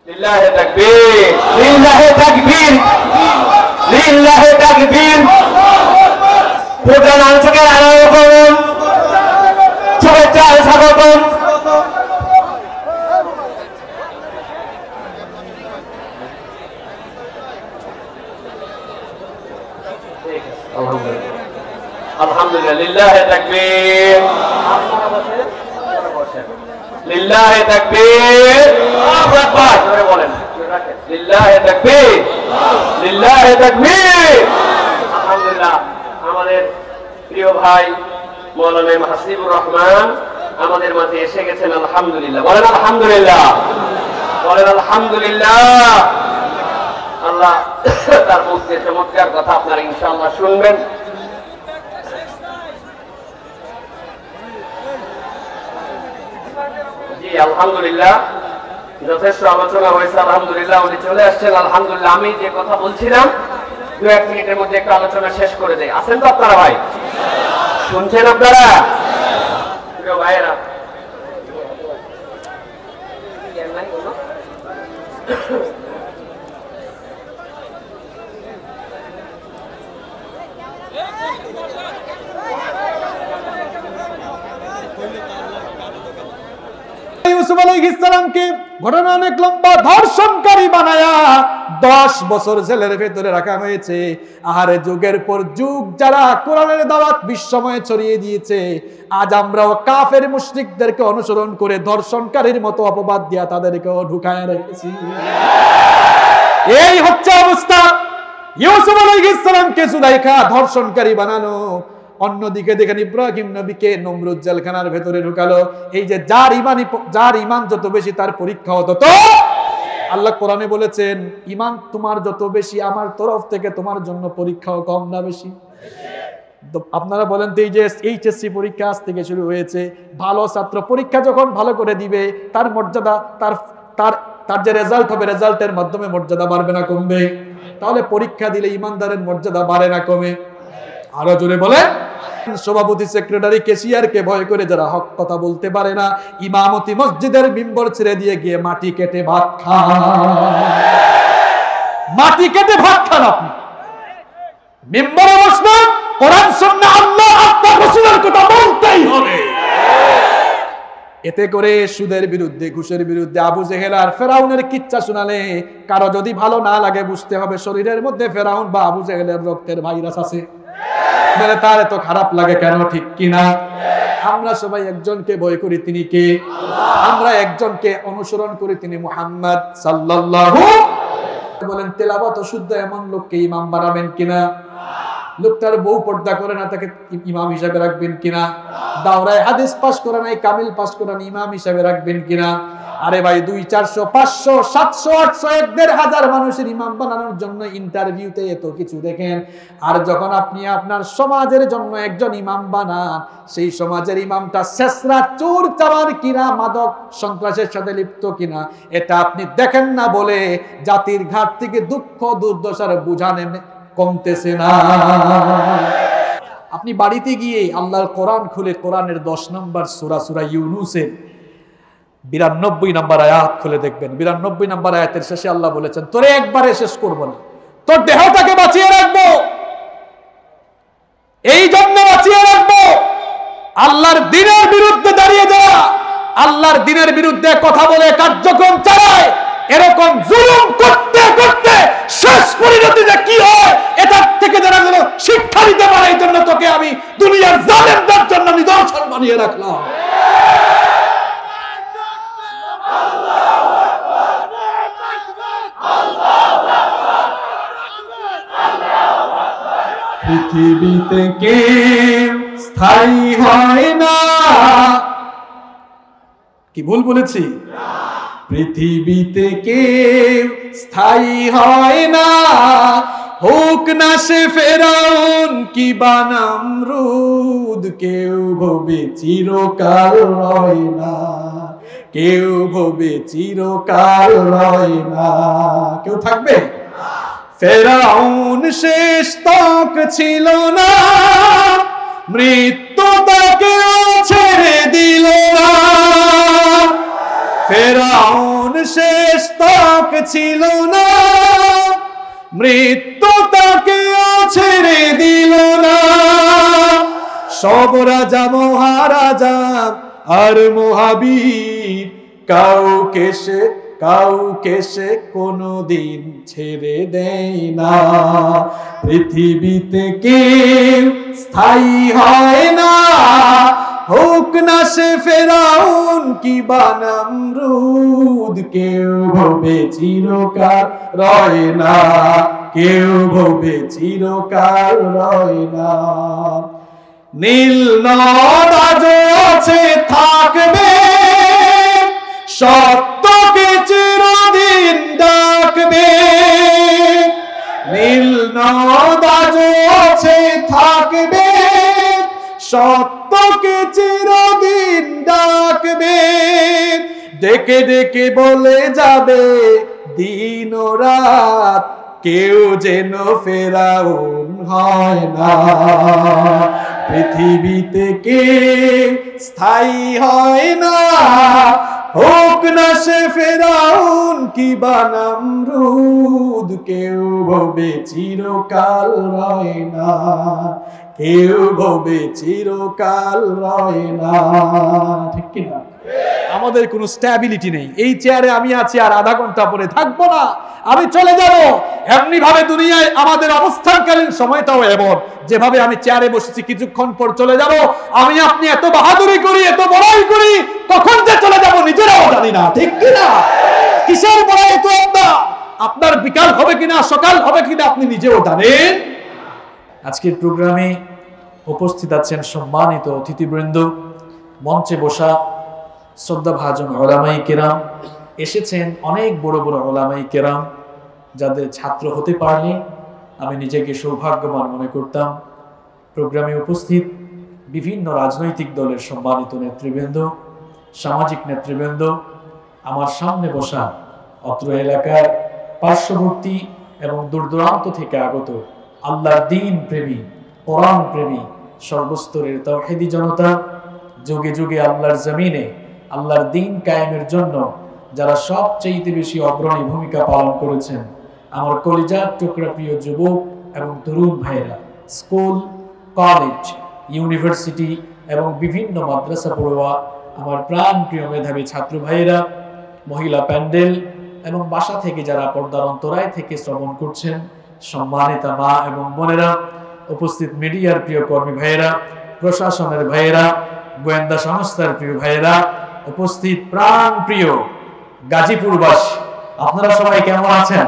লিল্লাহে তাকবীর, লিল্লাহে তাকবীর, লিল্লাহে তাকবীর। প্রধান আলোচকের আনার করুন, শুভেচ্ছা স্বাগতম। আলহামদুলিল্লাহ, লিল্লাহে তাকবীর, লিল্লাহে তাকবীর, আল্লাহু আকবার। জোরে বলেন, লিল্লাহে তাকবীর, লিল্লাহে তাকবীর। আলহামদুলিল্লাহ, আমাদের প্রিয় ভাই মাওলানা হাসিবুর রহমান আমাদের মাঝে এসে গেছেন। আলহামদুলিল্লাহ, বলেন আলহামদুলিল্লাহ, বলেন আলহামদুলিল্লাহ। আল্লাহ তার মুখ দিয়ে চমৎকার কথা আপনারা ইনশাআল্লাহ শুনবেন। জি আলহামদুলিল্লাহ, যথেষ্ট আলোচনা হয়েছে। আলহামদুলিল্লাহ, উনি চলে আসছেন। আলহামদুলিল্লাহ, আমি যে কথা বলছিলাম 2-1 মিনিটের মধ্যে একটা আলোচনা শেষ করে দেয়। আছেন তো আপনারা ভাই? শুনছেন আপনারা? প্রিয় ভাইয়েরা, ইউসুফ আলাইহিস সালামকে ঘটনা অনেক লম্বা, ধর্ষণকারী বানায়া 10 বছর জেলের ভেতরে রাখা হয়েছে। আহারে, যুগের পর যুগ যারা কোরআনের দাওয়াত বিশ্বময় ছড়িয়ে দিয়েছে, আজ আমরাও কাফের মুশরিকদেরকে অনুসরণ করে ধর্ষণকারীর মতো অপবাদ দিয়া তাদেরকেও ঢুকায় রেখেছি। এই হচ্ছে অবস্থা। ইউসুফ আলাইহিস সালামকে সুলাইখা ধর্ষণকারী বানানো, অন্যদিকে দেখেন ইব্রাহিম নবীকে নমরুদ জেলখানার ভেতরে ঢুকালো। এই যে যার ইমান যত বেশি তার পরীক্ষাও তত। আল্লাহ কোরআনে বলেছেন, ইমান তোমার যত বেশি আমার তরফ থেকে তোমার জন্য পরীক্ষাও কম না বেশি? আপনারা বলেন তো, এই যে এইচএসসি পরীক্ষা আজ থেকে শুরু হয়েছে, ভালো ছাত্র পরীক্ষা যখন ভালো করে দিবে তার মর্যাদা, তার যে রেজাল্ট হবে, রেজাল্টের মাধ্যমে মর্যাদা বাড়বে না কমবে? তাহলে পরীক্ষা দিলে ইমানদারের মর্যাদা বাড়ে না কমে? আরো জোরে বলে। সভাপতি, সেক্রেটারি, ক্যাশিয়ারকে ভয় করে যারা হক কথা বলতে পারে না, ইমামতি মসজিদের মিম্বর ছেড়ে দিয়ে গিয়ে মাটি কেটে ভাত খান। মাটি কেটে ভাত খান আপনি। মিম্বরে বসবেন, কোরআন সুন্নাহ আল্লাহ আপনার রাসূলের কথা বলতেই হবে। এতে করে সুদের বিরুদ্ধে, ঘুষের বিরুদ্ধে, আবু জেহেল আর ফেরাউনের কিচ্ছা শোনালে কারো যদি ভালো না লাগে বুঝতে হবে শরীরের মধ্যে ফেরাউন বা আবু জেহেলের রক্তের ভাইরাস আছে। মানে তার এত খারাপ লাগে কেন, ঠিক কিনা? আমরা সবাই একজনকে ভয় করি, তিনি কে? আমরা একজনকে অনুসরণ করি, তিনি মুহাম্মদ সাল্লাল্লাহু। বলেন তেলাওয়াত শুদ্ধ এমন লোককে ইমাম বানাবেন কিনা? লোকটার বউ পর্দা করে না, তাকে ইমাম হিসাবে রাখবেন কিনা? দাওরায় হাদিস পাস করে নাই, কামিল পাস করে না, ইমাম হিসাবে রাখবেন কিনা? আরে ভাই, 200, 400, 500, 700, 800, 1,500 মানুষের ইমাম বানানোর জন্য ইন্টারভিউতে এত কিছু দেখেন। আর যখন আপনি আপনার সমাজের জন্য একজন ইমাম বানান, সেই সমাজের ইমামটা শেষরা, চোর চামার কিনা, মাদক সন্ত্রাসের সাথে লিপ্ত কিনা, এটা আপনি দেখেন না বলে জাতির ঘাট থেকে দুঃখ দুর্দশার বোঝা নেমে কমতেছে না। আপনি বাড়িতে গিয়ে আল্লাহর কোরআন খুলে কোরআনের 10 নম্বর সূরা, সূরা ইউনূসের 92 নম্বর আয়াত খুলে দেখবেন। 92 নম্বর আয়াতের শেষে আল্লাহ বলেছেন, তোরে একবারে শেষ করব না, তোর দেহটাকে বাঁচিয়ে রাখবো। এই জন্য বাঁচিয়ে রাখবো, আল্লাহর দ্বীনের বিরুদ্ধে দাঁড়িয়ে যাওয়া, আল্লাহর দ্বীনের বিরুদ্ধে কথা বলে কার্যক্রম চালায়, এরকম জুলুম করতে করতে শেষ পরিণতিতে কি হয় এটার থেকে যারা যেন শিক্ষা দিতে পারে, এই জন্য তোকে আমি দুনিয়ার জালেমদের জন্য নিদর্শন বানিয়ে রাখলাম। পৃথিবীতে কেউ স্থায়ী হয় না। কি ভুল বলেছি? পৃথিবীতে কেউ স্থায়ী হয় না, হোক না সে ফেরাউন কি বা নমরুদ, কেউ ভবে চিরকাল রয় না, কেউ ভবে চিরকাল রয় না। কেউ থাকবে? ফেরাউন শেষ তক ছিল না, মৃত্যু তাকে ছেড়ে দিল না। ফেরাউন শেষ তক ছিল না, মৃত্যু তাকে ছেড়ে দিল না। সব রাজা মহারাজা আর মহাবীর কাউকে সে কোনদিন ছেড়ে দেয় না। পৃথিবীতে কেউ স্থায়ী হয় না, হোক না সে ফেরাউন কি বা নমরুদ। কেউ ভবে চিরকাল রয় না, কেউ ভবে চিরকাল রয় না। নীল নদ আজও আছে থাকবে, সত্যকে চিরদিন ডাকবে। নীল নদ আজও আছে থাকবে, সত্যকে চিরদিন ডাকবে। ডেকে ডেকে বলে যাবে দিন ও রাত, কেউ যেন ফেরাউন হয় না। পৃথিবীতে কেউ স্থায়ী হয় না, হোক না সে ফেরাউন কি বা নমরুদ। কেউ ভবে চিরকাল রয় না, কেউ ভবে চিরকাল রয় না। ঠিক কি না? আমাদের কোনো স্ট্যাবিলিটি নেই। এই চেয়ারে আমি আছি, আর আধা ঘন্টা পরে থাকবো না, আমি চলে যাব। এমনি ভাবে দুনিয়ায় আমাদের অবস্থানকালীন সময়টাও এমন, যেভাবে আমি চেয়ারে বসেছি কিছুক্ষণ পর চলে যাব। আমি আপনি এত বাহাদুরি করি, এত বড়াই করি, কখন যে চলে যাব নিজেরাও জানি না। ঠিক কিনা? কিসের বড়াই তো আপনার বিকাল হবে কিনা সকাল হবে কিনা আপনি নিজেও জানেন। আজকের প্রোগ্রামে উপস্থিত আছেন সম্মানিত অতিথিবৃন্দ, মঞ্চে বসা শ্রদ্ধাভাজন উলামায়ে কেরাম, এসেছেন অনেক বড় বড় উলামায়ে কেরাম, যাদের ছাত্র হতে পারলে আমি নিজেকে সৌভাগ্যবান মনে করতাম। প্রোগ্রামে উপস্থিত বিভিন্ন রাজনৈতিক দলের সম্মানিত নেতৃবৃন্দ, সামাজিক নেতৃবৃন্দ, আমার সামনে বসা অত্র এলাকার পার্শ্ববর্তী এবং দূর দূরান্ত থেকে আগত আল্লাহর দ্বীন প্রেমী, কোরআন প্রেমী, সর্বস্তরের তাওহীদি জনতা, যুগে যুগে আল্লাহর জমিনে আল্লাহর দ্বীন কায়েমের জন্য যারা সবচেয়ে বেশি অগ্রণী ভূমিকা পালন করেছেন, আমার কলিজার টুকরা প্রিয় যুবক এবং তরুণ ভাইয়েরা, স্কুল, কলেজ, ইউনিভার্সিটি এবং বিভিন্ন মাদ্রাসা পড়ুয়া আমার প্রাণ প্রিয় মেধাবী ছাত্র ভাইয়েরা, মহিলা প্যান্ডেল এবং বাসা থেকে যারা পর্দার অন্তরায় থেকে শ্রবণ করছেন, সম্মানিতা মা এবং বোনেরা, উপস্থিত মিডিয়ার প্রিয় কর্মী ভাইয়েরা, প্রশাসনের ভাইয়েরা, গোয়েন্দা সংস্থার প্রিয় ভাইয়েরা, উপস্থিত প্রাণ প্রিয় গাজীপুরবাসী, আপনারা সবাই কেমন আছেন?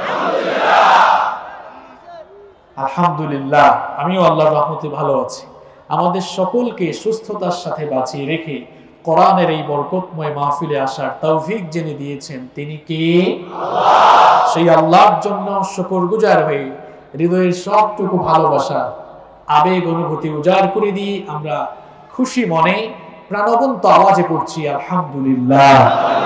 আলহামদুলিল্লাহ, আমিও আল্লাহর রহমতে ভালো আছি। আমাদের সকলকে সুস্থতার সাথে বাঁচিয়ে রেখে কোরআনের এই বরকতময় মাহফিলে আসার তৌফিক যিনি দিয়েছেন তিনি কে? আল্লাহ। সেই আল্লাহর জন্য শুকরগুজার হয়ে হৃদয়ের সবটুকু ভালোবাসা, আবেগ, অনুভূতি উজাড় করে দিয়ে আমরা খুশি মনে প্রাণবন্ত আওয়াজে পড়ছি আলহামদুলিল্লাহ।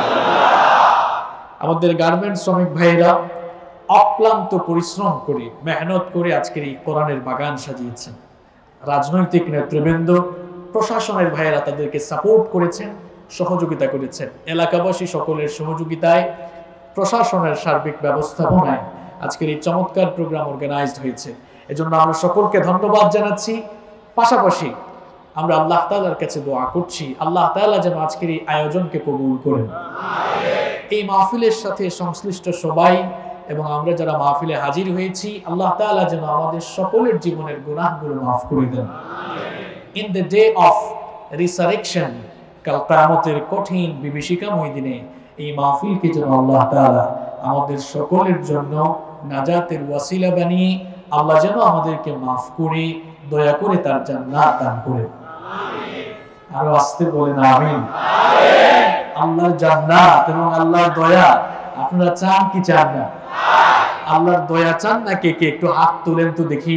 আমাদের গার্মেন্টস শ্রমিক ভাইয়েরা অক্লান্ত পরিশ্রম করে, মেহনত করে আজকের এই কোরআনের বাগান সাজিয়েছেন। রাজনৈতিক নেতৃবৃন্দ, প্রশাসনের ভাইয়েরা তাদেরকে সাপোর্ট করেছেন, সহযোগিতা করেছেন। এলাকাবাসী সকলের সহযোগিতায়, প্রশাসনের সার্বিক ব্যবস্থাপনায় আজকের এই চমৎকার প্রোগ্রাম অর্গানাইজড হয়েছে। এজন্য আমরা সকলকে ধন্যবাদ জানাচ্ছি। পাশাপাশি আমরা আল্লাহ তাআলার কাছে দোয়া করছি, আল্লাহ তাআলা যেন আজকের এই আয়োজনকে কবুল করেন। এই মাহফিলের সাথে সংশ্লিষ্ট সবাই এবং আমরা যারা মাহফিলে হাজির হয়েছি, আল্লাহ তাআলা যেন আমাদের সকলের জীবনের গুনাহগুলো মাফ করে দেন। In the day of resurrection, কাল কিয়ামতের কঠিন বিভীষিকাময় দিনে এই মাহফিলকে যেন আল্লাহ তাআলা আমাদের সকলের জন্য নাজাতের ওয়াসিলা বানিয়ে আল্লাহ যেন আমাদেরকে মাফ করে দয়া করে তার জান্নাত দান করেন। আরো আসতে বলেন আমিন। আল্লাহর জান্নাত এবং আল্লাহর দয়া আপনারা চান কি চান না? আল্লাহর দয়া চান না কে কে? একটু হাত তুলেন তো দেখি।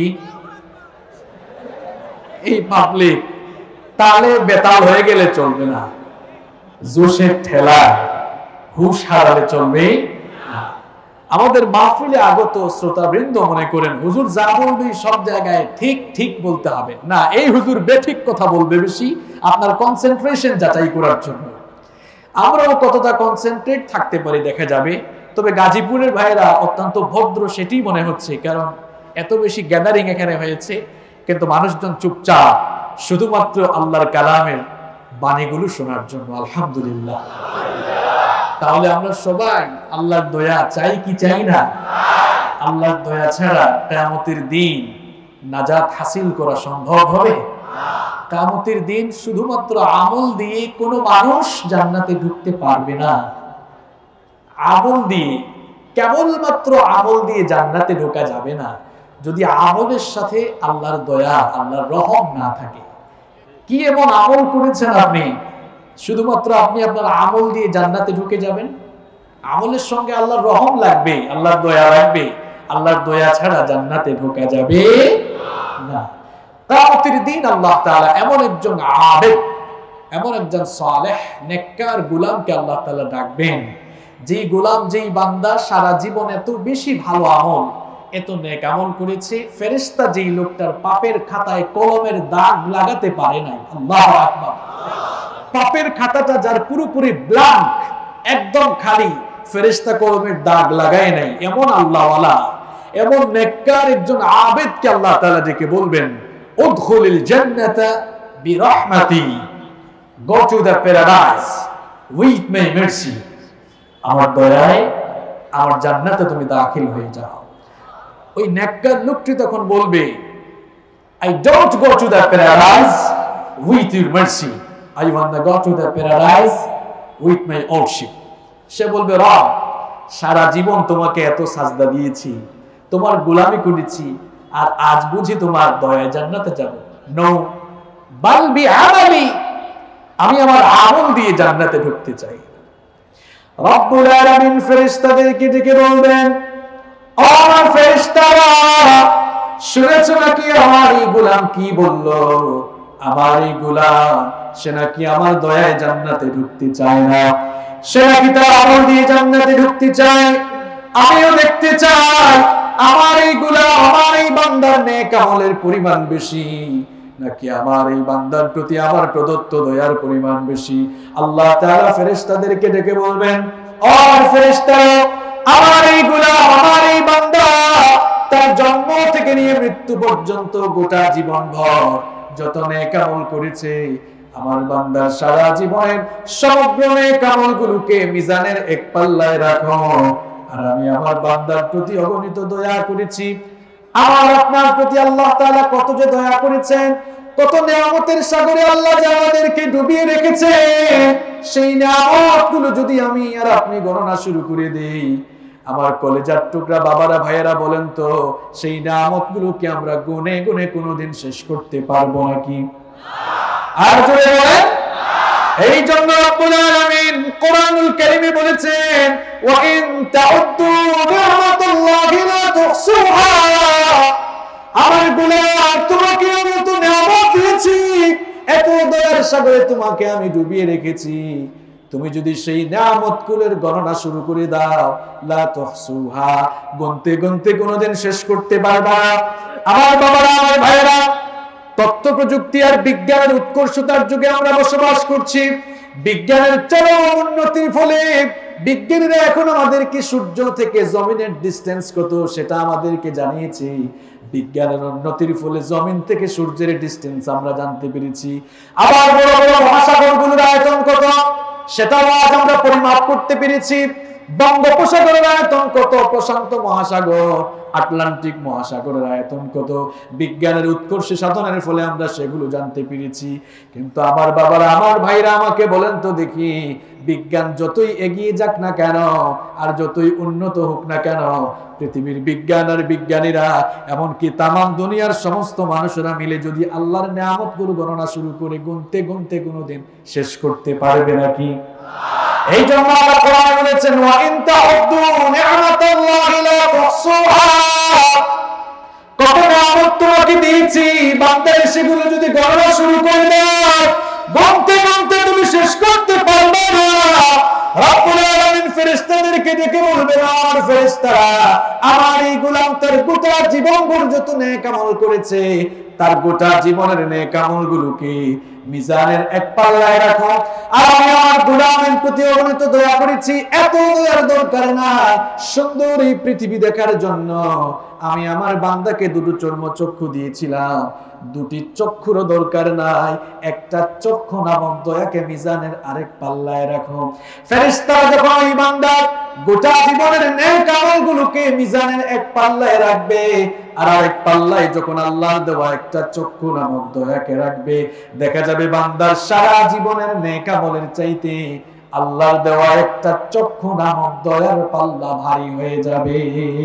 এই পাবলিক তালে বেতাল হয়ে গেলে চলবে না, জোশের ঠেলা হুশ হারালে চলবে না। আমাদের মাহফিলে আগত শ্রোতাবৃন্দ মনে করেন হুজুর যা বলবে সব জায়গায় ঠিক ঠিক বলতে হবে না, এই হুজুর বেঠিক কথা বলবে বেশি, আপনার কনসেন্ট্রেশন যাচাই করার জন্য। আমরাও কতটা কনসেন্ট্রেট থাকতে পারি দেখা যাবে। তবে গাজীপুরের ভাইরা অত্যন্ত ভদ্র সেটি মনে হচ্ছে, কারণ এত বেশি গ্যাদারিং এখানে হয়েছে, কিন্তু মানুষজন চুপচাপ শুধুমাত্র আল্লাহর কালামের বাণীগুলো শোনার জন্য। আলহামদুলিল্লাহ। তাহলে আমরা সবাই আল্লাহর দয়া চাই কি চাই না? আল্লাহর দয়া ছাড়া কিয়ামতের দিন নাজাত হাসিল করা সম্ভব হবে? কিয়ামতের দিন শুধুমাত্র আমল দিয়ে কোনো মানুষ জান্নাতে ঢুকতে পারবে না। আমল দিয়ে, কেবলমাত্র আমল দিয়ে জান্নাতে ঢোকা যাবে না যদি আমলের সাথে আল্লাহর দয়া, আল্লাহর রহম না থাকে। কি এমন আমল করেছেন আপনি শুধুমাত্র আপনি আপনার আমল দিয়ে জান্নাতে ঢুকে যাবেন? আমলের সঙ্গে আল্লাহর রহম লাগবে, আল্লাহর দয়া লাগবে। আল্লাহর দয়া ছাড়া জান্নাতে ঢোকা যাবে না। কিয়ামতের দিন আল্লাহ তাআলা এমন একজন আবেদ, এমন একজন সালেহ নেককার গোলামকে আল্লাহ তাআলা ডাকবেন, যেই গোলাম, যেই বান্দা সারা জীবন এত বেশি ভালো আমল, এত নেক আমল করেছে, ফেরেশতা যেই লোকটার পাপের খাতায় কলমের দাগ লাগাতে পারে নাই। আল্লাহু আকবার। পাপের খাতাটা যার পুরোপুরি ব্ল্যাঙ্ক, একদম খালি, ফেরেশতা কলমের দাগ লাগায় নাই, এমন আল্লাহওয়ালা, এমন নেককার একজন আবেদকে আল্লাহ তাআলা ডেকে বলবেন, উদখুলিল জান্নাতা বিরহমাতি, go to the paradise with my mercy. আমার দয়ায় আমার জান্নাতে তুমি দাখিল হয়ে যাও। ওই নেককার লোকটি তখন বলবে, I don't go to the paradise with your mercy, I want to go to the paradise with my worship. সে বলবে, রব, সারা জীবন তোমাকে এত সাজদা দিয়েছি, তোমার গোলামি করেছি, আর আজ বুঝি তোমার দয়ায় জান্নাতে যাব? নো, বাল বিআমালি, আমি আমার আমল দিয়ে জান্নাতে ঢুকতে চাই। রব্বুল আলামিন ফেরেশতাদেরকে ডেকে বলবেন, ও আমার ফেরেশতারা, শুনেছো নাকি আমার এই গোলাম কি বলল? আমার এই গোলাম, সে নাকি আমার দয়ায় জান্নাতে ঢুকতে চায় না, সে নাকি তার আমল দিয়ে জান্নাতে ঢুকতে চায়। আমিও দেখতে চাই আমার এই গোলাম, আমার এই বান্দার নেক আমলের পরিমাণ বেশি নাকি আমার এই বান্দার প্রতি আমার প্রদত্ত দয়ার পরিমাণ বেশি। আল্লাহ তাআলা ফেরেশতাদেরকে ডেকে বলবেন, ও ফেরেশতারা, আমার এই গোলাম, আমার এই বান্দা তার জন্ম থেকে নিয়ে মৃত্যু পর্যন্ত গোটা জীবন ভর যত নেক আমল করেছে, আমার বান্দার সারা জীবনের সমগ্র নেক আমলগুলোকে মিজানের এক পাল্লায় রাখো। আর আমি আমার বান্দার প্রতি অগণিত দয়া করেছি। আমার আপনার প্রতি আল্লাহ তাআলা কত যে দয়া করেছেন, কত নিয়ামতের সাগরে আল্লাহ যে আমাদেরকে ডুবিয়ে রেখেছে, সেই নিয়ামতগুলো যদি আমি আর আপনি গণনা শুরু করে দেই, আমার কলেজার টুকরা বাবারা, ভাইয়েরা, বলেন তো সেই নিয়ামতগুলোকে আমরা গুনে গুনে কোনোদিন শেষ করতে পারবো নাকি? আর জোরে বলেন। এই জন্য রব্বুল আলামিন কোরআনুল কারীমে বলেছেন, ওয়া ইন তাউদ্দু নি'মাতাল্লাহি লা তুহসুহা। আমার গোলাম, তোমাকে আমি তো নিয়ামত দিয়েছি, এত দয়ার সাগরে তোমাকে আমি ডুবিয়ে রেখেছি, তুমি যদি সেই নিয়ামতগুলোর গণনা শুরু করে দাও, লা তুহসুহা, গুনতে গুনতে কোনোদিন শেষ করতে পারবা না। আমার বাবারা, আমার ভাইয়েরা, তথ্য প্রযুক্তি আর বিজ্ঞানের উৎকর্ষতার যুগে আমরা বসবাস করছি। বিজ্ঞানের চরম উন্নতির ফলে বিজ্ঞানীরা এখন আমাদেরকে সূর্য থেকে জমিনের ডিসটেন্স কত সেটা আমাদেরকে জানিয়েছে। বিজ্ঞানের উন্নতির ফলে জমিন থেকে সূর্যের ডিসটেন্স আমরা জানতে পেরেছি। আবার বড় বড় মহাসাগরগুলোর আয়তন কত সেটাও আজ আমরা পরিমাপ করতে পেরেছি। বঙ্গোপসাগরের আয়তন কত, প্রশান্ত মহাসাগর, আটলান্টিক মহাসাগরের আয়তন কত, বিজ্ঞানের উৎকর্ষ সাধনের ফলে আমরা সেগুলো জানতে পেরেছি। কিন্তু আমার বাবারা, আমার ভাইরা, আমাকে বলেন তো দেখি, বিজ্ঞান যতই এগিয়ে যাক না কেন আর যতই উন্নত হোক না কেন, পৃথিবীর বিজ্ঞান আর বিজ্ঞানীরা, এমনকি তামাম দুনিয়ার সমস্ত মানুষেরা মিলে যদি আল্লাহর নিয়ামতগুলো গণনা শুরু করে গুনতে গুনতে কোনোদিন শেষ করতে পারবে নাকি? এই জন্য আল্লাহ কোরআনে বলেছেন, ওয়া ইন তাউদ্দু নি'মাতাল্লাহি লা তুহসুহা। কত নিয়ামত তোমাকে দিয়েছি, বান্দা সেগুলো যদি গণনা শুরু করে দাও, গুনতে গুনতে তুমি শেষ করতে পারবে না। রব্বুল আলামিন ফেরেশতাদেরকে ডেকে বলবেন, আমার ফেরেশতারা, আমার এই গোলাম তার গোটা জীবন ভর যত নেক আমল করেছে, তার গোটা জীবনের নেক আমলগুলোকে মিজানের এক পাল্লায় রাখো। আর আমি আমার গোলামের প্রতি অগণিত দয়া করেছি, এত দয়ার দরকার নাই। সুন্দর এই পৃথিবী দেখার জন্য আমি আমার বান্দাকে দুটো চর্মচক্ষু দিয়েছিলাম, দুটি চক্ষুরও দরকার নাই, একটা চক্ষু নামক দয়াকে মিজানের আরেক পাল্লায় রাখো। ফেরেশতারা যখন এই বান্দার গোটা জীবনের নেক আমলগুলোকে মিজানের এক পাল্লায় রাখবে, আর আরেক পাল্লায় যখন আল্লাহর দেওয়া একটা চক্ষু নামক দয়াকে রাখবে, দেখা যাবে বান্দার সারা জীবনের নেক আমলের চাইতে আল্লাহর দেওয়া একটা চক্ষু নামক দয়ার পাল্লা ভারী হয়ে যাবে।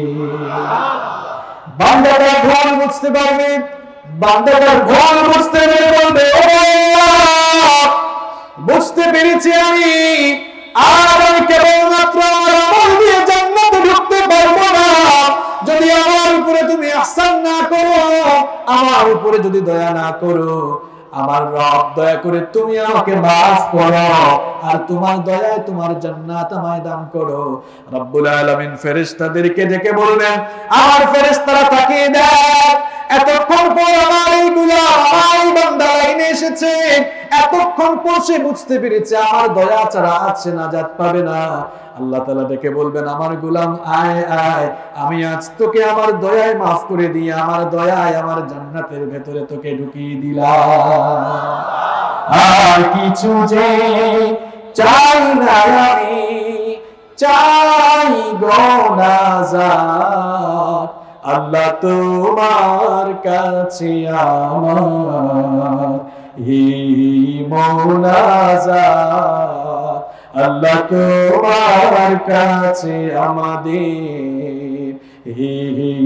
বান্দাটা ভুল বুঝতে পারবে, বান্দাটার ভুল বুঝতে পেরে বলবে, ও আল্লাহ, বুঝতে পেরেছি আমি, আর আমি কেবলমাত্র আমল দিয়ে জান্নাতে ঢুকতে পারবো না। যদি আমার উপরে তুমি ইহসান না করো, আমার উপরে যদি দয়া না করো, আমার রব দয়া করে তুমি আমাকে মাফ করো, আর তোমার দয়ায় তোমার জান্নাত আমায় দান করো। রব্বুল আলামিন ফেরেশতাদেরকে ডেকে বলবেন, আমার ফেরেশতারা তাকিয়ে দেখ, এতক্ষণ পর আমার এই গোলাম, আমার এই বান্দা লাইনে এসেছে, এতক্ষণ পর সে বুঝতে পেরেছে আমার দয়া ছাড়া আছে নাজাত পাবে না। আল্লাহ তাআলা ডেকে বলবেন, আমার গোলাম আয় আয়, আমি আজ তোকে আমার দয়ায় মাফ করে দিয়ে আমার দয়ায় আমার জান্নাতের ভেতরে তোকে ঢুকিয়ে দিলাম। আর কিছু যে চাই না আমি, চাই গো নাজাত, আল্লাহ তোমার কাছে আমার এই মুনাজাত, আল্লাহ তোমার কাছে আমাদের এই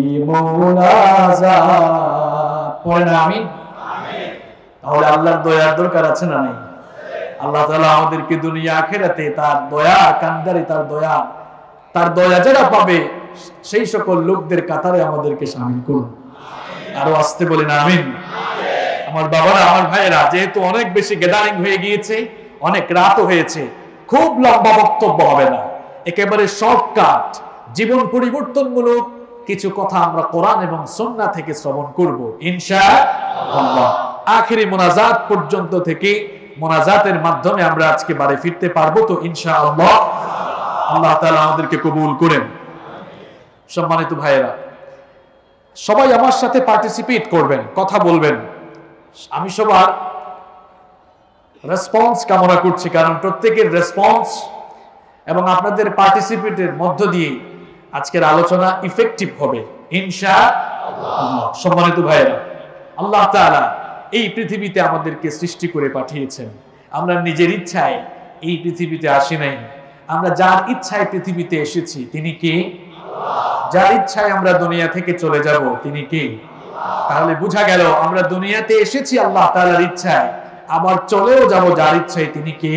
মুনাজাত। পড়েন আমিন। তাহলে আল্লাহর দয়ার দরকার আছে না নাই? আল্লাহ তাআলা আমাদেরকে দুনিয়া আখিরাতে তার দয়া কান্দারি, তার দয়া যারা পাবে সেই সকল লোকদের কাতারে আমাদেরকে শামিল করুন। আরো আসতে বলেন আমিন। আমার বাবারা, আমার ভাইয়েরা, যেহেতু অনেক বেশি গ্যাদারিং হয়ে গিয়েছে, অনেক রাতও হয়েছে, খুব লম্বা বক্তব্য হবে না, একেবারে শর্টকাট জীবন পরিবর্তনমূলক কিছু কথা আমরা কোরআন এবং সুন্নাহ থেকে শ্রবণ করব ইনশাআল্লাহ। আখেরি মোনাজাত পর্যন্ত থেকে মোনাজাতের মাধ্যমে আমরা আজকে বাড়ি ফিরতে পারবো তো ইনশাআল্লাহ। আল্লাহ তাআলা আমাদেরকে কবুল করেন। সম্মানিত ভাইয়েরা, সবাই আমার সাথে পার্টিসিপেট করবেন, কথা বলবেন। আমি সবার রেসপন্স কামনা করছি, কারণ প্রত্যেকের রেসপন্স এবং আপনাদের পার্টিসিপেটের মধ্য দিয়ে আজকের আলোচনা ইফেক্টিভ হবে ইনশাআল্লাহ। সম্মানিত ভাইয়েরা, আল্লাহ তাআলা এই পৃথিবীতে আমাদেরকে সৃষ্টি করে পাঠিয়েছেন। আমরা নিজের ইচ্ছায় এই পৃথিবীতে আসি নাই, আমরা যার ইচ্ছায় পৃথিবীতে এসেছি তিনি কে? যার ইচ্ছায় আমরা দুনিয়া থেকে চলে যাব তিনি কে? তাহলে বোঝা গেল আমরা দুনিয়াতে এসেছি আল্লাহ তাআলার ইচ্ছায়, আবার চলেও যাব যার ইচ্ছায় তিনি কে?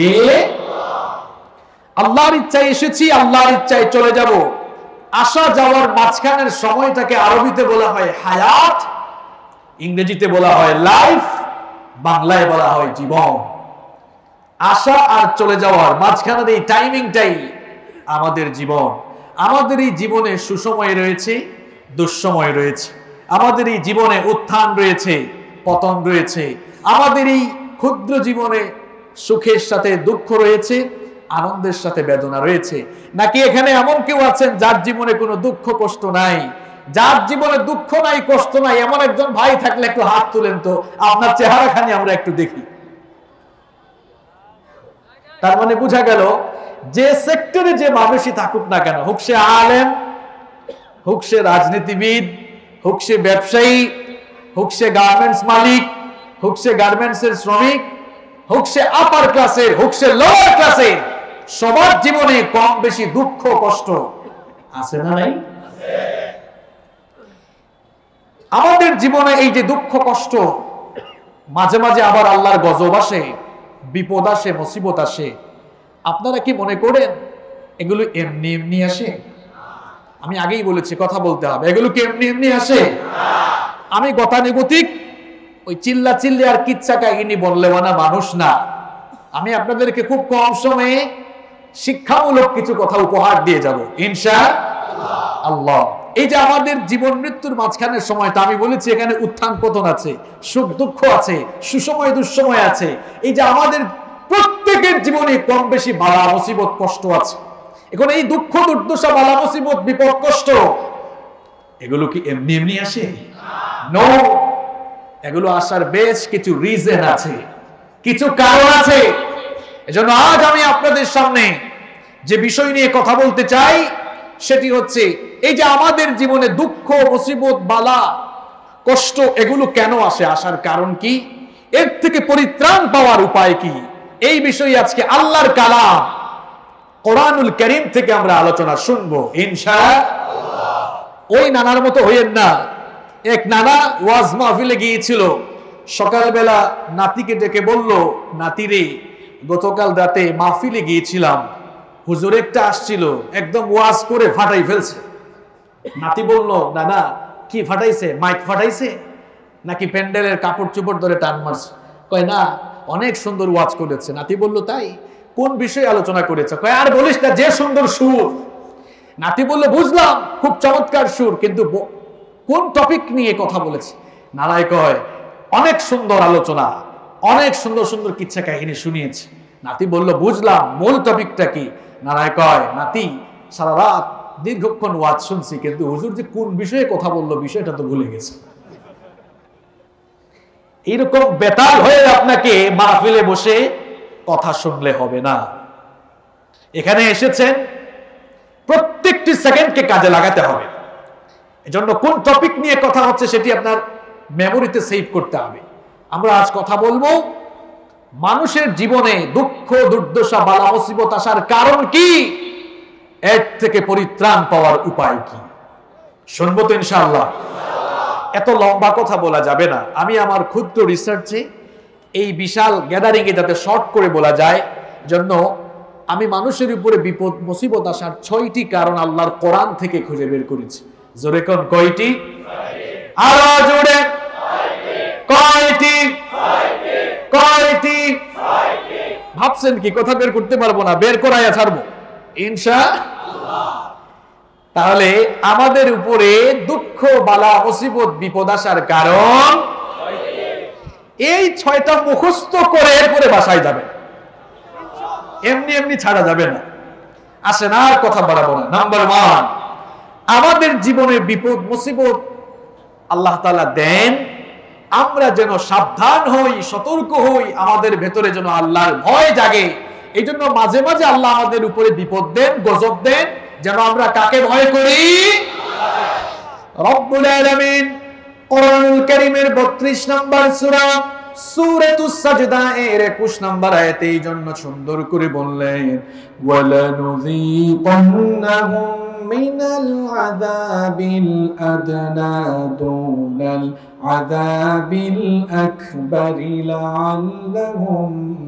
আল্লাহর ইচ্ছায় এসেছি, আল্লাহর ইচ্ছায় চলে যাব। আসা যাওয়ার মাঝখানের সময়টাকে আরবিতে বলা হয় হায়াত, ইংরেজিতে বলা হয় লাইফ, বাংলায় বলা হয় জীবন। আসা আর চলে যাওয়ার মাঝখানের এই টাইমিংটাই আমাদের জীবন। আমাদের এই জীবনে সুসময় রয়েছে, দুঃসময় রয়েছে। আমাদের এই জীবনে উত্থান রয়েছে, পতন রয়েছে। আমাদের এই ক্ষুদ্র জীবনে সুখের সাথে দুঃখ রয়েছে, আনন্দের সাথে বেদনা রয়েছে। নাকি এখানে এমন কেউ আছেন যার জীবনে কোনো দুঃখ কষ্ট নাই? যার জীবনে দুঃখ নাই, কষ্ট নাই, এমন একজন ভাই থাকলে একটু হাত তুলেন তো, আপনার চেহারাখানি আমরা একটু দেখি। তার মানে বোঝা গেল যে সেক্টরে যে মানুষই থাকুক না কেন, হোক সে আলেম, হোক সে রাজনীতিবিদ, হোক সে ব্যবসায়ী, হোক সে গার্মেন্টস মালিক, হোক সে গার্মেন্টসের শ্রমিক, হোক সে আপার ক্লাসের, হোক সে লোয়ার ক্লাসের, সবার জীবনে কম বেশি দুঃখ কষ্ট আছে না নাই? আমাদের জীবনে এই যে দুঃখ কষ্ট, মাঝে মাঝে আবার আল্লাহর গজব আসে, বিপদ আসে, মুসিবত আসে। আপনারা কি মনে করেন এগুলো এমনি এমনি আসে? আমি আগেই বলেছি, কথা বলতে হবে, এগুলো কি এমনি এমনি আসে? আমি গতানুগতিক ওই চিল্লা চিল্লি আর কিচ্ছা কাহিনী বললে না মানুষ না। আমি আপনাদেরকে খুব কম সময়ে শিক্ষামূলক কিছু কথা উপহার দিয়ে যাব ইনশাআল্লাহ। আল্লাহ। এই যে আমাদের জীবন মৃত্যুর মাঝখানের সময়টা, আমি বলেছি এখানে উত্থান পতন আছে, সুখ দুঃখ আছে, সুসময় দুঃসময় আছে। এই যে আমাদের প্রত্যেকের জীবনে কম বেশি বালা মুসিবত কষ্ট আছে। এখন এই দুঃখ দুর্দশা বালা মুসিবত বিপদ কষ্ট এগুলো কি এমনি এমনি আসে? নো, এগুলো আসার বেশ কিছু রিজন আছে, কিছু কারণ আছে। এজন্য আজ আমি আপনাদের সামনে যে বিষয় নিয়ে কথা বলতে চাই সেটি হচ্ছে এই যে আমাদের জীবনে দুঃখ মুসিবত বালা কষ্ট এগুলো কেন আসে, আসার কারণ কি, এর থেকে পরিত্রাণ পাওয়ার উপায় কি, এই বিষয়ে আজকে আল্লাহর কালাম কোরআনুল কারীম থেকে আমরা আলোচনা শুনবো ইনশাআল্লাহ। ওই নানার মতো হইয়েন না। এক নানা ওয়াজ মাহফিলে গিয়েছিল, সকালবেলা নাতিকে ডেকে বলল, নাতিরে গতকাল রাতে মাহফিলে গিয়েছিলাম, হুজুর একটা আসছিল একদম ওয়াজ করে ফাটাই ফেলছে। নাতি বলল, নানা কি ফাটাইছে? মাইক ফাটাইছে নাকি প্যান্ডেলের কাপড় চোপড় ধরে টান মারছে? কয় না, অনেক সুন্দর ওয়াজ করেছে। নাতি বলল, তাই? কোন বিষয়ে আলোচনা করেছে? কয় আর বলিস না, যে সুন্দর সুর। নাতি বলল, বুঝলাম খুব চমৎকার সুর, কিন্তু কোন টপিক নিয়ে কথা বলেছে? নানাই কয়, অনেক সুন্দর আলোচনা, অনেক সুন্দর সুন্দর কিচ্ছা কাহিনী শুনিয়েছে। নাতি বলল, বুঝলাম, মূল টপিকটা কি? নানাই কয়, নাতি সারা রাত দীর্ঘক্ষণ ওয়াজ শুনছি, কিন্তু হুজুর যে কোন বিষয়ে কথা বললো বিষয়টা তো ভুলে গেছে। এইরকম বেতাল হয়ে আপনাকে মাহফিলে বসে কথা শুনলে হবে না। এখানে এসেছেন, প্রত্যেকটি সেকেন্ডকে কাজে লাগাতে হবে। এজন্য কোন টপিক নিয়ে কথা হচ্ছে সেটি আপনার মেমোরিতে সেভ করতে হবে। আমরা আজ কথা বলবো মানুষের জীবনে দুঃখ দুর্দশা বালা মুসিবত আসার কারণ কি, এর থেকে পরিত্রাণ পাওয়ার উপায় কি, শুনবো তো ইনশাআল্লাহ। এত লম্বা কথা বলা যাবে না, আমি আমার ক্ষুদ্র রিসার্চে এই বিশাল গ্যাদারিং এ যাতে শর্ট করে বলা যায়, জন্য আমি মানুষের উপরে বিপদ মুসিবত আসার 6টি কারণ আল্লাহর কোরআন থেকে খুঁজে বের করেছি। জোরে কোন কয়টি? আরো জোরে কয়টি? কয়টি? ভাবছেন কি কথা বের করতে পারবো না? বের করাইয়া ছাড়বো ইনশাআল্লাহ। তাহলে আমাদের উপরে দুঃখ বালা মুসিবত বিপদ আসার কারণ এই 6টা মুখস্থ করে এরপরে বাসায় যাবেন, এমনি এমনি ছাড়া যাবে না। আসেন আর কথা বাড়াবো না। নাম্বার 1, আমাদের জীবনে বিপদ মুসিবত আল্লাহ তাআলা দেন, আমরা যেন সাবধান হই, সতর্ক হই, আমাদের ভেতরে যেন আল্লাহর ভয় জাগে। এই জন্য মাঝে মাঝে আল্লাহ আমাদের উপরে বিপদ দেন, গজব দেন, যেন আমরা কাকে ভয় করি? রব্বুল আলামিন কোরআনুল কারীমের 32 নম্বর সূরা সূরাতুস সাজদা এর 21 নম্বর আয়াতে এই জন্য সুন্দর করে বললেন, ওয়ালানুযীকান্নাহুম মিনাল আযাবিল আদনা দুনাল আযাবিল আকবারি লাআল্লাহুম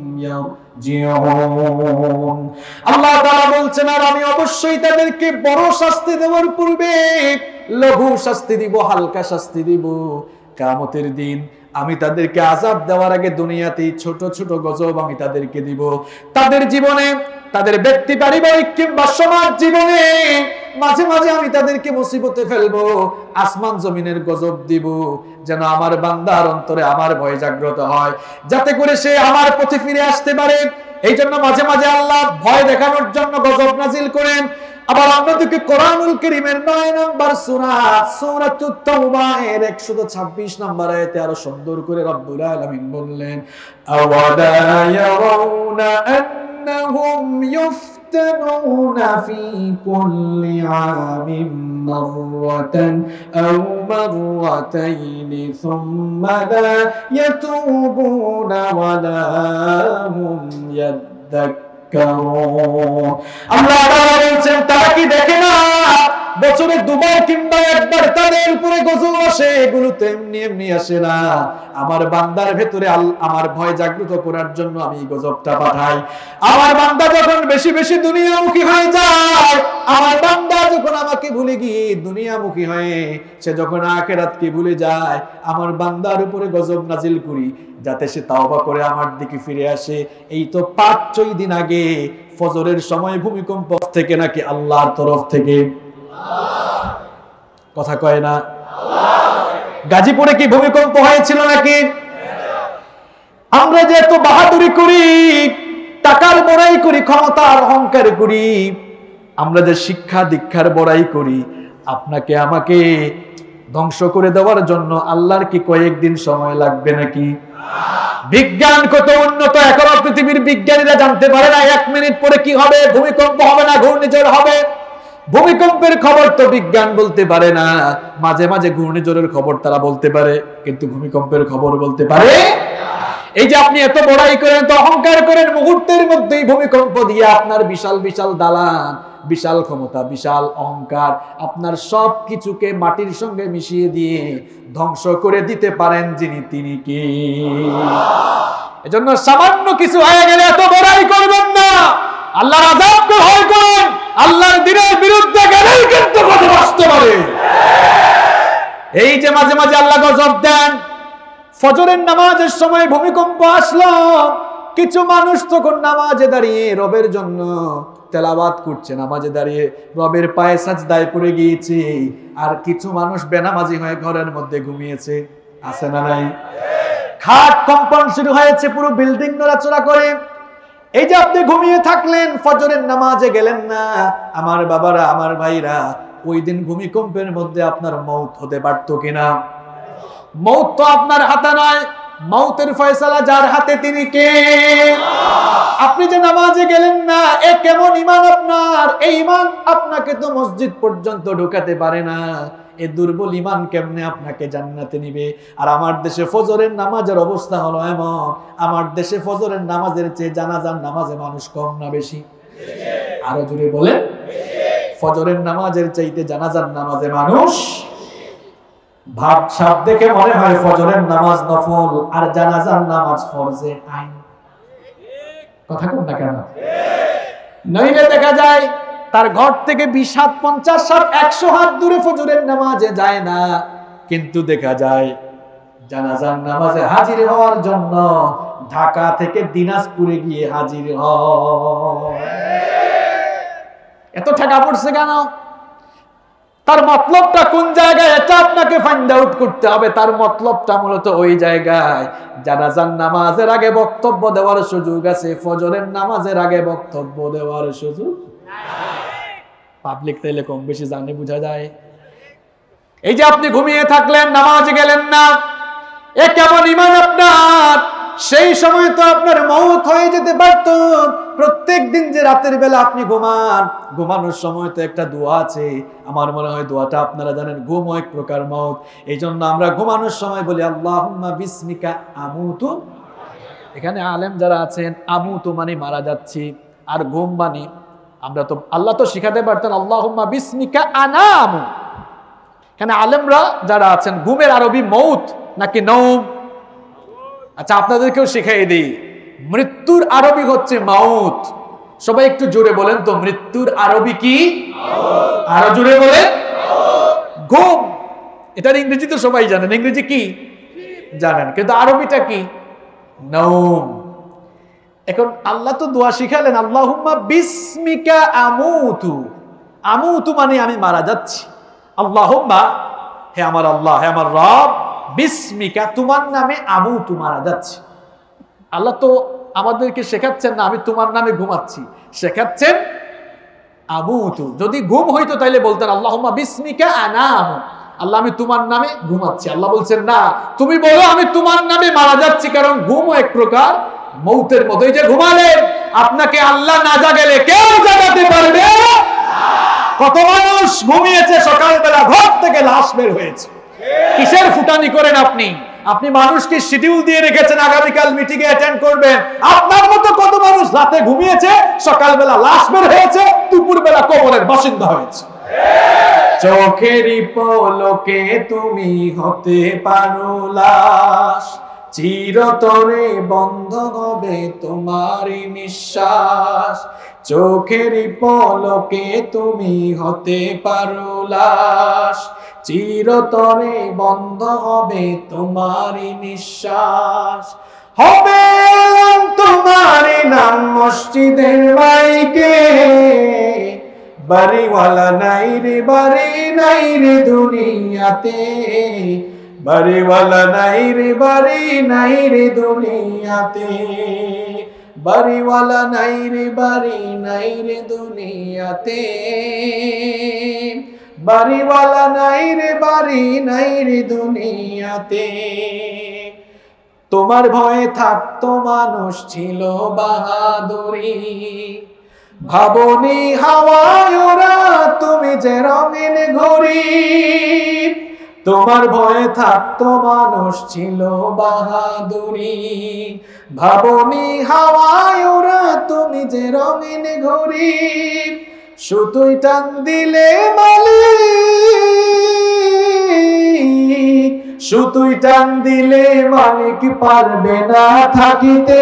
ইয়ারজিউন। আল্লাহ তাআলা বলছেন, আর আমি অবশ্যই তাদেরকে বড় শাস্তি দেওয়ার পূর্বে লঘু শাস্তি দিব, হালকা শাস্তি দিব। কিয়ামতের দিন আমি তাদেরকে আযাব দেওয়ার আগে দুনিয়াতেই ছোট ছোট গজব আমি তাদেরকে দিব। তাদের জীবনে, তাদের ব্যক্তি পারিবারিক কিংবা সমাজ জীবনে মাঝে মাঝে আমি তাদেরকে মুসিবতে ফেলবো, আসমান জমিনের গজব দিব, যেন আমার বান্দার অন্তরে আমার ভয় জাগ্রত হয়, যাতে করে সে আমার পথে ফিরে আসতে পারে। এই জন্য মাঝে মাঝে আল্লাহ ভয় দেখানোর জন্য গজব নাজিল করেন। আবার অন্যদিকে কোরআনুল কারীমের 9 নম্বর সূরা সূরাতুত তাওবা এর 126 নম্বর আয়াতে আরো সুন্দর করে রব্বুল আলামিন বললেন, আওয়ালা ইয়ারাউনা আন্নাহুম ইফতানুনা ফি কুল্লি আমিন মাররাতান আও মাররাতাইনি সুম্মা লা ইয়াতুবুনা ওয়ালা হুম ইয়াযাক্কারুন। আল্লাহ তাআলা বলেন, তারা কি দেখে না বছরে দুবার কিংবা একবার তাদের উপরে গজব আসে? এগুলো তো এমনি এমনি আসে না, আমার বান্দার ভেতরে আমার ভয় জাগ্রত করার জন্য আমি গজবটা পাঠাই। আমার বান্দা যখন বেশি বেশি দুনিয়ামুখী হয়ে যায়, আমার বান্দা যখন আমাকে ভুলে গিয়ে দুনিয়ামুখী হয়ে সে যখন আখিরাতকে ভুলে যায়, আমার বান্দার উপরে গজব নাজিল করি যাতে সে তাওবা করে আমার দিকে ফিরে আসে। এই তো 5-6 দিন আগে ফজরের সময় ভূমিকম্প থেকে নাকি আল্লাহর তরফ থেকে কথা কয় না? গাজীপুরে কি ভূমিকম্প হয়েছিল নাকি? আমরা যে এত বাহাদুরি করি, টাকার বড়াই করি, ক্ষমতার অহংকার করি, আমরা যে শিক্ষা দীক্ষার বড়াই করি, আপনাকে আমাকে ধ্বংস করে দেওয়ার জন্য আল্লাহর কি কয়েকদিন সময় লাগবে নাকি? বিজ্ঞান কত উন্নত, এখনো পৃথিবীর বিজ্ঞানীরা জানতে পারে না 1 মিনিট পরে কি হবে, ভূমিকম্প হবে না ঘূর্ণিঝড় হবে। ভূমিকম্পের খবর তো বিজ্ঞান বলতে পারে না, মাঝে মাঝে ঘূর্ণিঝড়ের খবর তারা বলতে পারে, কিন্তু ভূমিকম্পের খবর বলতে পারে। এই যে আপনি এত বড়াই করেন, তো অহংকার করেন, মুহূর্তের মধ্যেই ভূমিকম্প দিয়ে আপনার বিশাল বিশাল দালান, বিশাল ক্ষমতা, বিশাল অহংকার, আপনার সব কিছুকে মাটির সঙ্গে মিশিয়ে দিয়ে ধ্বংস করে দিতে পারেন যিনি, তিনি কে? এজন্য সামান্য কিছু হয়ে গেলে এত বড়াই করবেন না, আল্লাহর আযাবকে ভয় করুন। আল্লাহর দ্বীনের বিরুদ্ধে গেলেই কিন্তু গজব আসতে পারে। এই যে মাঝে মাঝে আল্লাহ গজব দেন, ফজরের নামাজের সময় ভূমিকম্প আসলো, কিছু মানুষ তখন নামাজে দাঁড়িয়ে রবের জন্য তেলাওয়াত করছে, নামাজে দাঁড়িয়ে রবের পায়ে সাজদায় পড়ে গিয়েছে, আর কিছু মানুষ বেনামাজি হয়ে ঘরের মধ্যে ঘুমিয়েছে। আছে না নাই? খাট কম্পন শুরু হয়েছে, পুরো বিল্ডিং নড়াচড়া করে। এই যে আপনি ঘুমিয়ে থাকলেন, ফজরের নামাজে গেলেন না, আমার বাবারা, আমার ভাইরা, ওই দিন ভূমিকম্পের মধ্যে আপনার মৌত হতে পারতো কিনা? মৌত তো আপনার হাতে নয়, মৌতের ফয়সালা যার হাতে, তিনি কে? আপনি যে নামাজে গেলেন না, এ কেমন ঈমান আপনার? এই ঈমান আপনাকে তো মসজিদ পর্যন্ত ঢোকাতে পারে না। এই দুর্বল ঈমান কেমনে আপনাকে জান্নাতে নিবে? আর আমার দেশে ফজরের নামাজের অবস্থা হলো এমন, আমার দেশে ফজরের নামাজের চেয়ে জানাজার নামাজে মানুষ কম না বেশি? আরো জোরে বলেন। ফজরের নামাজের চাইতে জানাজার নামাজে মানুষ। ভাব সাপ দেখে মনে হয় ফজরের নামাজ নফল আর জানাজার নামাজ ফরজে আইন। কথা কোন না কেন? নইলে দেখা যায় তার ঘর থেকে 20 হাত, 50 হাত, 100 হাত দূরে ফজরের নামাজে যায় না, কিন্তু দেখা যায় জানাজার নামাজে হাজির হওয়ার জন্য ঢাকা থেকে দিনাজপুরে গিয়ে হাজির হয়। এত টাকা পড়ছে কেন? তার মতলবটা কোন জায়গায়, এটা আপনাকে ফাইন্ড আউট করতে হবে। তার মতলবটা মূলত ওই জায়গায়, জানাজার নামাজের আগে বক্তব্য দেওয়ার সুযোগ আছে, ফজরের নামাজের আগে বক্তব্য দেওয়ার সুযোগ পাবলিক তাইলে কম বেশি জানে, বোঝা যায়। এই যে আপনি ঘুমিয়ে থাকলেন, নামাজে গেলেন না, এ কেমন ঈমান আপনার? সেই সময় তো আপনার মওত হয়ে যেতে পারত। প্রত্যেক দিন যে রাতের বেলা আপনি ঘুমান, ঘুমানোর সময় তো একটা দোয়া আছে, আমার মনে হয় দোয়াটা আপনারা জানেন, ঘুমও এক প্রকার মওত। এই জন্য আমরা ঘুমানোর সময় বলি আল্লাহুম্মা বিসমিকা আমুতু। এখানে আলেম যারা আছেন, আমুতু মানে মারা যাচ্ছি, আর ঘুম মানে, আমরা তো আল্লাহ তো শিখাতে পারতেন আল্লাহুম্মা বিসমিকা আনামু। এখানে আলেমরা যারা আছেন, ঘুমের আরবি মৌত নাকি নওম? আচ্ছা, আপনাদেরকেও শিখাই দিই, মৃত্যুর আরবি হচ্ছে মাউত। সবাই একটু জোরে বলেন তো, মৃত্যুর আরবি কি? আরো জোরে বলেন। ঘুম, এটার ইংরেজি তো সবাই জানেন, ইংরেজি কি জানেন, কিন্তু আরবিটা কি? নওম। এখন আল্লাহ তো দোয়া শিখালেন আল্লাহুম্মা বিসমিকা আমুতু। আমুতু মানে আমি মারা যাচ্ছি। আল্লাহুম্মা, হে আমার আল্লাহ, হে আমার রব, বিসমিকা, তোমার নামে আমুতু, মারা যাচ্ছি। আল্লাহ তো আমাদেরকে শেখাচ্ছেন না আমি তোমার নামে ঘুমাচ্ছি, শেখাচ্ছেন আমুতু। যদি ঘুম হইতো তাইলে বলতেন আল্লাহুম্মা বিসমিকা আনাম, আল্লাহ আমি তোমার নামে ঘুমাচ্ছি। আল্লাহ বলছেন না, তুমি বলো আমি তোমার নামে মারা যাচ্ছি, কারণ ঘুমও এক প্রকার মৌতের মতো। এই যে ঘুমালেন, আপনাকে আল্লাহ না জাগালে কেউ জাগাতে পারবে না। কত মানুষ ঘুমিয়েছে, সকালবেলা ঘর থেকে লাশ বের হয়েছে। কিসের ফুটানি করেন আপনি? আপনি মানুষকে শিডিউল দিয়ে রেখেছেন আগামীকাল মিটিং এ অ্যাটেন্ড করবেন। আপনার মতো কত মানুষ রাতে ঘুমিয়েছে, সকালবেলা লাশ বের হয়েছে, দুপুরবেলা কবরের বাসিন্দা হয়েছে। চোখেরই পলকে তুমি হতে পারো লাশ, চিরতরে বন্ধ হবে তোমারই নিঃশ্বাস। চোখেরই পলকে তুমি হতে পারো লাশ, চিরতরে বন্ধ হবে তোমারই নিঃশ্বাস। হবে তোমারই নাম মসজিদের মাইকে, বাড়িওয়ালা নাই রে বাড়ি নাই রে দুনিয়াতে, বাড়িওয়ালা নাই রে বাড়ি নাই রে দুনিয়াতে, বাড়িওয়ালা নাই রে বাড়ি নাই রে দুনিয়াতে, বাড়িওয়ালা নাই রে বাড়ি নাই রে দুনিয়াতে। তোমার ভয়ে থাকতো মানুষ ছিল বাহাদুরি, ভাবনি হাওয়ায় ওরা তুমি যে রঙিন ঘুড়ি। তোমার ভয়ে থাকতো মানুষ ছিল বাহাদুরি, ভাবনি হাওয়ায় ওরা তুমি যে রঙিন ঘুড়ি। সুতোই টান দিলে মালিক, সুতোই টান দিলে মালিক পারবে না থাকিতে,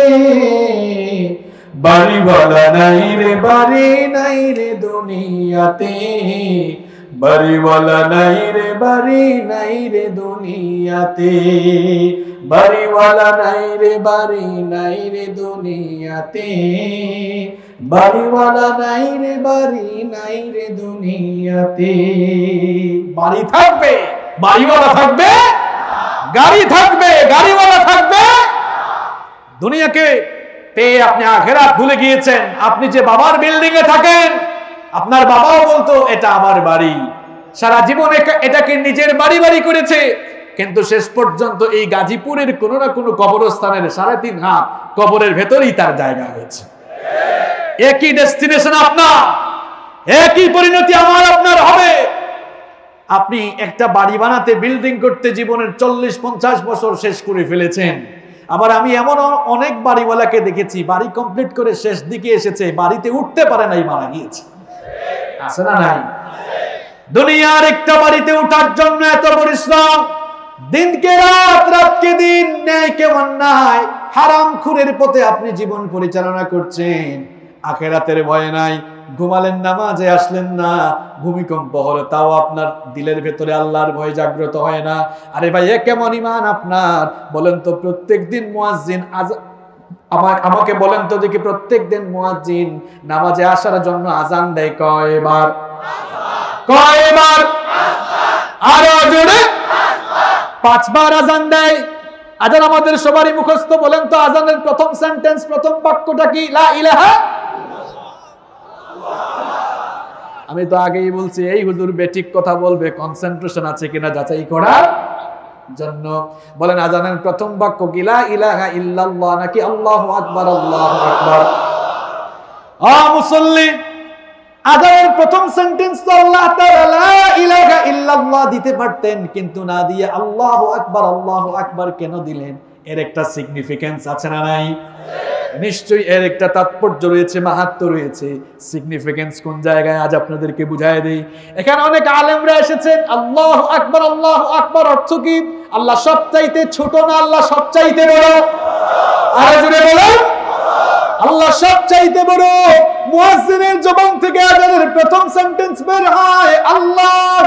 বাড়িওয়ালা নাই রে বাড়ি নাই রে দুনিয়াতে, বাড়িওয়ালা নাই রে বাড়ি নাই রে দুনিয়াতে, বাড়িওয়ালা নাই রে বাড়ি নাই রে দুনিয়াতে, বাড়িওয়ালা নাই রে বাড়ি নাই রে দুনিয়াতে। বাড়ি থাকবে, বাড়িওয়ালা থাকবে, গাড়ি থাকবে, গাড়িওয়ালা থাকবে। দুনিয়াকে পেয়ে আপনি আখিরাত ভুলে গিয়েছেন। আপনি যে বাবার বিল্ডিং এ থাকেন, আপনার বাবাও বলতো এটা আমার বাড়ি, সারা জীবন এটাকে নিজের বাড়ি বাড়ি করেছে, কিন্তু শেষ পর্যন্ত এই গাজীপুরের কোনো না কোনো কবরস্থানের 3.5 হাত কবরের ভেতরেই তার জায়গা হয়েছে। একই ডেস্টিনেশন আপনার, একই পরিণতি আমার আপনার হবে। আপনি একটা বাড়ি বানাতে, বিল্ডিং করতে জীবনের 40-50 বছর শেষ করে ফেলেছেন। আবার আমি এমন অনেক বাড়িওয়ালাকে দেখেছি, বাড়ি কমপ্লিট করে শেষ দিকে এসেছে, বাড়িতে উঠতে পারে নাই, মারা গিয়েছে। আছে না নাই? দুনিয়ার একটা বাড়িতে উঠার জন্য এত পরিশ্রম, দিনকে রাত, রাতকে দিন, ন্যায়কে অন্যায়, হারামখোরের পথে আপনি জীবন পরিচালনা করছেন। আখিরাতের ভয় নাই। ঘুমালেন, নামাজে আসলেন না, ভূমিকম্প হলো, তাও আপনার দিলের ভেতরে আল্লাহর ভয় জাগ্রত হয় না। আরে ভাই, এ কেমন ইমান আপনার? বলেন তো, প্রত্যেকদিন মুয়াজ্জিন আমাকে বলেন তো দেখি, প্রত্যেকদিন মুয়াজ্জিন নামাজে আসার জন্য আজান দেয় কয়বার? কয়বার? আরো জোরে। 5 বার আজান দেয়। আজান আমাদের সবারই মুখস্থ। বলেন তো, আজানের প্রথম সেন্টেন্স, প্রথম বাক্যটা কি? লা ইলাহা। আমি তো আগেই বলছি, এই হুজুর বেঠিক কথা বলবে, কনসেন্ট্রেশন আছে কিনা যাচাই করার জন্য। বলেন, আজানের প্রথম বাক্য কি লা ইলাহা ইল্লাল্লাহ নাকি আল্লাহু আকবার? আল্লাহু আকবার। মুসল্লি, আজানের প্রথম সেন্টেন্স তো আল্লাহ তাআলা লা ইলাহা ইল্লাল্লাহ দিতে পারতেন, কিন্তু না দিয়ে আল্লাহু আকবার কেন দিলেন? এর একটা সিগনিফিকেন্স আছে না নাই? নিশ্চয়ই এর একটা তাৎপর্য রয়েছে, মাহাত্ম্য রয়েছে। সিগনিফিকেন্স কোন জায়গায় আজ আপনাদেরকে বুঝায় দেই। এখানে অনেক আলেমরা এসেছেন। আল্লাহু আকবার অর্থ কি? আল্লাহ সবচাইতে ছোট না আল্লাহ সবচাইতে বড়? আরো জোরে বলুন, আল্লাহ সবচাইতে বড়। মুয়াজ্জিনের জবান থেকে আজানের প্রথম সেন্টেন্স বের হয় আল্লাহু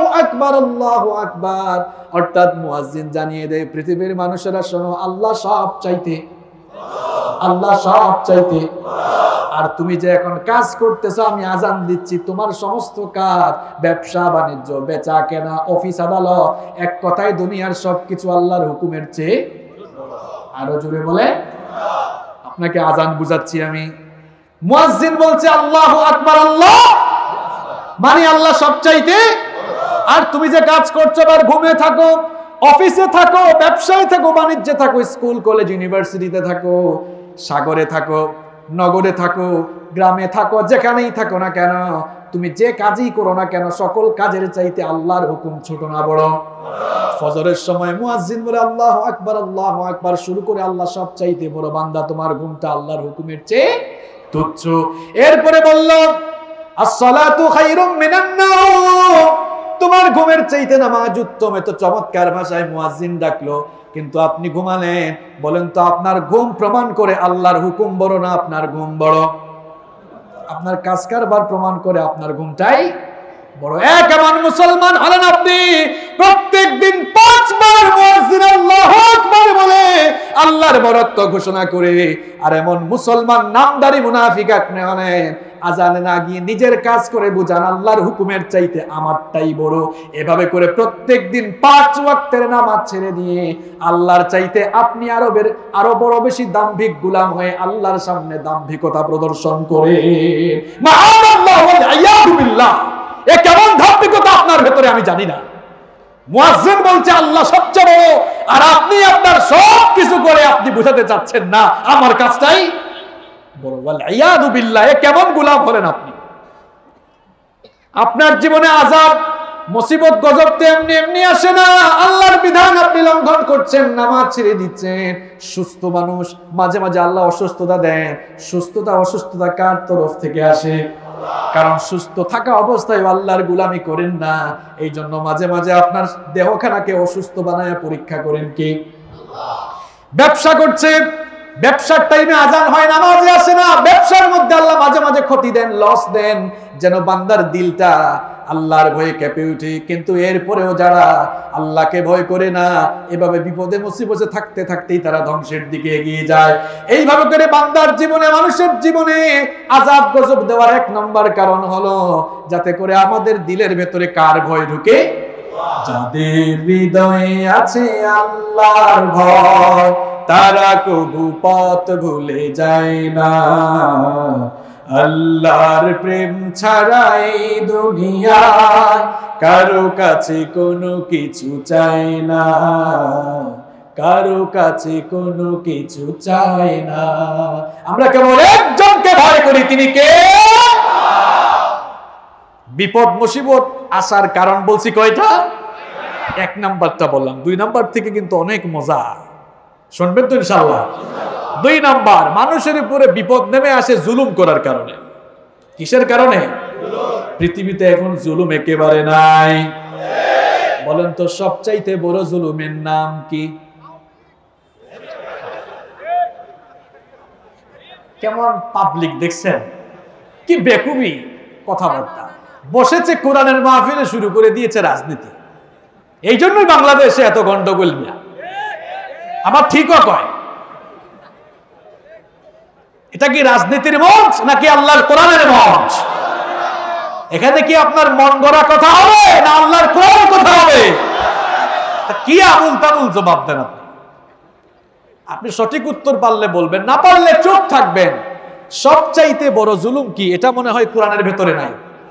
আকবার, অর্থাৎ মুয়াজ্জিন জানিয়ে দেয় পৃথিবীর মানুষেরা, শোনো, আল্লাহ সবচাইতে, আল্লাহ সবচাইতে। আর তুমি যে এখন কাজ করতেছো, আমি আজান দিচ্ছি, তোমার সমস্ত কাজ, ব্যবসা বাণিজ্য, বেচা কেনা, অফিস আদালত, এক কথায় দুনিয়ার সবকিছু আল্লাহর হুকুমের চেয়ে। আরো জোরে বলে, আপনাকে আজান বুঝাচ্ছি আমি। মুয়াজ্জিন বলছে আল্লাহু আকবার, আল্লাহ মানে আল্লাহ সবচাইতে। আর তুমি যে কাজ করছো, আর ঘুমে থাকো, অফিসে থাকো, ব্যবসায় থাকো, বাণিজ্যে থাকো, স্কুল কলেজ ইউনিভার্সিটিতে থাকো, সাগরে থাকো, নগরে থাকো, গ্রামে থাকো, যেখানেই থাকো না কেন, তুমি যে কাজই করো না কেন, সকল কাজের চাইতে আল্লাহর হুকুম ছোট না বড়? ফজরের সময় মুয়াজ্জিন বলে আল্লাহু আকবার শুরু করে, আল্লাহ সবচাইতে বড়, বান্দা তোমার ঘুমটা আল্লাহর হুকুমের চেয়ে তুচ্ছ। এরপরে বলল আসসালাতু খায়রুম মিনান নাওম, তোমার ঘুমের চাইতে নামাজ উত্তম। এত চমৎকার ভাষায় মুয়াজ্জিন ডাকলো, কিন্তু আপনি ঘুমালেন। বলেন তো, আপনার ঘুম প্রমাণ করে আল্লাহর হুকুম বড় না আপনার ঘুম বড়? আপনার কাজ কারবার প্রমাণ করে আপনার ঘুমটাই বড়। কেমন মুসলমান হলেন আপনি? প্রত্যেক দিন 5 বার মুয়াজ্জিন আল্লাহু আকবার বলে আল্লাহর বরত্ব ঘোষণা করে, আর এমন মুসলমান নামদারি মুনাফিক আপনি হলেন, আজানে না গিয়ে নিজের কাজ করে বুঝান আল্লাহর হুকুমের চাইতে আমারটাই বড়। এভাবে করে প্রত্যেক দিন 5 ওয়াক্তের নামাজ ছেড়ে দিয়ে আল্লাহর চাইতে আপনি আরো বড় বেশি দাম্ভিক গোলাম হয়ে আল্লাহর সামনে দাম্ভিকতা প্রদর্শন করে। মাআল্লাহ ওয়াল ইয়াদু বিল্লাহ, এ কেমন দাম্ভিকতা আপনার ভেতরে আমি জানি না। মুয়াজ্জিন বলছে আল্লাহ সবচেয়ে বড়, আর আপনি আপনার সব কিছু করে আপনি বুঝাতে চাচ্ছেন না আমার কাজটাই বড়। ওয়াল ইয়াদু বিল্লাহ, এ কেমন গোলাম হলেন আপনি? আপনার জীবনে আযাব মুসিবত গজব তো এমনি এমনি আসে না। আল্লাহর বিধান আপনি লঙ্ঘন করছেন, নামাজ ছেড়ে দিচ্ছেন। সুস্থ মানুষ, মাঝে মাঝে আল্লাহ অসুস্থতা দেন। অসুস্থতা কার তরফ থেকে আসে? কারণ সুস্থ থাকা অবস্থায় আল্লাহর গোলামি করেন না, এই জন্য মাঝে মাঝে আপনার দেহখানাকে অসুস্থ বানায় পরীক্ষা করেন কে? ব্যবসা করছে, ব্যবসার টাইমে আজান হয়, নামাজে আসে না। ব্যবসার মধ্যে আল্লাহ মাঝে মাঝে ক্ষতি দেন, লস দেন, যেন বান্দার দিলটা আল্লাহর ভয়ে কেঁপে উঠে। কিন্তু এরপরেও যারা আল্লাহকে ভয় করে না, এভাবে বিপদে মুসিবতে থাকতে থাকতেই তারা ধ্বংসের দিকে এগিয়ে যায়। এইভাবে করে বান্দার জীবনে, মানুষের জীবনে আযাব গজব দেওয়ার 1 নম্বর কারণ হলো যাতে করে আমাদের দিলের ভেতরে কার ভয় ঢুকে? যাদের হৃদয়ে আছে আল্লাহর ভয়, তারা কবু পথ ভুলে যায় না। আল্লাহর প্রেম ছাড়া এই দুনিয়ায় কারো কাছে কোনো কিছু চায় না, কারো কাছে কোনো কিছু চায় না। আমরা কেবল একজনকে ভয় করি, তিনি কে? বিপদ মুসিবত আসার কারণ বলছি কয়টা? 1 নাম্বারটা বললাম, 2 নাম্বার থেকে কিন্তু অনেক মজা, শুনবেন তো ইনশাআল্লাহ। 2 নাম্বার, মানুষের উপরে বিপদ নেমে আসে জুলুম করার কারণে। কিসের কারণে? পৃথিবীতে এখন জুলুম একেবারে নাই। বলেন তো সবচাইতে বড় জুলুমের নাম কি? কেমন পাবলিক দেখছেন, কি বেকুবি কথাবার্তা। বসেছে কোরআনের মাহফিলে, শুরু করে দিয়েছে রাজনীতি। এই জন্যই বাংলাদেশে এত গন্ডগোল। মিয়া আমার ঠিকও কয়, এটা কি রাজনীতির মঞ্চ নাকি আল্লাহর কোরআনের মঞ্চ? এখানে কি আপনার মন গড়া কথা হবে না আল্লাহর কোরআনের কথা হবে? কি আবুল তাবুল জবাব দেন আপনি? আপনি সঠিক উত্তর পারলে বলবেন, না পারলে চুপ থাকবেন। সবচাইতে বড় জুলুম কি, এটা মনে হয় কোরআনের ভেতরে নাই।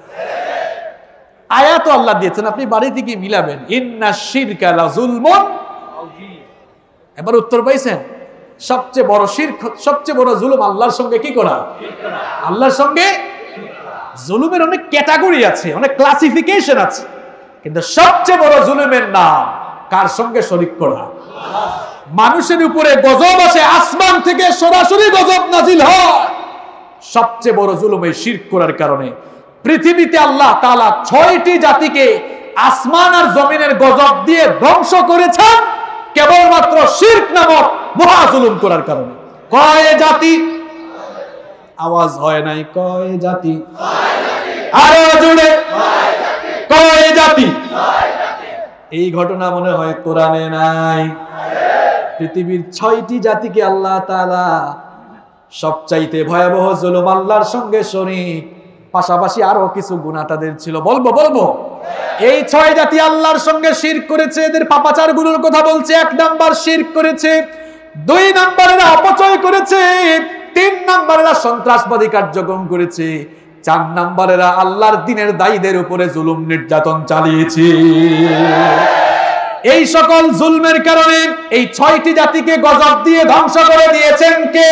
আয়াত আল্লাহ দিয়েছেন, আপনি বাড়ি থেকে মিলাবেন। ইন্নাশ শিরকা লাযুলমুন। এবার উত্তর পাইছেন? সবচেয়ে বড় শিরক, সবচেয়ে বড় জুলুম আল্লাহর সঙ্গে কি করা? আল্লাহর সঙ্গে। জুলুমের অনেক ক্যাটাগরি আছে, অনেক ক্লাসিফিকেশন আছে, কিন্তু সবচেয়ে বড় জুলুমের নাম কার সঙ্গে শরীক করা। মানুষের উপরে গজব আসে, আসমান থেকে সরাসরি গজব নাজিল হয়। সবচেয়ে বড় জুলুম এই শিরক করার কারণে। পৃথিবীতে আল্লাহ তাআলা 6টি জাতিকে আসমান আর জমিনের গজব দিয়ে ধ্বংস করেছেন কেবলমাত্র শিরক নামক মহা জুলুম করার কারণে। কয় জাতি? আওয়াজ হয় নাই। কয় জাতি? আরো জোরে। কয় জাতি? এই ঘটনা মনে হয় কোরআনে নাই। পৃথিবীর 6টি জাতিকে আল্লাহ তাআলা সবচাইতে ভয়াবহ জুলুম, আল্লাহর সঙ্গে শরীক, পাশাপাশি আরো কিছু গুনাহ তাদের ছিল। বলবো এই 6 জাতি আল্লাহর সঙ্গে শিরক করেছে। এদের পাপাচার গুলোর কথা বলছে। 1 নাম্বার শিরক করেছে, 2 নাম্বারেরা অপচয় করেছে, 3 নাম্বারেরা সন্ত্রাসবাদী কার্যক্রম করেছে, 4 নাম্বারেরা আল্লাহর দ্বীনের দায়ীদের উপরে জুলুম নির্যাতন চালিয়েছে। এই সকল জুলমের কারণে এই 6টি জাতিকে গজব দিয়ে ধ্বংস করে দিয়েছেন কে?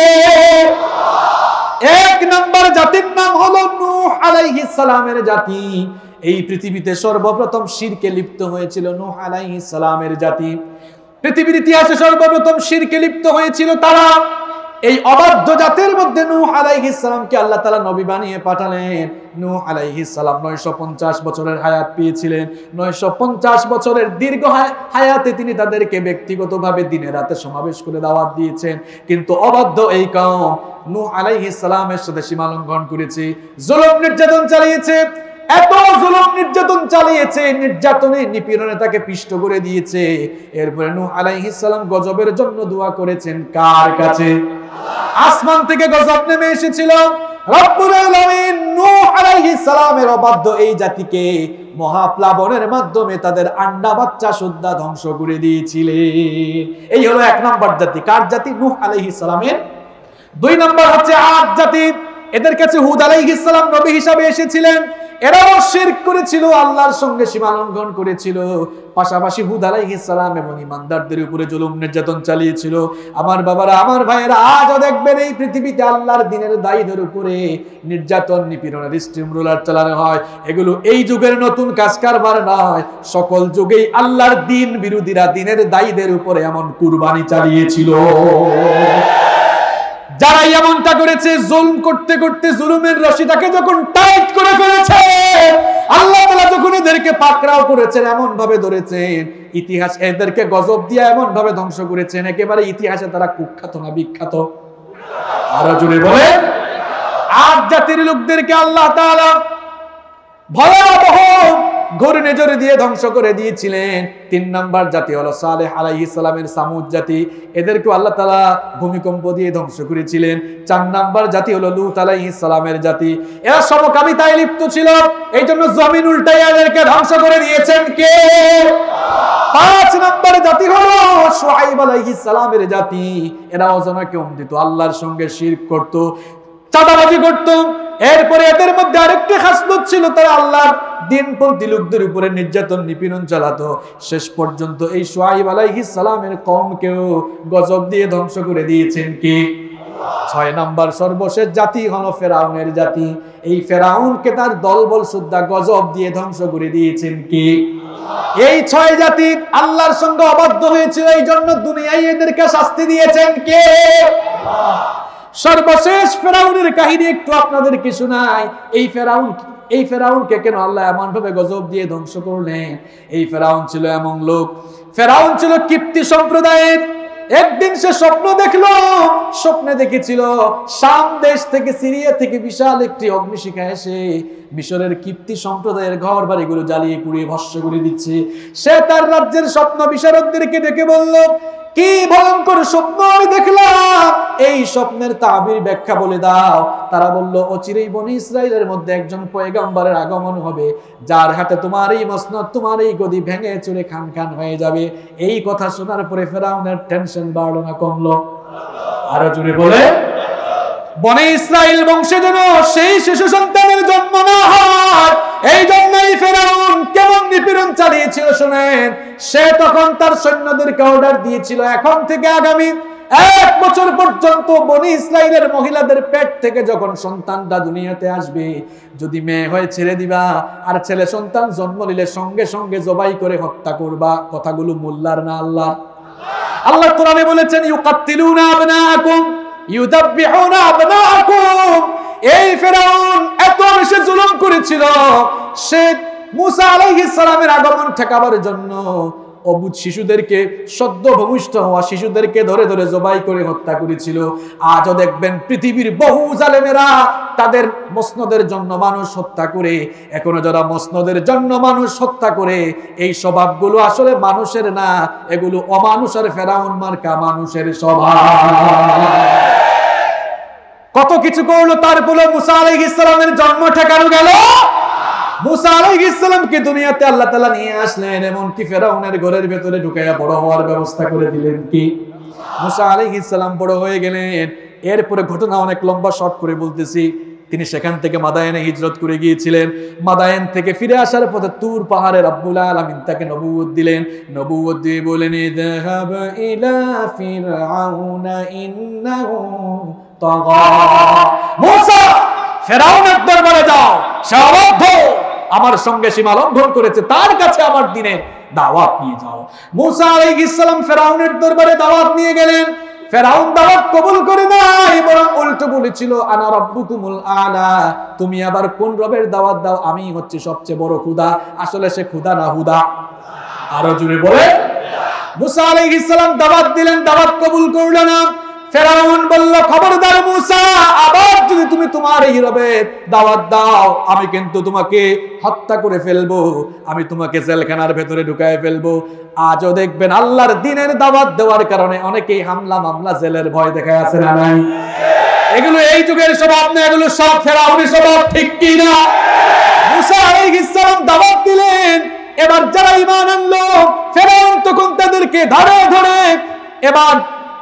1 নাম্বার জাতির নাম হলো নূহ আলাইহিস সালামের জাতি। এই পৃথিবীতে সর্বপ্রথম শিরকে লিপ্ত হয়েছিল নূহ আলাইহিস সালামের জাতি। পৃথিবীর ইতিহাসে সর্বপ্রথম শিরকে লিপ্ত হয়েছিল তারা। এই অবাধ্য জাতির মধ্যে নূহ আলাইহিস সালামকে আল্লাহ তাআলা নবী বানিয়ে পাঠালেন। নূহ আলাইহিস সালাম 950 বছরের হায়াত পেয়েছিলেন। 950 বছরের দীর্ঘ হায়াতে তিনি তাদেরকে ব্যক্তিগতভাবে দিনে রাতে সমাবেশ করে দাওয়াত দিয়েছেন। কিন্তু অবাধ্য এই কওম নূহ আলাইহিস সালামের সাথে সীমা লঙ্ঘন করেছে, জুলুম নির্যাতন চালিয়েছে। এত জুলুম নির্যাতন চালিয়েছে, নির্যাতনে নিপীড়নে তাকে পিষ্ট করে দিয়েছে। এরপরে নূহ আলাইহিস সালাম গজবের জন্য দোয়া করেছেন কার কাছে? আসমান থেকে গজব নেমে এসেছিল। রব্বুল আলামিন নূহ আলাইহিস সালামের অবাধ্য এই জাতিকে মহাপ্লাবনের মাধ্যমে তাদের আন্ডা বাচ্চা সুদ্ধা ধ্বংস করে দিয়েছিলেন। এই হলো 1 নম্বর জাতি। কার জাতি? নূহ আলাইহিস সালামের। 2 নম্বর হচ্ছে আদ জাতি। এদের কাছে হুদ আলাইহিস সালাম নবী হিসাবে এসেছিলেন। এরাও শিরক করেছিল, আল্লাহর সঙ্গে সীমা লঙ্ঘন করেছিল। পাশাপাশি হুদ আলাইহিস সালাম এবং ঈমানদারদের উপরে জুলুম নির্যাতন চালিয়েছিল। আমার বাবারা, আমার ভাইয়েরা, আজও দেখবেন এই পৃথিবীতে আল্লাহর দ্বীনের দায়ীদের উপরে নির্যাতন নিপীড়নের স্টিম রোলার চালানো হয়। এগুলো এই যুগের নতুন কাজ কারবার নয়, সকল যুগেই আল্লাহর দ্বীন বিরোধীরা দ্বীনের দায়ীদের উপরে এমন কুরবানি চালিয়েছিল। যারা এমনটা করেছে, জুলম করতে করতে জুলুমের রশিটাকে যখন টাইট করে ফেলেছে, আল্লাহ তাআলা যখন এদেরকে পাকড়াও করেছেন, এমন ভাবে ধরেছেন, ইতিহাস এদেরকে গজব দিয়ে এমন ভাবে ধ্বংস করেছেন, একেবারে ইতিহাসে তারা কুখ্যাত না বিখ্যাত? আরো জোরে বলে। আদ জাতির লোকদেরকে আল্লাহ তাআলা ভয়াবহ ঘূর্ণিঝড় দিয়ে ধ্বংস করে দিয়েছিলেন। 3 নম্বর জাতি হলো সালেহ আলাইহিস সালামের সামুদ জাতি। এদেরকে আল্লাহ তাআলা ভূমিকম্প দিয়ে ধ্বংস করেছিলেন। 4 নম্বর জাতি হলো লূত আলাইহিস সালামের জাতি। এরা সমকামিতায় লিপ্ত ছিল, এই জন্য জমিন উল্টাইয়া এদেরকে ধ্বংস করে দিয়েছেন কে? 5 নম্বর জাতি হলো শুআয়ব আলাইহিস সালামের জাতি। এরা অজনকে দিত, আল্লাহর সঙ্গে শিরক করত, চাঁদাবাজি করত। এরপরে এদের মধ্যে আরেকটি খাসলত ছিল, তারা আল্লাহর দ্বীনপন্থী লোকদের উপরে নির্যাতন নিপীড়ন চালাতো। শেষ পর্যন্ত এই শুআয়ব আলাইহিস সালামের কওমকেও গজব দিয়ে ধ্বংস করে দিয়েছেন কে? 6 নম্বর সর্বশেষ জাতি হলো ফেরাউনের জাতি। এই ফেরাউনকে তার দলবল সুদ্ধা গজব দিয়ে ধ্বংস করে দিয়েছেন কে? এই 6 জাতি আল্লাহর সঙ্গে অবাধ্য হয়েছিল, এই জন্য দুনিয়ায় এদেরকে শাস্তি দিয়েছেন কে? সর্বশেষ ফেরাউনের কাহিনী একটু আপনাদেরকে শোনাই। এই ফেরাউনকে কেন আল্লাহ এমন ভাবে গজব দিয়ে ধ্বংস করলেন? এই ফেরাউন ছিল এমন লোক, ফেরাউন ছিল কিপ্তি সম্প্রদায়ের। একদিন সে স্বপ্ন দেখলো, স্বপ্নে দেখেছিল শাম দেশ থেকে, সিরিয়া থেকে বিশাল একটি অগ্নিশিখা এসে মিশরের কিপ্তি সম্প্রদায়ের ঘর বাড়িগুলো জ্বালিয়ে পুড়িয়ে ভস্ম করে দিচ্ছে। সে তার রাজ্যের স্বপ্ন বিশারদদেরকে ডেকে বলল, কি ভয়ঙ্কর স্বপ্ন আমি দেখলাম, এই স্বপ্নের তাবির ব্যাখ্যা বলে দাও। তারা বলল, অচিরেই বনি ইসরাইলের মধ্যে একজন পয়গম্বরের আগমন হবে, যার হাতে তোমার এই মসনদ, তোমার এই গদি ভেঙে চুরে খান খান হয়ে যাবে। এই কথা শোনার পরে ফেরাউনের টেনশন বাড়লো না কমলো? আরো জোরে বলে। বনি ইসরাইল বংশে যেন সেই শিশু সন্তানের জন্ম না হয়, এই জন্যই ফেরাউন কেমন নিপীড়ন চালিয়েছিল শুনেন। সে তখন তার সৈন্যদেরকে অর্ডার দিয়েছিল, এখন থেকে আগামী 1 বছর পর্যন্ত বনি ইসরাইলের মহিলাদের পেট থেকে যখন সন্তানটা দুনিয়াতে আসবে, যদি মেয়ে হয়ে ছেড়ে দিবা, আর ছেলে সন্তান জন্ম নিলে সঙ্গে সঙ্গে জবাই করে হত্যা করবা। কথাগুলো মোল্লার না আল্লাহ? আল্লাহ কোরআনে বলেছেন, ইউকাত্তিলুনা আবনাআকুম ইউযাব্বিহুনা আবনাআকুম। এই ফেরাউন এত বেশি জুলুম করেছিল, সে মুসা আলাইহিস সালামের আগমন ঠেকাবার জন্য অবুঝ শিশুদেরকে, সদ্য ভূমিষ্ঠ হওয়া শিশুদেরকে ধরে ধরে জবাই করে হত্যা করেছিল। আজও দেখবেন পৃথিবীর বহু জালেমেরা তাদের মসনদের জন্য মানুষ হত্যা করে। এখনো যারা মসনদের জন্য মানুষ হত্যা করে, এই স্বভাবগুলো আসলে মানুষের না, এগুলো অমানুষের ফেরাউন মার্কা মানুষের স্বভাব। কত কিছু করলো, তারপরে মুসা আলাইহিস সালামের জন্ম ঠেকানো গেল। মুসা আলাইহিস সালামকে দুনিয়াতে আল্লাহ তাআলা নিয়ে আসলেন, এমনকি ফেরাউনের ঘরের ভেতরে ঢুকাইয়া বড় হওয়ার ব্যবস্থা করে দিলেন। কি? মুসা আলাইহিস সালাম বড় হয়ে গেলেন। এরপরে ঘটনা অনেক লম্বা, শর্ট করে বলতেছি। তিনি সেখান থেকে মাদায়েনে হিজরত করে গিয়েছিলেন। মাদায়েন থেকে ফিরে আসার পথে তুর পাহাড়ে রব্বুল আলামিন তাকে নবুয়ত দিলেন। নবুয়ত দিয়ে বলেন, ইযহাব ইলা ফিরআউনা ইন্নাহু তাগা। মুসা, ফেরাউনের দরবারে যাও, সে অবাধ্য, আমার সঙ্গে সীমা লঙ্ঘন করেছে, তার কাছে আমার দিনের দাওয়াত নিয়ে যাও। মুসা আলাইহিস সালাম ফেরাউনের দরবারে দাওয়াত নিয়ে গেলেন। ফেরাউন দাওয়াত কবুল করে নাই, বরং উল্টো বলেছিল, আনা রাব্বুকুমুল আলা, তুমি আবার কোন রবের দাওয়াত দাও? আমি হচ্ছে সবচেয়ে বড় খোদা। আসলে সে খোদা না হুদা? আরো জোরে বলে। মুসা আলাইহিস সালাম দাওয়াত দিলেন, দাওয়াত কবুল করল না। ফেরাউন বলল, খবরদার মুসা, আবার যদি তুমি তোমার এই রবের দাওয়াত দাও আমি কিন্তু তোমাকে হত্যা করে ফেলবো, আমি তোমাকে জেলখানার ভেতরে ঢুকায় ফেলবো। আজও দেখবেন আল্লাহর দ্বীনের দাওয়াত দেওয়ার কারণে অনেকেই হামলা মামলা জেলের ভয় দেখায় আছে না নাই? এগুলো এই যুগের স্বভাব না, এগুলো সব ফেরাউনি স্বভাব, ঠিক কি না? মুসা আলাইহিস সালাম দাওয়াত দিলেন, এবার যারা ঈমান আনলো ফেরাউন তখন তাদেরকে ধরে ধরে এবার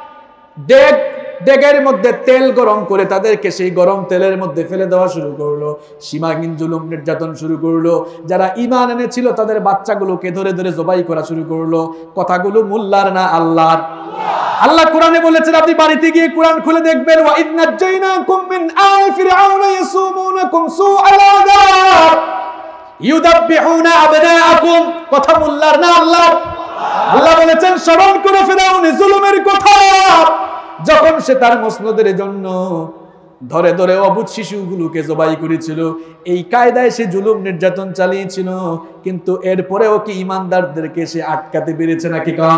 ডেগের মধ্যে তেল গরম করে তাদেরকে সেই গরম তেলের মধ্যে ফেলে দেওয়া শুরু করলো, সীমাহীন জুলুম নির্যাতন শুরু করলো। যারা ঈমান এনেছিল তাদের বাচ্চাগুলোকে ধরে ধরে জবাই করা শুরু করলো। কথাগুলো মোল্লার না আল্লাহর। আল্লাহ কোরআনে বলেছেন, আপনি বাড়িতে গিয়ে কোরআন খুলে দেখবেন, ওয়া ইয নাজাইনাকুম মিন আলি ফিরআউনা ইয়াসুমুনাকুম সুআল আযাব ইউদাব্বিহুনা আবনাআকুম। কথা মোল্লার না আল্লাহর। আল্লাহ বলেছেন, স্মরণ করো ফিরআউনের জুলুমের কথা, যখন সে তার মসনদের জন্য ধরে ধরে অবুঝ শিশুগুলোকে জবাই করেছিল। এই কায়দায় সে জুলুম নির্যাতন চালিয়েছিল, কিন্তু এরপরেও কি ইমানদারদেরকে সে আটকাতে পেরেছে নাকি? কারণ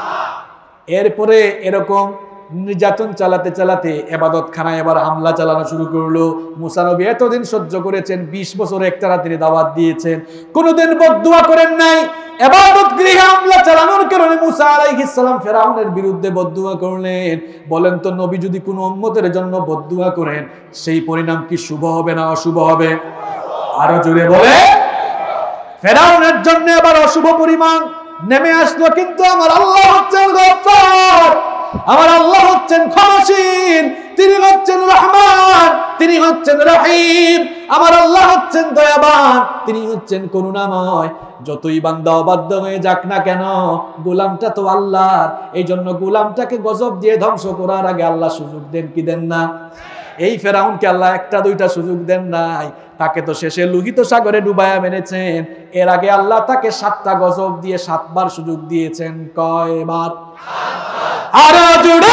এরপরে এরকম নির্যাতন চালাতে চালাতে ইবাদত খানায় এবার হামলা চালানো শুরু করলো। মুসা নবী এতদিন সহ্য করেছেন, 20 বছর একটানা তিনি দাওয়াত দিয়েছেন, কোনোদিন বদদুয়া করেন নাই। ইবাদত গৃহে হামলা চালানোর কারণে মুসা আলাইহিস সালাম ফেরাউনের বিরুদ্ধে বদদুয়া করলেন। বলেন তো, নবী যদি কোনো উম্মতের জন্য বদদুয়া করেন সেই পরিণাম কি শুভ হবে না অশুভ হবে? আরো জোরে বলে। ফেরাউনের জন্য এবার অশুভ পরিমাণ নেমে আসলো, কিন্তু আমার আল্লাহ হচ্ছেন গফফার, আমার আল্লাহ হচ্ছেন ক্ষমাশীল, তিনি হচ্ছেন রহমান, তিনি হচ্ছেন রহিম, আমার আল্লাহ হচ্ছেন দয়াবান, তিনি হচ্ছেন করুণাময়। যতই বান্দা অবাধ্য হয়ে যাক না কেন, গোলামটা তো আল্লাহর। এই জন্য গোলামটাকে গজব দিয়ে ধ্বংস করার আগে আল্লাহ সুযোগ দেন কি দেন না? এই ফেরাউনকে আল্লাহ একটা দুইটা সুযোগ দেন নাই, তাকে তো শেষে লোহিত সাগরে ডুবায়া মেরেছেন। এর আগে আল্লাহ তাকে 7টা গজব দিয়ে 7 বার সুযোগ দিয়েছেন। কয়বার? আরো জোরে।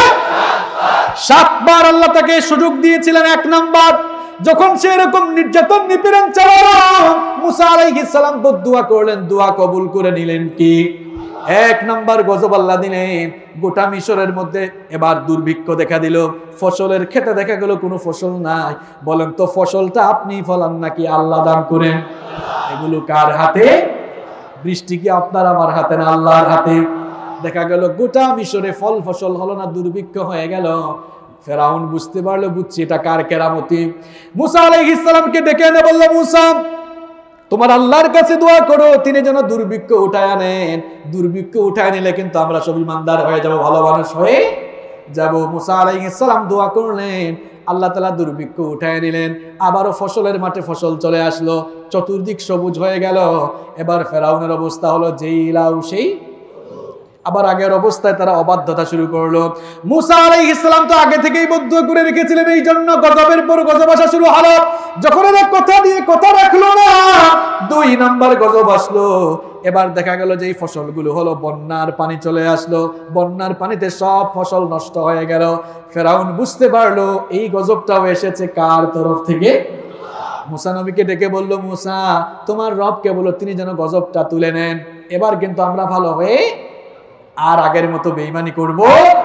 7 বার আল্লাহ তাকে সুযোগ দিয়েছিলেন। 1 নাম্বার, যখন সে এরকম নির্যাতন নিপীড়ন চালালো, মুসা আলাইহিস সালাম বদদুয়া করলেন, দোয়া কবুল করে নিলেন কি? 1 নাম্বার গজব আল্লাহ দিলেন। গোটা মিশরের মধ্যে এবার দুর্ভিক্ষ দেখা দিল, ফসলের খেতে দেখা গেল কোনো ফসল নাই। বলেন তো, ফসলটা আপনি ফলান নাকি আল্লাহ দান করেন? এগুলো কার হাতে? বৃষ্টি কি আপনার আমার হাতে না আল্লাহর হাতে? দেখা গেল গোটা মিশরে ফল ফসল হলো না, দুর্ভিক্ষ হয়ে গেল। ফেরাউন বুঝতে পারলো, বুঝছি এটা কার কেরামতি। মুসা আলাইহিস সালামকে ডেকে এনে বলল, মুসা তোমার আল্লাহর কাছে দোয়া করো তিনি যেন দুর্ভিক্ষ উঠায় আনেন। দুর্ভিক্ষ উঠায় নিলে কিন্তু আমরা সব ইমানদার হয়ে যাব, ভালো মানুষ হয়ে যাব। মুসা আলাইহিস সালাম দোয়া করলেন, আল্লাহ তাআলা দুর্ভিক্ষ উঠায় নিলেন। আবারও ফসলের মাঠে ফসল চলে আসলো, চতুর্দিক সবুজ হয়ে গেল। এবার ফেরাউনের অবস্থা হলো যেই লাউ সেই। আবার আগের অবস্থায় তারা অবাধ্যতা শুরু করলো। মুসা আলাইহিস সালাম তো আগে থেকেই বদদুয়া করে রেখেছিলেন, এই জন্য গজবের পর গজব আসা শুরু হলো। যখন এরা কথা দিয়ে কথা রাখলো না, 2 নাম্বার গজব আসলো। এবার দেখা গেল যে এই ফসলগুলো হলো, বন্যার পানি চলে আসলো, বন্যার পানিতে সব ফসল নষ্ট হয়ে গেল। ফেরাউন বুঝতে পারলো এই গজবটাও এসেছে কার তরফ থেকে? মুসা নবীকে ডেকে বলল, মুসা তোমার রবকে বলো তিনি যেন গজবটা তুলে নেন। এবার কিন্তু আমরা ভালো হয়ে আর আগের মতো বেঈমানি করব।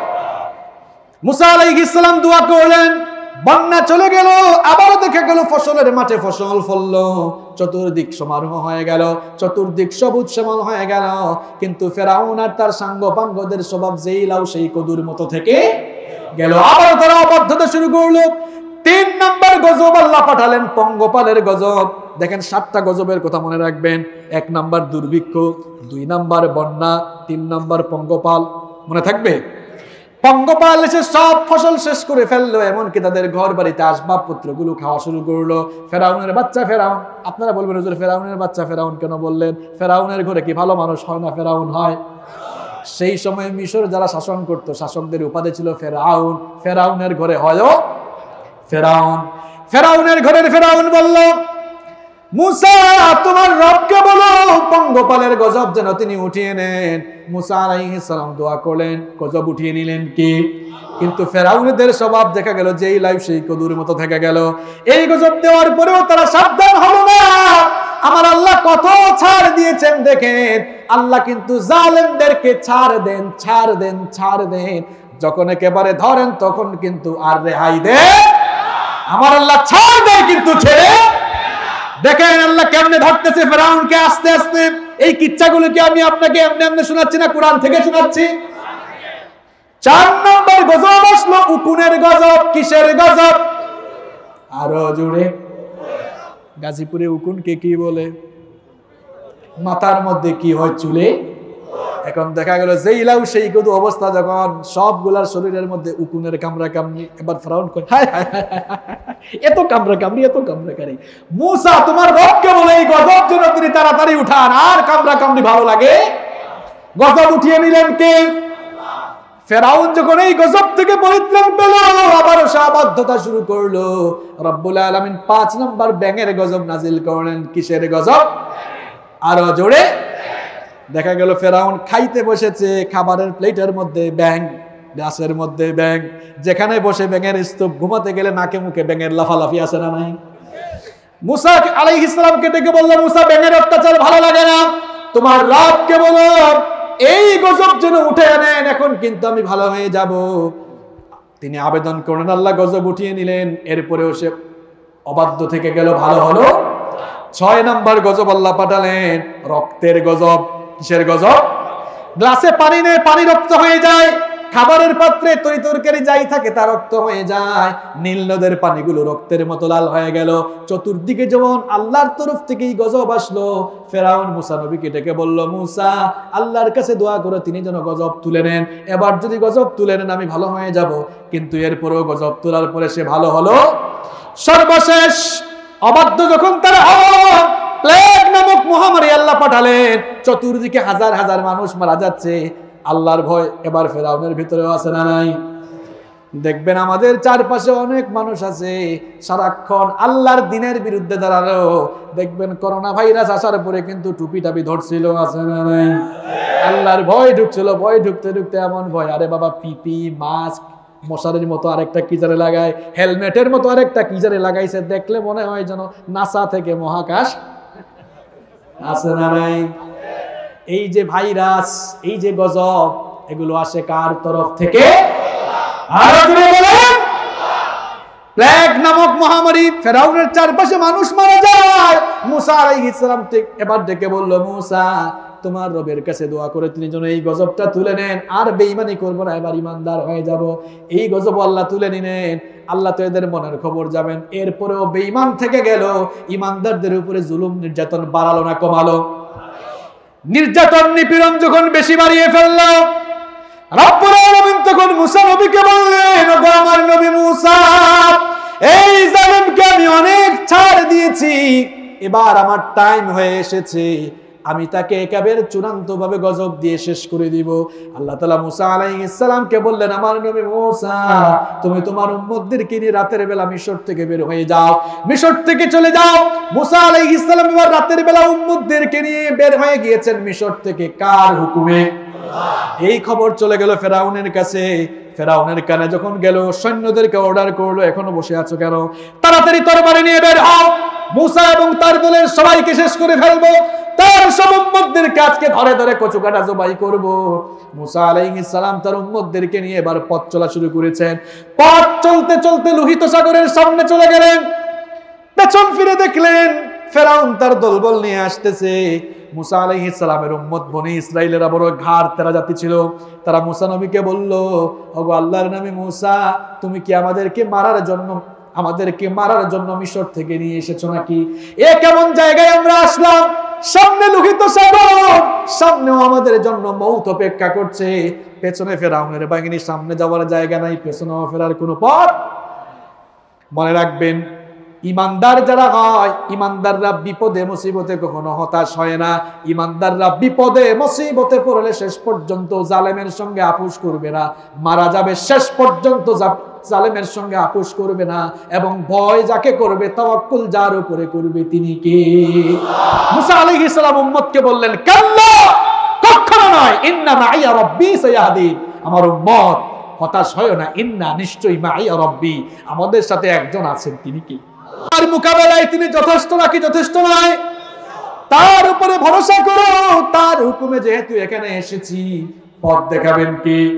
মুসা আলাইহিস সালাম দোয়া করলেন, বন্যা চলে গেল। আবার দেখা গেল ফসলের মাঠে ফসল ফললো, চতুর্দিক সমারোহ হয়ে গেল, চতুর্দিক সবুজ শ্যামল হয়ে গেল। কিন্তু ফেরাউন আর তার সাঙ্গ পাঙ্গদের স্বভাব যেই লাউ সেই কদুর মতো থেকে গেল। আবার তারা অবাধ্যতা শুরু করলো। 3 নাম্বার গজব আল্লাহ পাঠালেন, পঙ্গপালের গজব। দেখেন 7টা গজবের কথা মনে রাখবেন। 1 নাম্বার দুর্ভিক্ষ, 2 নাম্বার বন্যা, 3 নাম্বার পঙ্গপাল। মনে থাকবে? পঙ্গপাল এসে সব ফসল শেষ করে ফেললো, এমনকি তাদের ঘর বাড়িতে আসবাবপত্র গুলো খাওয়া শুরু করলো। ফেরাউনের বাচ্চা ফেরাউন। আপনারা বলবেন, হুজুর ফেরাউনের বাচ্চা ফেরাউন কেন বললেন? ফেরাউনের ঘরে কি ভালো মানুষ হয় না? ফেরাউন হয়। সেই সময় মিশর যারা শাসন করত, শাসকদের উপাধি ছিল ফেরাউন। ফেরাউনের ঘরে হয় ফেরাউন। ফেরাউনের ঘরের ফেরাউন বলল, মুসা তোমার রবকে বলো পঙ্গপালের গজব যেন তিনি উঠিয়ে নেন। মুসা আলাইহিস সালাম দোয়া করলেন, গজব উঠিয়ে নিলেন কি? কিন্তু ফেরাউনদের স্বভাব দেখা গেল যেই লাইফ সেই কদুর মতো থেকে গেল। এই গজব দেওয়ার পরেও তারা সাবধান হলো না। আমার আল্লাহ কত ছাড় দিয়েছেন দেখেন। আল্লাহ কিন্তু জালেমদেরকে ছাড় দেন, ছাড় দেন, ছাড় দেন। যখন একেবারে ধরেন তখন কিন্তু আর রেহাই দেয় আমার আল্লাহ, ছাড় দেয় কিন্তু ছেড়ে। দেখেন আল্লাহ কেমনে ধরতেছে ফেরাউনকে আস্তে আস্তে। এই কিচ্ছাগুলো কি আমি আপনাকে এমনি এমনি শোনাচ্ছি না, কোরআন থেকে শোনাচ্ছি। 4 নম্বর গজব আসলো, উকুনের গজব। কিসের গজব? আরো জোরে। গাজীপুরে উকুনকে কি বলে? মাথার মধ্যে কি হয়? চুলে। এখন দেখা গেল যেই লাউ সেই কত অবস্থা, যখন সবগুলার শরীরের মধ্যে উকুনের কামড়া কামড়ি। এবার ফেরাউন কয়, হায় হায় এত কামড়া কামড়ি, এত কামড়া কামড়ি। মুসা তোমার রবকে বলে এই গজব যেন তিনি তাড়াতাড়ি উঠান, আর কামড়া কামড়ি ভালো লাগে। গজব উঠিয়ে নিলেন কে? ফেরাউন যখন এই গজব থেকে পরিত্রাণ পেল, আবারও সাবধানতা শুরু করলো। রব্বুল আলামিন 5 নম্বর ব্যাঙের গজব নাজিল করলেন। কিসের গজব? আরো জোরে। দেখা গেল ফেরাউন খাইতে বসেছে, খাবারের প্লেটের মধ্যে ব্যাঙ, গাছের মধ্যে ব্যাঙ, যেখানে বসে ব্যাঙের স্তূপ। ঘুমাতে গেলে নাকে মুখে ব্যাঙের লাফালাফি আছে না নাই? মুসা আলাইহিস সালামকে ডেকে বলল, মুসা ব্যাঙের অত্যাচার ভালো লাগে না, তোমার রবকে বলো এই গজব যেন উঠে আনেন, এখন কিন্তু আমি ভালো হয়ে যাব। তিনি আবেদন করলেন, আল্লাহ গজব উঠিয়ে নিলেন। এরপরেও সে অবাধ্য থেকে গেল, ভালো হলো। 6 নম্বর গজব আল্লাহ পাঠালেন, রক্তের গজব। কিসের গজব? গ্লাসে পানি নেই, পানি রক্ত হয়ে যায়। খাবারের পাত্রে তরি তরকারি যাই থাকে তা রক্ত হয়ে যায়। নীল নদের পানিগুলো রক্তের মতো লাল হয়ে গেল। চতুর্দিকে যেমন আল্লাহর তরফ থেকে এই গজব আসলো। ফেরাউন মুসা নবীকে ডেকে বলল, মুসা আল্লাহর কাছে দোয়া করো তিনি যেন গজব তুলে নেন। এবার যদি গজব তুলে নেন আমি ভালো হয়ে যাব। কিন্তু এরপরেও গজব তোলার পরে সে ভালো হলো। সর্বশেষ অবাধ্য যখন তারা প্লেগ নামক মহামারী আল্লাহ পাঠালেন, চতুর্দিকে হাজার হাজার মানুষ মারা যাচ্ছে। আল্লাহর ভয় এবার ফেরাউনের ভিতরেও আছে না নাই? দেখবেন আমাদের চারপাশে অনেক মানুষ আছে সারাক্ষণ আল্লাহর দ্বীনের বিরুদ্ধে দাঁড়ালো। দেখবেন করোনা ভাইরাস আসার পরে কিন্তু টুপি টাপি ধরছিল, আছে না নাই? আল্লাহর ভয় ঢুকছিল। ভয় ঢুকতে ঢুকতে এমন ভয়, আরে বাবা পিপি, মাস্ক, মশারির মতো আরেকটা কি জারে লাগায়, হেলমেটের মতো আরেকটা কি জারে লাগাইছে। দেখলে মনে হয় যেন নাসা থেকে মহাকাশ, আছে না নাই? এই যে ভাইরাস, এই যে গজব, এগুলো আসে কার তরফ থেকে? আরো জোরে বলেন। প্লেগ নামক মহামারী, ফেরাউনের চারপাশে মানুষ মারা যায়। মুসা আলাইহিস সালাম এবার ডেকে বলল, মুসা তোমার রবের কাছে দোয়া করে তিনি যেন এই গজবটা তুলে নেন, আর বেঈমানি করব না, এবার ইমানদার হয়ে যাব। এই গজব আল্লাহ তুলে নিলেন। আল্লাহ তো এদের মনের খবর যাবেন। এরপরেও বেঈমান থেকে গেল, ইমানদারদের উপরে জুলুম নির্যাতন বাড়ালো না কমালো? নির্যাতন নিপীড়ন যখন বেশি বাড়িয়ে ফেলল, রব্বুল আলামিন তখন মুসা নবীকে বললেন, ওগো আমার নবী মুসা, এই জালিমকে আমি অনেক ছাড় দিয়েছি, এবার আমার টাইম হয়ে এসেছে, আমি তাকে একেবারে চূড়ান্তভাবে গজব দিয়ে শেষ করে দিব। আল্লাহ তাআলা মুসা আলাইহিস সালামকে বললেন, আমার নবী মুসা তুমি তোমার উম্মতদেরকে নিয়ে রাতের বেলা মিশর থেকে বের হয়ে যাও, মিশর থেকে চলে যাও। মুসা আলাইহিস সালাম এবার রাতের বেলা উম্মতদেরকে নিয়ে বের হয়ে গিয়েছেন মিশর থেকে। কার হুকুমে? এই খবর চলে গেল ফেরাউনের কাছে। ফেরাউনের কানে যখন গেল, সৈন্যদেরকে অর্ডার করলো, এখনো বসে আছো কেন? তাড়াতাড়ি তরবারি নিয়ে বের হও, মুসা এবং তার দলের সবাইকে শেষ করে ফেলবো, তার সব উম্মতদেরকে আজকে ধরে ধরে কচুকাটা জবাই করব। মুসা আলাইহিস সালাম তার উম্মতদেরকে নিয়ে এবার পথ চলা শুরু করেছেন। পথ চলতে চলতে লোহিত সাগরের সামনে চলে গেলেন। পেছন ফিরে দেখলেন ফেরাউন তার দলবল নিয়ে আসতেছে। মুসা আলাইহিস সালামের উম্মত বনি ইসরাইলের বড় ঘাড় তেরা জাতি ছিল। তারা মুসা নবীকে বলল, ওগো আল্লাহর নবী মুসা, তুমি কি আমাদেরকে মারার জন্য মিশর থেকে নিয়ে এসেছো নাকি? এ কেমন জায়গায় আমরা আসলাম? সামনে লোহিত সাগর, সামনেও আমাদের জন্য মউত অপেক্ষা করছে। পেছনে ফেরাউনের বাহিনী, সামনে যাওয়ার জায়গা নাই, পেছনেও ফেরার কোনো পথ। মনে রাখবেন, ইমানদার যারা হয়, ইমানদাররা বিপদে মুসিবতে কখনো হতাশ হয় না। ইমানদাররা বিপদে মুসিবতে পড়লে শেষ পর্যন্ত জালেমের সঙ্গে আপোষ করবে না, মারা যাবে শেষ পর্যন্ত জালেমের সঙ্গে আপোষ করবে না। এবং ভয় যাকে করবে, তাওয়াক্কুল যার উপরে করবে তিনি কে? মুসা আলাইহিস সালাম উম্মতকে বললেন, কাল্লা, কখনো নয়, ইন্না মাইয়া রাব্বি সায়াহদিন, আমার উম্মত হতাশ হয় না, ইন্না নিশ্চয়ই মাইয়া রাব্বি, আমাদের সাথে একজন আছেন, তিনি কি? তার মোকাবেলায় তিনি যথেষ্ট নাকি যথেষ্ট নয়? তার উপরে ভরসা করো, তার হুকুমে যেহেতু এখানে এসেছি, পথ দেখাবেন কি?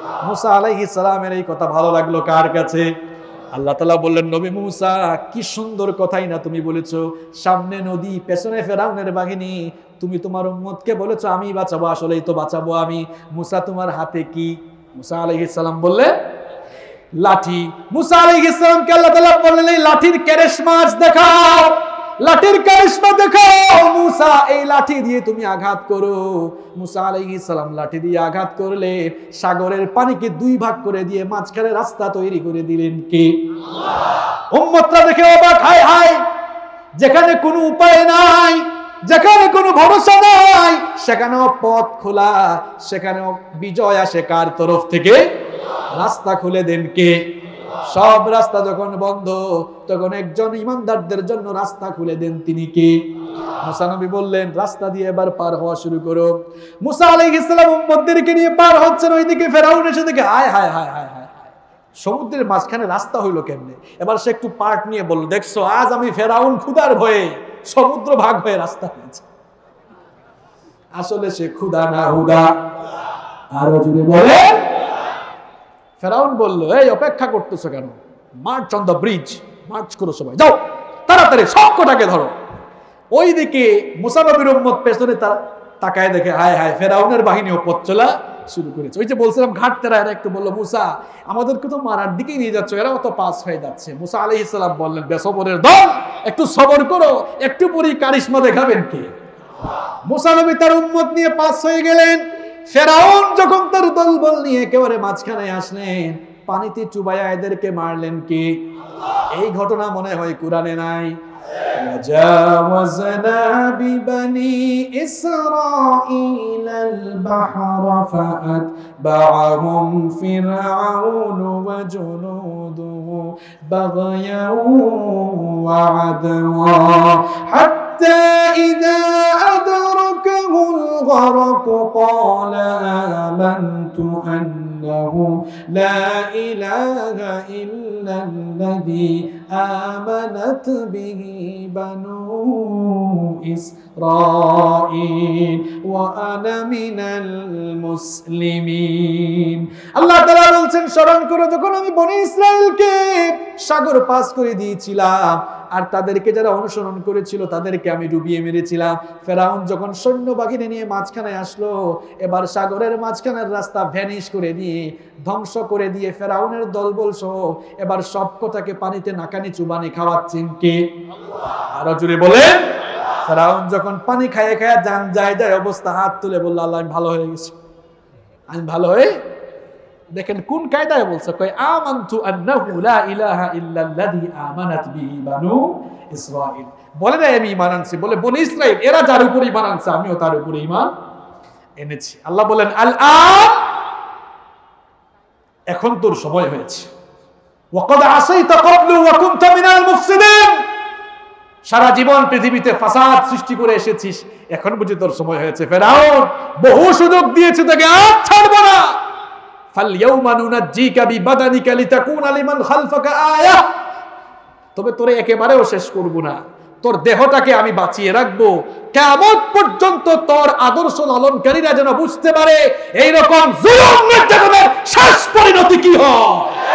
মুসা আলাইহিস সালামের এই কথা ভালো লাগলো কার কাছে? আল্লাহ তাআলা বললেন, নবী মুসা, কি সুন্দর কথাই না তুমি বলেছো, সামনে নদী, পেছনে ফেরাউনের বাহিনী, তুমি তোমার উম্মতকে বলেছো আমি বাঁচাবো, আসলেই তো বাঁচাবো আমি। মুসা, তোমার হাতে কি? মুসা আলাইহিস সালাম বললেন, লাঠি। মুসা আলাইহিস সালামকে আল্লাহ তাআলা বললেন, এই লাঠির কারিশমা দেখাও, লাঠির কারিশমা দেখাও। মুসা, এই লাঠি দিয়ে তুমি আঘাত করো। মুসা আলাইহিস সালাম লাঠি দিয়ে আঘাত করলে সাগরের পানিকে দুই ভাগ করে দিয়ে মাঝখানে রাস্তা তৈরি করে দিলেন কে? আল্লাহ। উম্মতরা দেখে অবাক, হায় হায়, যেখানে কোনো উপায় নাই, যেখানে কোনো ভরসা নাই, সেখানেও পথ খোলা, সেখানেও বিজয় আসে কার তরফ থেকে? রাস্তা খুলে দেন কে? সব রাস্তা যখন বন্ধ, তখন একজন ইমানদারদের জন্য রাস্তা খুলে দেন, তিনি কে? মুসা নবী বললেন, রাস্তা দিয়ে এবার পার হওয়া শুরু করো। মুসা আলাইহিস সালাম উম্মতদেরকে নিয়ে পার হচ্ছেন, ওইদিকে ফেরাউন এসে দেখে, হায় হায় হায় হায় হায়, সমুদ্রের মাঝখানে রাস্তা হইলো কেমনে? এবার সে একটু পার্ট নিয়ে বলল, দেখছো, আজ আমি ফেরাউন ক্ষুধার ভয়ে সমুদ্র ভাগ হয়ে রাস্তা হয়েছে। আসলে সে ক্ষুধা না হুদা। আরো জুড়ে বলে। ফেরাউন বলল, এই অপেক্ষা করতেছো কেন? March on the bridge, march করো সবাই, যাও তাড়াতাড়ি সব কটাকে ধরো। ওইদিকে মুসা নবীর উম্মত পেছনে তাকায় দেখে, হায় হায়, ফেরাউনের বাহিনীও পথ চলা শুরু করেছে। ওই যে বলছিলাম ঘাটতেরা, এরা একটু বললো, মুসা আমাদেরকে তো মারার দিকেই নিয়ে যাচ্ছ, এরাও তো পাস হয়ে যাচ্ছে। মুসা আলাইহিস সালাম বললেন, বেসবরের দল, একটু সবর করো, একটু পরেই কারিশমা দেখাবেন কে? মুসা নবী তার উম্মত নিয়ে পাস হয়ে গেলেন। ফেরাউন যখন তার দলবল নিয়ে একেবারে মাঝখানে আসলেন, পানিতে চুবাইয়া এদেরকে মারলেন কে? এই ঘটনা মনে হয় কুরআনে নাই। وجاوزنا ببني إسرائيل البحر فأتبعهم فرعون وجنوده بغيا وعدوا حتى إذا أدركه الغرق قال آمنت أنه لا إله إلا الذي آمنت به بنو إسرائيل وأنا من المسلمين। আল্লাহ তাআলা বলছেন, স্মরণ করো যখন আমি বনি ইসরাইলকে সাগর পাস করে দিয়েছিলাম, আর তাদেরকে যারা অনুসরণ করেছিল তাদেরকে আমি ডুবিয়ে মেরেছিলাম। ফেরাউন যখন সৈন্যবাহিনী নিয়ে মাঝখানে আসলো, এবার সাগরের মাঝখানের রাস্তা ভ্যানিশ করে দিয়ে, ধ্বংস করে দিয়ে, ফেরাউনের দলবল সহ এবার সব কটাকে পানিতে নাকানি চুবানি খাওয়াচ্ছেন কে? আরো জোরে বলেন। ফেরাউন যখন পানি খায় খায় জান যায় অবস্থা, হাত তুলে বলল, আল্লাহ আমি ভালো হয়ে গেছি, আমি ভালো হয়ে। দেখেন কোন কায়দায় বলছে, কয় আমানতু আন্নাহু লা ইলাহা ইল্লাল্লাযী আমানাত বিহি বানু ইসরাঈল। বলে না আমি ঈমান আনছি, বলে বনি ইসরাঈল এরা যার উপর ঈমান আনছে আমিও তার উপর ঈমান এনেছি। আল্লাহ বলেন, আল আন, এখন তোর সময় হয়েছে। ওয়াকাদ আসাইতা ক্বাবলু ওয়া কুনতা মিনাল মুফসিদিন, সারা জীবন পৃথিবীতে ফাসাদ সৃষ্টি করে এসেছিস, এখন বুঝি তোর সময় হয়েছে। ফেরাউন বহু সুযোগ দিয়েছে তাকে, আর ছাড়ব না। ফালইয়াউমা নুনাজ্জিকা বিবাদানিকা লিতাকুনা লিমান খালফাকা আয়া, তবে তোরে একেবারেও শেষ করব না, তোর দেহটাকে আমি বাঁচিয়ে রাখবো, কিয়ামত পর্যন্ত তোর আদর্শ লালনকারীরা যেন বুঝতে পারে এইরকম জুলুম নির্যাতনের শেষ পরিণতি কি হয়।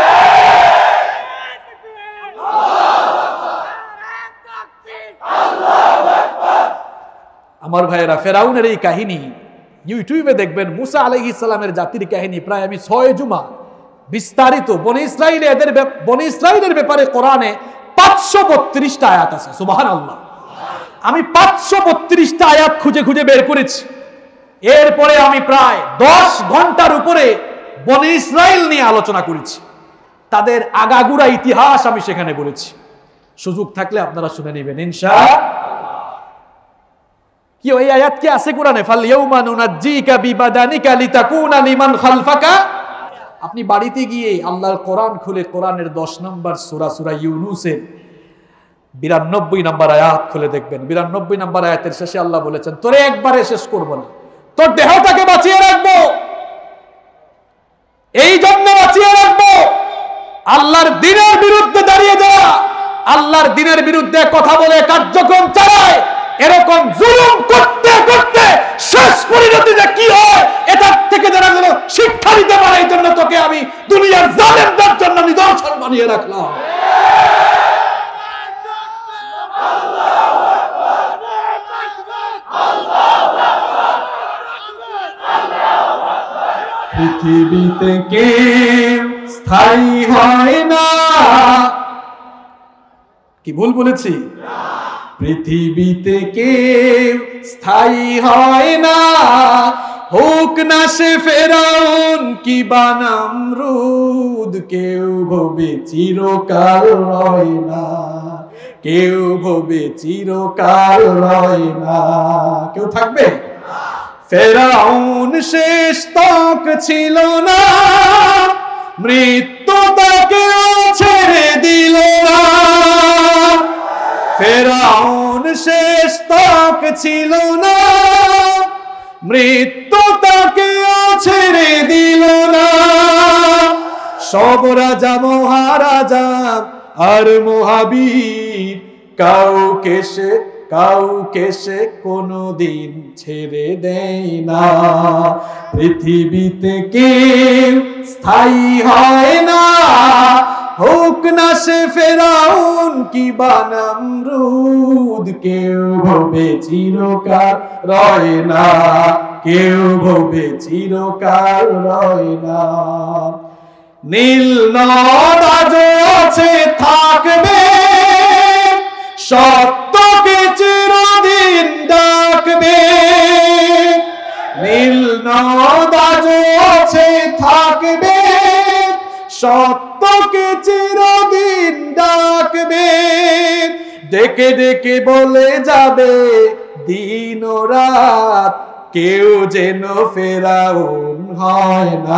আমার ভাইয়েরা, ফেরাউনের এই কাহিনী ইউটিউবে দেখবেন, মুসা আলাইহিস সালামের জাতির কাহিনী প্রায় আমি 6 জুমা বিস্তারিত। বনি ইসরাইলের ব্যাপারে কোরআনে 532টা আয়াত আছে, সুবহানাল্লাহ। আমি 532টা আয়াত খুঁজে খুঁজে বের করেছি। এরপরে আমি প্রায় 10 ঘন্টার উপরে বনি ইসরাইল নিয়ে আলোচনা করেছি, তাদের আগাগোড়া ইতিহাস আমি সেখানে বলেছি। সুযোগ থাকলে আপনারা শুনে নেবেন ইনশাআল্লাহ। কি ওই আয়াত কি আছে কোরআনে? ফালইয়াউমা নুনাজ্জিকা বিবাদানিকা লিতাকুনা লিমান খালফাকা। আপনি বাড়িতে গিয়ে আল্লাহর কোরআন খুলে কোরআনের 10 নম্বর সূরা, সূরা ইউনূসের 92 নম্বর আয়াত খুলে দেখবেন। 92 নম্বর আয়াতের শেষে আল্লাহ বলেছেন, তোরে একবারে শেষ করব না, তোর দেহটাকে বাঁচিয়ে রাখবো। এই জন্য বাঁচিয়ে রাখবো, আল্লাহর দ্বীনের বিরুদ্ধে দাঁড়িয়ে যারা আল্লাহর দ্বীনের বিরুদ্ধে কথা বলে কার্যক্রম চালায়, এরকম জুলুম করতে করতে শেষ পরিণতিটা কি হয় এটার থেকে যারা যেন শিক্ষা দিতে পারে, এই জন্য তোকে আমি দুনিয়ার জালেমদের জন্য নিদর্শন বানিয়ে রাখলাম। পৃথিবীতে কেউ স্থায়ী হয় না, কি ভুল বলেছি? পৃথিবীতে কেউ স্থায়ী হয় না, হোক না সে ফেরাউন কি বা নমরুদ, কেউ ভবে চিরকাল রয় না, কেউ ভবে চিরকাল রয় না। কেউ থাকবে? ফেরাউন শেষ তক ছিল না, মৃত্যু তাকে ছেড়ে দিল না। ফেরাউন শেষ তক ছিল না, মৃত্যু তাকে ছেড়ে দিল না। সব রাজা মহারাজা আর মহাবীর কাউকে সে কোনদিন ছেড়ে দেয় না। পৃথিবীতে কেউ স্থায়ী হয় না, হোক না সে ফেরাউন কি বা নমরুদ, কেউ ভবে চিরকাল রয় না, কেউ ভবে চিরকাল রয় না। নীল নদ আজও আছে থাকবে, সত্যকে চিরদিন ডাকবে। নীল নদ আজও আছে থাকবে, সত্যকে চিরদিন ডাকবে। ডেকে ডেকে বলে যাবে দিন ও রাত, কেউ যেন ফেরাউন হয় না।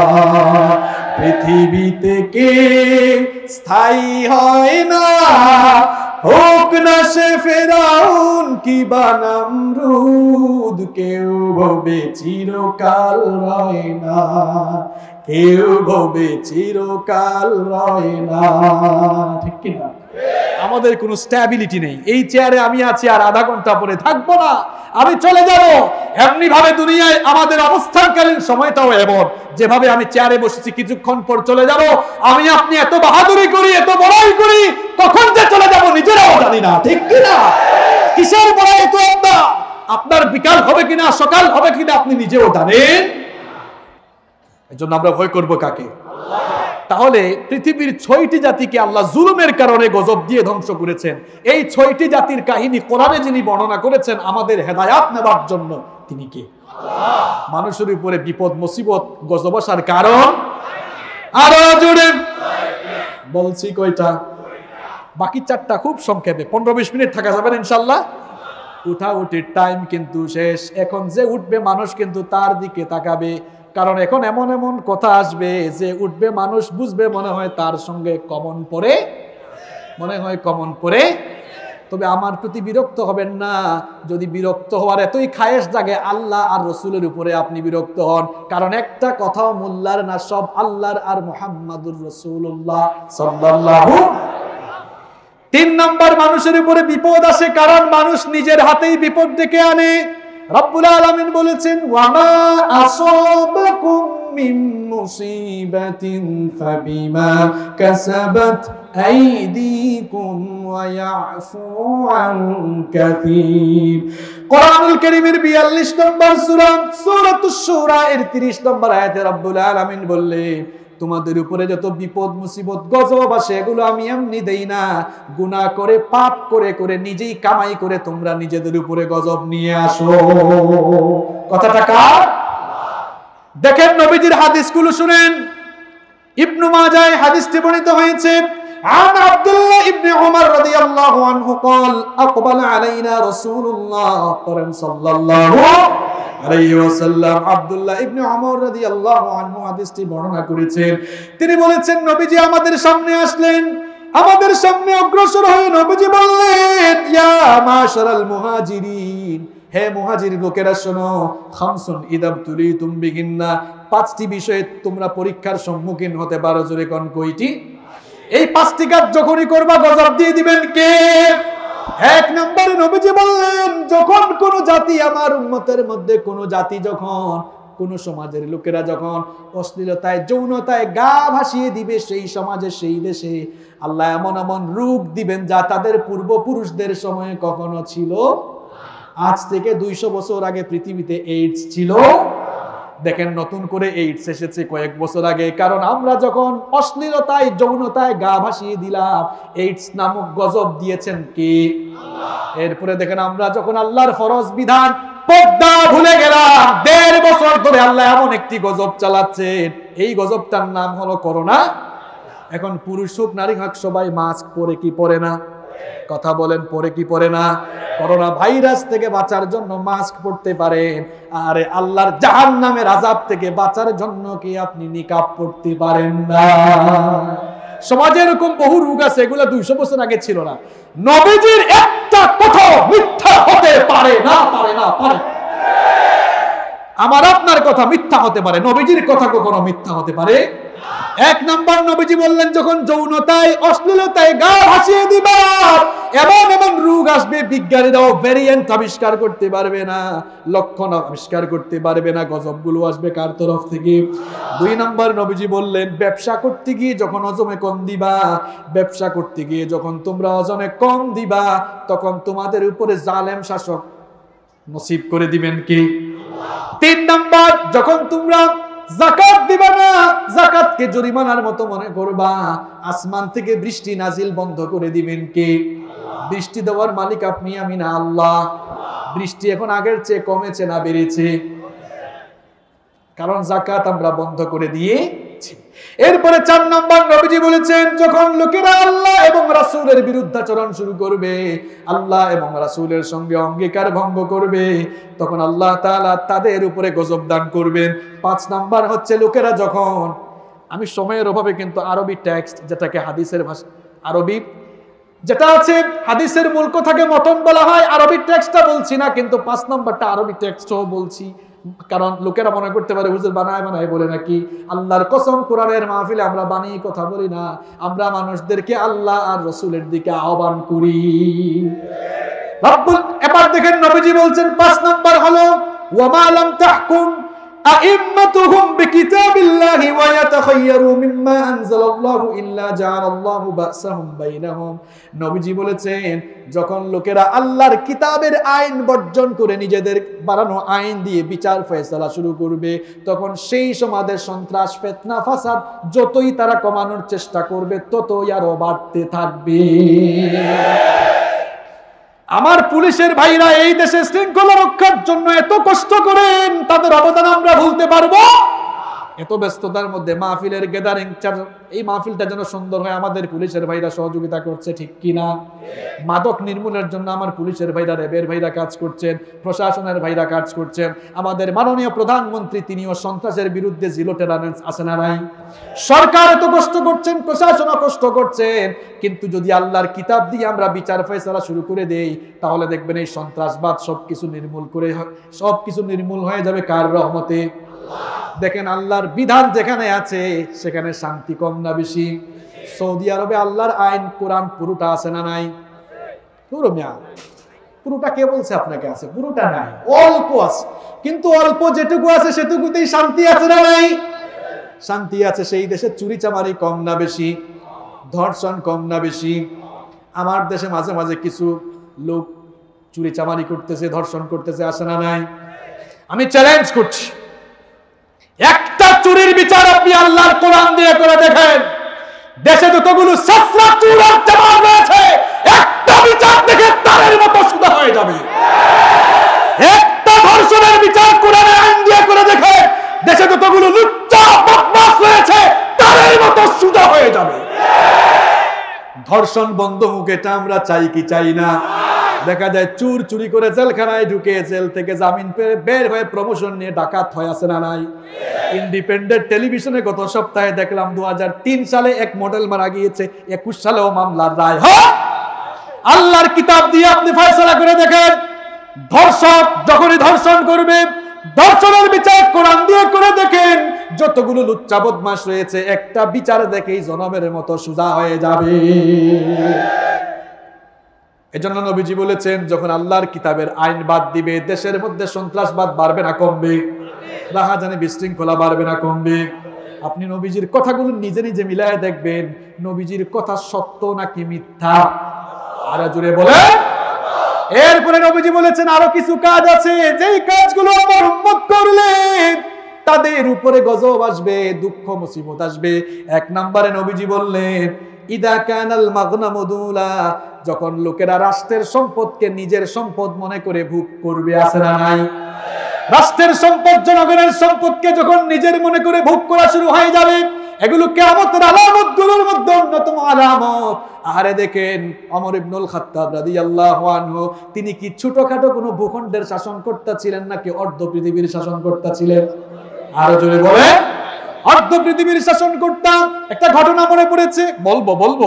পৃথিবীতে কেউ স্থায়ী হয় না, হোক না সে ফেরাউন কি বা নমরুদ, কেউ ভবে চিরকাল রয় না, কেউ ভবে চিরকাল রয় না। ঠিক কি না? আমাদের কোনো স্ট্যাবিলিটি নেই। এই চেয়ারে আমি আছি, আর আধা ঘন্টা পরে থাকবো না, আমি চলে যাব। এমনি ভাবে দুনিয়ায় আমাদের অবস্থানকালীন সময়টাও এমন, যেভাবে আমি চেয়ারে বসেছি কিছুক্ষণ পর চলে যাব। আমি আপনি এত বাহাদুরি করি, এত বড়াই করি, কখন যে চলে যাব নিজেরাও জানি না। ঠিক কিনা? কিসের বড়াই তো আপনার বিকাল হবে কিনা, সকাল হবে কিনা আপনি নিজেও জানেন। এই জন্য আমরা ভয় করবো কাকে? তাহলে পৃথিবীর 6টি জাতিকে আল্লাহ জুলুমের কারণে গজব দিয়ে ধ্বংস করেছেন। এই 6টি জাতির কাহিনী কোরআনে যিনি বর্ণনা করেছেন আমাদের হেদায়াত নেবার জন্য, তিনি কে? মানুষের উপরে বিপদ মুসিবত গজব আসার কারণ আরো জোরে বলছি কয়টা? বাকি 4টা খুব সংক্ষেপে, 15-20 মিনিট থাকা যাবে ইনশাআল্লাহ। উঠাউঠির টাইম কিন্তু শেষ। এখন যে উঠবে মানুষ কিন্তু তার দিকে তাকাবে, কারণ এখন এমন এমন কথা আসবে যে উঠবে মানুষ বুঝবে মনে হয় তার সঙ্গে কমন পড়ে। তবে আমার প্রতি বিরক্ত হবেন না। যদি বিরক্ত হওয়ার এতই খায়েশ জাগে, আল্লাহ আর রসুলের উপরে আপনি বিরক্ত হন, কারণ একটা কথাও মোল্লার না, সব আল্লাহর আর মুহাম্মাদুর রাসূলুল্লাহ সাল্লাল্লাহু। 3 নাম্বার, মানুষের উপরে বিপদ আসে কারণ মানুষ নিজের হাতেই বিপদ ডেকে আনে। রব্বুল আলামিন বলেছেন, ওয়ামা আসাবাকুম মিন মুসিবাতিন ফাবিমা কাসাবাত আইদিকুম ওয়া ইয়াফু আন কাসীর। কোরআনুল কারীমের 42 নম্বর সূরা সূরাতুশ শুরা এর 30 নম্বর আয়াতে রব্বুল আলামিন বললেন, তোমাদের উপরে যত বিপদ মুসিবত গজব আসে এগুলো আমি এমনি দেই না, গুনাহ করে পাপ করে করে নিজেই কামাই করে তোমরা নিজেদের উপরে গজব নিয়ে আসো। কথাটা কার? দেখেন নবীজির হাদিসগুলো শুনেন। ইবনে মাজাহ হাদিসটি বর্ণিত হয়েছে, عن عبد الله ابن عمر رضي الله عنه قال أقبل علينا رسول الله صلى الله আলাইহি ওয়াসাল্লাম। আব্দুল্লাহ ইবনে ওমর রাদিয়াল্লাহু আনহু হাদিসটি বর্ণনা করেছেন। তিনি বলেছেন, নবীজি আমাদের সামনে আসলেন, আমাদের সামনে অগ্রসর হয়ে নবীজি বললেন, ইয়া মাশারাল মুহাজিরিন, হে মুহাজির লোকেরা শোনো, খামসুন ইদাব তুলিতুম বিহিন্না, 5টি বিষয়ে তোমরা পরীক্ষার সম্মুখীন হতে পারো। জোরে কোন কয়টি? এই 5টি কাজ যখনই করবা গজব দিয়ে দিবেন কে? 1 নম্বরে নবীজি বললেন, যখন কোন জাতি, আমার উম্মতের মধ্যে কোন জাতি যখন কোন সমাজের লোকেরা যখন অশ্লীলতায় যৌনতায় গা ভাসিয়ে দিবে, সেই সমাজে সেই দেশে আল্লাহ এমন এমন রোগ দিবেন যা তাদের পূর্বপুরুষদের সময়ে কখনো ছিল। আজ থেকে 200 বছর আগে পৃথিবীতে এইডস ছিল। দেখেন নতুন করে এইডস এসেছে কয়েক বছর আগে, কারণ আমরা যখন অশ্লীলতায় যৌনতায় গা ভাসিয়ে দিলাম, এইডস নামক গজব দিয়েছেন কে? এরপরে দেখেন আমরা যখন আল্লাহর ফরজ বিধান পর্দা ভুলে গেলাম, 1.5 বছর ধরে আল্লাহ এমন একটি গজব চালাচ্ছেন, এই গজবটার নাম হলো করোনা। এখন পুরুষ হোক নারী হোক সবাই মাস্ক পরে কি পরে না? কথা বলেন, পরে কি পরে না? করোনা ভাইরাস থেকে বাঁচার জন্য মাস্ক পরতে পারেন, আর আল্লাহর জাহান্নামের আযাব থেকে বাঁচার জন্য কি আপনি নিকাব পরতে পারেন না? সমাজে এরকম বহু রোগ আছে, এগুলো 200 বছর আগে ছিল না। নবীজির একটা কথা মিথ্যা হতে পারে না, পারে না, পারে। আমার আপনার কথা মিথ্যা হতে পারে, নবীজির কথা কখনো মিথ্যা হতে পারে? 1 নম্বর, নবীজি বললেন যখন যৌনতায় অশ্লীলতায় গা ভাসিয়ে দিবা, এমন এমন রোগ আসবে বিজ্ঞানীরাও ভেরিয়েন্ট আবিষ্কার করতে পারবে না, লক্ষণ আবিষ্কার করতে পারবে না, গজবগুলো আসবে কার তরফ থেকে? 2 নম্বর, নবীজি বললেন ব্যবসা করতে গিয়ে যখন ওজনে কম দিবা, ব্যবসা করতে গিয়ে যখন তোমরা ওজনে কম দিবা, তখন তোমাদের উপরে জালেম শাসক নসিব করে দিবেন কি? 3 নম্বর, যখন তোমরা যাকাত দিবা না, যাকাতকে জরিমানার মতো মনে করবা, আসমান থেকে বৃষ্টি নাজিল বন্ধ করে দিবেন কে? বৃষ্টি দেওয়ার মালিক আপনি, আমি না, আল্লাহ। বৃষ্টি এখন আগের চেয়ে কমেছে না বেড়েছে? কারণ যাকাত আমরা বন্ধ করে দিয়েছি। এরপরে 4 নম্বর, নবীজি বলেছেন যখন লোকেরা আল্লাহ এবং রাসূলের বিরুদ্ধাচরণ শুরু করবে, আল্লাহ এবং রাসূলের সঙ্গে অঙ্গীকার ভঙ্গ করবে, তখন আল্লাহ তাআলা তাদের উপরে গজব দান করবেন। 5 নম্বর হচ্ছে লোকেরা যখন, আমি সময়ের অভাবে কিন্তু আরবি টেক্সট, যেটাকে হাদিসের ভাষা আরবি যেটা আছে, হাদিসের মূল কথাকে মতন বলা হয়, আরবি টেক্সটটা বলছি না, কিন্তু 5 নম্বরটা আরবি টেক্সটও বলছি, কারণ লোকেরা মনে করতে পারে হুজুর বানায় বানায় বলে নাকি। আল্লাহর কসম, কোরআনের মাহফিলে আমরা বানিয়ে কথা বলি না, আমরা মানুষদেরকে আল্লাহ আর রাসূলের দিকে আহ্বান করি। এবার দেখেন নবীজি বলছেন 5 নম্বর হলো ওয়ামা লাম তাহকুম আইম্মাতুহুম বিকিতাবিল্লাহি ওয়া ইয়াতাখায়্যারু মিম্মা আনজালাল্লাহু ইল্লা জাআলাল্লাহু বাসাহুম বাইনাহুম। নবীজি বলেছেন যখন লোকেরা আল্লাহর কিতাবের আইন বর্জন করে নিজেদের বানানো আইন দিয়ে বিচার ফয়সালা শুরু করবে, তখন সেই সমাজের সন্ত্রাস ফিতনা ফাসাদ যতই তারা কমানোর চেষ্টা করবে, ততই আরো বাড়তে থাকবে। আমার পুলিশের ভাইরা এই দেশে শৃঙ্খলা রক্ষার জন্য এত কষ্ট করেন, তাদের অবদান আমরা ভুলতে পারবো? এত ব্যস্ততার মধ্যে মাহফিলের গ্যাদারিং, এই মাহফিলটা যেন সুন্দর হয়, আমাদের পুলিশের ভাইরা সহযোগিতা করছে, ঠিক কিনা? মাদক নির্মূলের জন্য আমার পুলিশের ভাইরা, র্যাবের ভাইরা কাজ করছেন, প্রশাসনের ভাইরা কাজ করছেন, আমাদের মাননীয় প্রধানমন্ত্রী তিনিও সন্ত্রাসের বিরুদ্ধে জিরো টলারেন্স আছে না নাই? সরকার এত কষ্ট করছেন, প্রশাসনও কষ্ট করছেন, কিন্তু যদি আল্লাহর কিতাব দিয়ে আমরা বিচার ফয়সালা শুরু করে দেই, তাহলে দেখবেন এই সন্ত্রাসবাদ সবকিছু নির্মূল হয়ে যাবে কার রহমতে? দেখেন আল্লাহর বিধান যেখানে আছে সেখানে শান্তি কম না বেশি? সৌদি আরবে আল্লাহর আইন কোরআন পুরোটা আছে না নাই? পুরোটা কে বলছে আপনাকে আছে? পুরোটা নাই, অল্প আছে, কিন্তু অল্প যেটুকু আছে সেটুকুতেই শান্তি আছে না নাই? শান্তি আছে। সেই দেশে চুরি চামারি কম না বেশি? ধর্ষণ কম না বেশি? আমার দেশে মাঝে মাঝে কিছু লোক চুরি চামারি করতেছে, ধর্ষণ করতেছে, আছে না নাই? আমি চ্যালেঞ্জ করছি, একটা চুরির বিচার আপনি আল্লাহর কোরআন দিয়ে করে দেখেন। দেশে যতগুলো সাফরা চুর আর চামার রয়েছে, একটা বিচার দেখে তারের মতো সুদা হয়ে যাবে। একটা ধর্ষণের বিচার কোরআনের আইন দিয়ে করে দেখে, দেশে যতগুলো লুচ্চা বদমাশ রয়েছে তারের মতো সুদা হয়ে যাবে। ধর্ষণ বন্ধ হোক, এটা আমরা চাই কি চাই না? দেখা যায় চুর চুরি করে জেলখানায় ঢুকে, জেল থেকে জামিন পেয়ে বের হয়ে প্রমোশন নিয়ে ডাকাত হয়, আছে না নাই? ইন্ডিপেন্ডেন্ট টেলিভিশনে গত সপ্তাহে দেখলাম 2003 সালে এক মডেল মারা গিয়েছে, 21 সালেও মামলার রায় হয়। আল্লাহর কিতাব দিয়ে আপনি ফয়সালা করে দেখেন, ধর্ষক যখনই ধর্ষণ করবে, ধর্ষণের বিচার কোরআন দিয়ে করে দেখেন, যতগুলো লুচ্চা বদমাশ রয়েছে একটা বিচার দেখেই জনমের মতো সোজা হয়ে যাবে। এজন্য নবীজি বলেছেন যখন আল্লাহর কিতাবের আইন বাদ দিবে, দেশের মধ্যে সন্ত্রাসবাদ বাড়বে না কমবে? রাহাজানি বিশৃঙ্খলা বাড়বে না কমবে? আপনি নবীজির কথাগুলো নিজে নিজে মিলায় দেখবেন, নবীজির কথা সত্য নাকি মিথ্যা। আর জুড়ে বলে। এরপরে নবীজি বলেছেন আরো কিছু কাজ আছে, যেই কাজগুলো আমার উম্মত করলে তাদের উপরে গজব আসবে, দুঃখ মুসিবত আসবে। এক নম্বরে নবীজি বললেন ইদা কানাল মাগনামু দুলা, যখন লোকেরা রাষ্ট্রের সম্পদকে নিজের সম্পদ মনে করে ভোগ করবে, আছে না নাই? রাষ্ট্রের সম্পদ, জনগণের সম্পদকে যখন নিজের মনে করে ভোগ করা শুরু হয়ে যাবে, এগুলো কিয়ামতের আলামতগুলোর মধ্যে অন্যতম আলামত। আরে দেখেন ওমর ইবনুল খাত্তাব রাদিয়াল্লাহু আনহু, তিনি কি ছোটখাটো কোনো ভূখণ্ডের শাসনকর্তা ছিলেন নাকি অর্ধ পৃথিবীর শাসনকর্তা ছিলেন? আরো জোরে বলে। অর্ধ পৃথিবীর শাসনকর্তা। একটা ঘটনা মনে পড়েছে, বলবো।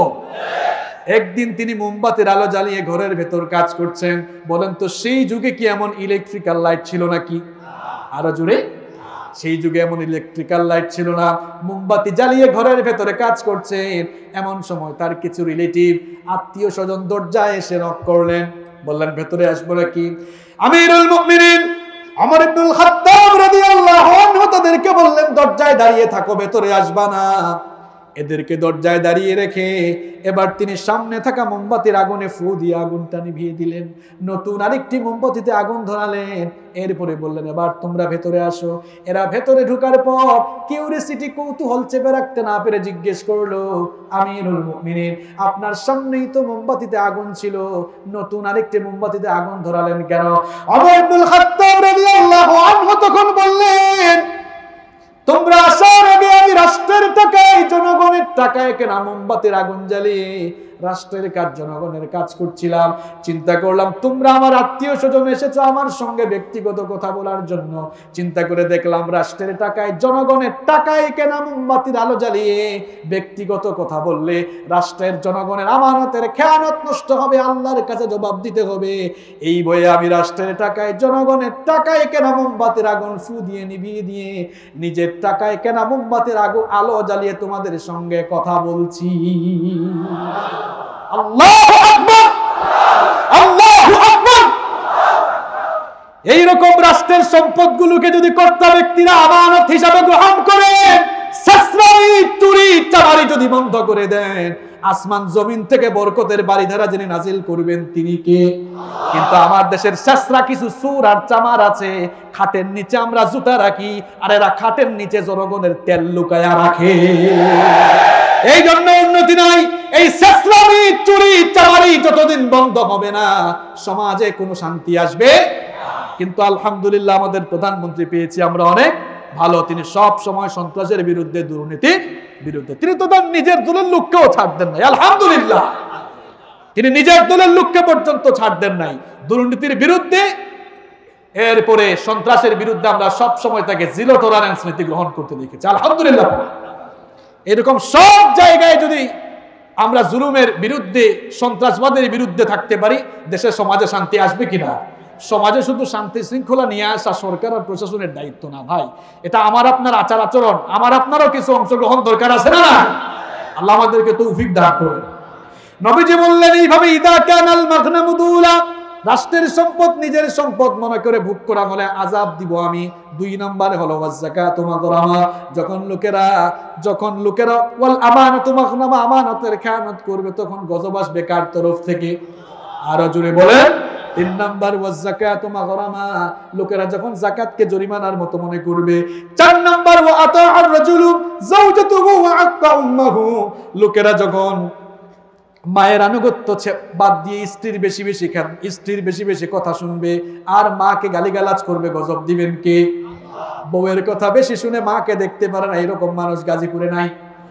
একদিন তিনি মোমবাতির আলো জ্বালিয়ে ঘরের ভেতর কাজ করছেন। বলেন তো সেই যুগে কি এমন ইলেকট্রিক্যাল লাইট ছিল নাকি? আরো জোরে। সেই যুগে এমন ইলেকট্রিক্যাল লাইট ছিল না। মোমবাতি জ্বালিয়ে ঘরের ভেতরে কাজ করছেন, এমন সময় তার কিছু রিলেটিভ, আত্মীয় স্বজন দরজায় এসে নক করলেন, বললেন ভেতরে আসবো নাকি? আমিরুল মুমিনিন ওমর ইবনুল খাত্তাব রাদিয়াল্লাহু আনহু তাদেরকে বললেন দরজায় দাঁড়িয়ে থাকো, ভেতরে আসবা না। এদেরকে দরজায় দাঁড়িয়ে রেখে এবার তিনি সামনে থাকা মোমবাতির আগুনে ফু দিয়ে আগুনটা নিভিয়ে দিলেন। নতুন আরেকটি মোমবাতিতে আগুন ধরালেন। এরপরে বললেন এবার তোমরা ভেতরে আসো। এরা ভেতরে ঢোকার পর কিউরিসিটি, কৌতূহল চেপে রাখতে না পেরে জিজ্ঞেস করলো, আমিরুল মুমিনিন আপনার সামনেই তো মোমবাতিতে আগুন ছিল, নতুন আরেকটি মোমবাতিতে আগুন ধরালেন কেন? ওমর ইবনুল খাত্তাব রাদিয়াল্লাহু আনহু তখন বললেন তোমরা আসার আগে আমি রাষ্ট্রের টাকায়, জনগণের টাকায় কেনা মোমবাতির আগুন জ্বালিয়ে রাষ্ট্রের কাজ, জনগণের কাজ করছিলাম। চিন্তা করলাম তোমরা আমার আত্মীয় স্বজন এসেছো আমার সঙ্গে ব্যক্তিগত কথা বলার জন্য। চিন্তা করে দেখলাম রাষ্ট্রের টাকায়, জনগণের টাকায় কেনা মোমবাতির আলো জ্বালিয়ে ব্যক্তিগত কথা বললে রাষ্ট্রের, জনগণের আমানতের খেয়ানত নষ্ট হবে, আল্লাহর কাছে জবাব দিতে হবে। এই বয়ে আমি রাষ্ট্রের টাকায়, জনগণের টাকায় কেনা মোমবাতির আগুন ফু দিয়ে নিভিয়ে দিয়ে নিজের টাকায় কেনা মোমবাতির আলো জ্বালিয়ে তোমাদের সঙ্গে কথা বলছি। আল্লাহু আকবার, আল্লাহু আকবার। এইরকম রাষ্ট্রের সম্পদগুলোকে যদি কর্তা ব্যক্তিরা আমানত হিসাবে গ্রহণ করেন, সাসরাই চুরি চামারি যদি বন্ধ করে দেন, আসমান জমিন থেকে বরকতের বাড়িধারা যিনি নাজিল করবেন তিনি কে? কিন্তু আমার দেশের শেষরা কিছু সুর আর চামার আছে, খাটের নিচে আমরা জুতা রাখি, আর এরা খাটের নিচে জনগণের তেল লুকায়া রাখে। এই জন্য উন্নতি নাই। এই শেষরামি, চুরি চামারি যতদিন বন্ধ হবে না, সমাজে কোনো শান্তি আসবে। কিন্তু আলহামদুলিল্লাহ আমাদের প্রধানমন্ত্রী পেয়েছি আমরা অনেক ভালো। তিনি সব সময় সন্ত্রাসের বিরুদ্ধে, দুর্নীতির বিরুদ্ধে। তিনি তো তার নিজের দলের লোককেও ছাড় দেন নাই, আলহামদুলিল্লাহ। তিনি নিজের দলের লোককে পর্যন্ত ছাড় দেন নাই দুর্নীতির বিরুদ্ধে। এরপরে সন্ত্রাসের বিরুদ্ধে আমরা সব সময় তাকে জিরো টলারেন্স নীতি গ্রহণ করতে দেখেছি, আলহামদুলিল্লাহ। এরকম সব জায়গায় যদি আমরা জুলুমের বিরুদ্ধে, সন্ত্রাসবাদের বিরুদ্ধে থাকতে পারি, দেশের সমাজে শান্তি আসবে কিনা? সমাজে শুধু শান্তি শৃঙ্খলা নিয়ে আসা সরকার আর প্রশাসনের দায়িত্ব না ভাই, এটা আমার আপনার আচার আচরণ, আমার আপনারও কিছু অংশগ্রহণ দরকার আছে না? আল্লাহ আমাদেরকে তৌফিক দান করুন। নবীজি বললেন এইভাবে ইদা কানাল মাগনামু দুলা, রাষ্ট্রের সম্পদ নিজের সম্পদ মনে করে ভোগ করা হলে আযাব দিব আমি। 2 নম্বরে হলো ওয়াযাকাতু মাগরামা, যখন লোকেরা ওয়াল আমানাতু মাগনামা, আমানতের খেয়ানত করবে তখন গজব আসবে কার তরফ থেকে? আরো জোরে বলেন। 3 নাম্বার ওয়াযাকাতু মাগরামা, লোকেরা যখন যাকাতকে জরিমানার মতো মনে করবে। 4 নাম্বার ওয়া আতাআর রাজুলু যাওজাতুহু ওয়া আক্কা উম্মাহু, লোকেরা যখন মায়ের আনুগত্য বাদ দিয়ে স্ত্রীর বেশি বেশি কথা শুনবে আর মাকে গালিগালাজ করবে, গজব দিবেন কে? বউয়ের কথা বেশি শুনে মাকে দেখতে পারে না, এরকম মানুষ গাজীপুরে নাই?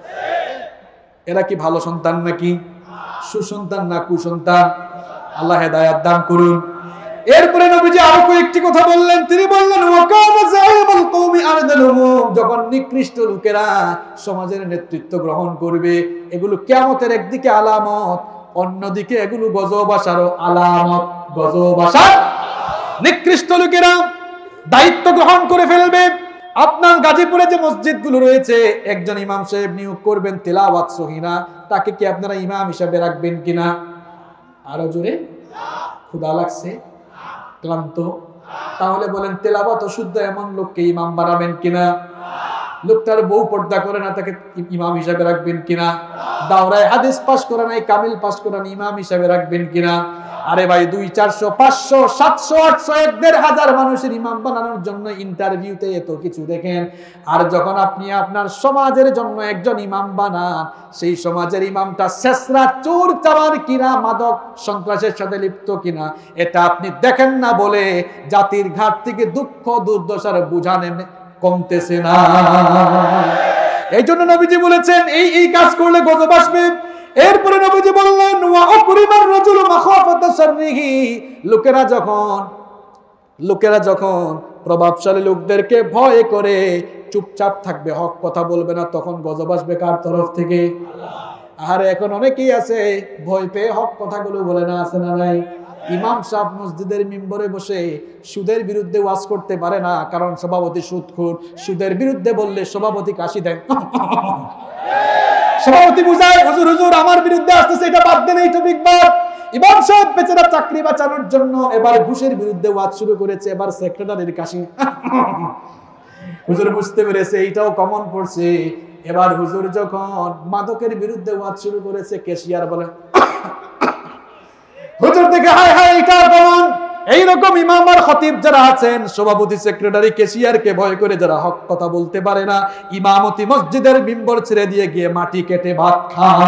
এরা কি ভালো সন্তান নাকি সুসন্তান না কুসন্তান? আল্লাহ হেদায়েত দান করুন। এরপরে নবীজি আরো কয়েকটি কথা বললেন। তিনি বললেন ওয়াকামা যাইবুল কওমি আরদালুহুম, যখন নিকৃষ্ট লোকেরা সমাজের নেতৃত্ব গ্রহণ করবে, এগুলো কিয়ামতের একদিকে আলামত, অন্যদিকে এগুলো গজব আসারও আলামত। গজব আসার, নিকৃষ্ট লোকেরা দায়িত্ব গ্রহণ করে ফেলবে। আপনার গাজীপুরে যে মসজিদগুলো রয়েছে, একজন ইমাম সাহেব নিয়োগ করবেন তেলাওয়াত সহিনা, তাকে কি আপনারা ইমাম হিসাবে রাখবেন কিনা? আরো জোরে। ক্ষুধা লাগছে, ক্লান্ত, তাহলে বলেন তেলাওয়াত শুদ্ধ এমন লোককে ইমাম বানাবেন কিনা? লোকটার বউ পর্দা করে না, তাকে ইমাম হিসাবে রাখবেন কিনা? দাওরায় হাদিস পাস করে নাই, কামিল পাস করে না, ইমাম হিসাবে রাখবেন কিনা? আরে ভাই 200, 400, 500, 700, 800, 1,500 মানুষের ইমাম বানানোর জন্য ইন্টারভিউতে এত কিছু দেখেন। আর যখন আপনি আপনার সমাজের জন্য একজন ইমাম বানান, সেই সমাজের ইমামটা শেষরা চোর চামার কিনা, মাদক সন্ত্রাসের সাথে লিপ্ত কিনা, এটা আপনি দেখেন না বলে জাতির ঘাট থেকে দুঃখ দুর্দশার বোঝা নেমে কমতেছে না। এই জন্য নবীজি বলেছেন এই কাজ করলে গজব আসবে। এরপরে নবীজি বললেন ওয়া আকরিমার রাজুল মাখাফাতা শাররিহি, লোকেরা যখন প্রভাবশালী লোকদেরকে ভয় করে চুপচাপ থাকবে, হক কথা বলবে না, তখন গজব আসবে কার তরফ থেকে? আর এখন অনেকেই আছে ভয় পেয়ে হক কথাগুলো বলে না, আছে না নাই? ইমাম সাহেব মসজিদের মিম্বরে বসে সুদের বিরুদ্ধে ওয়াজ করতে পারে না, কারণ সভাপতি সুদখোর। সুদের বিরুদ্ধে বললে সভাপতি কাশি দেন, সভাপতি বুঝায় হুজুর হুজুর আমার বিরুদ্ধে আসতেছে, এটা বাদ দেন, এই টপিক বাদ। ইমাম সাহেব বেচারা চাকরি বাঁচানোর জন্য এবার ঘুষের বিরুদ্ধে ওয়াজ শুরু করেছে, এবার সেক্রেটারির কাশি। হুজুর বুঝতে পেরেছে এইটাও কমন পড়ছে। এবার হুজুর যখন মাদকের বিরুদ্ধে ওয়াজ শুরু করেছে, ক্যাশিয়ার বলে হুজুর দেখে হায় হায় এটা কমন। এইরকম ইমাম আর খতিব যারা আছেন, সভাপতি সেক্রেটারি ক্যাশিয়ারকে ভয় করে যারা হক কথা বলতে পারে না, ইমামতি মসজিদের মিম্বর ছেড়ে দিয়ে গিয়ে মাটি কেটে ভাত খান।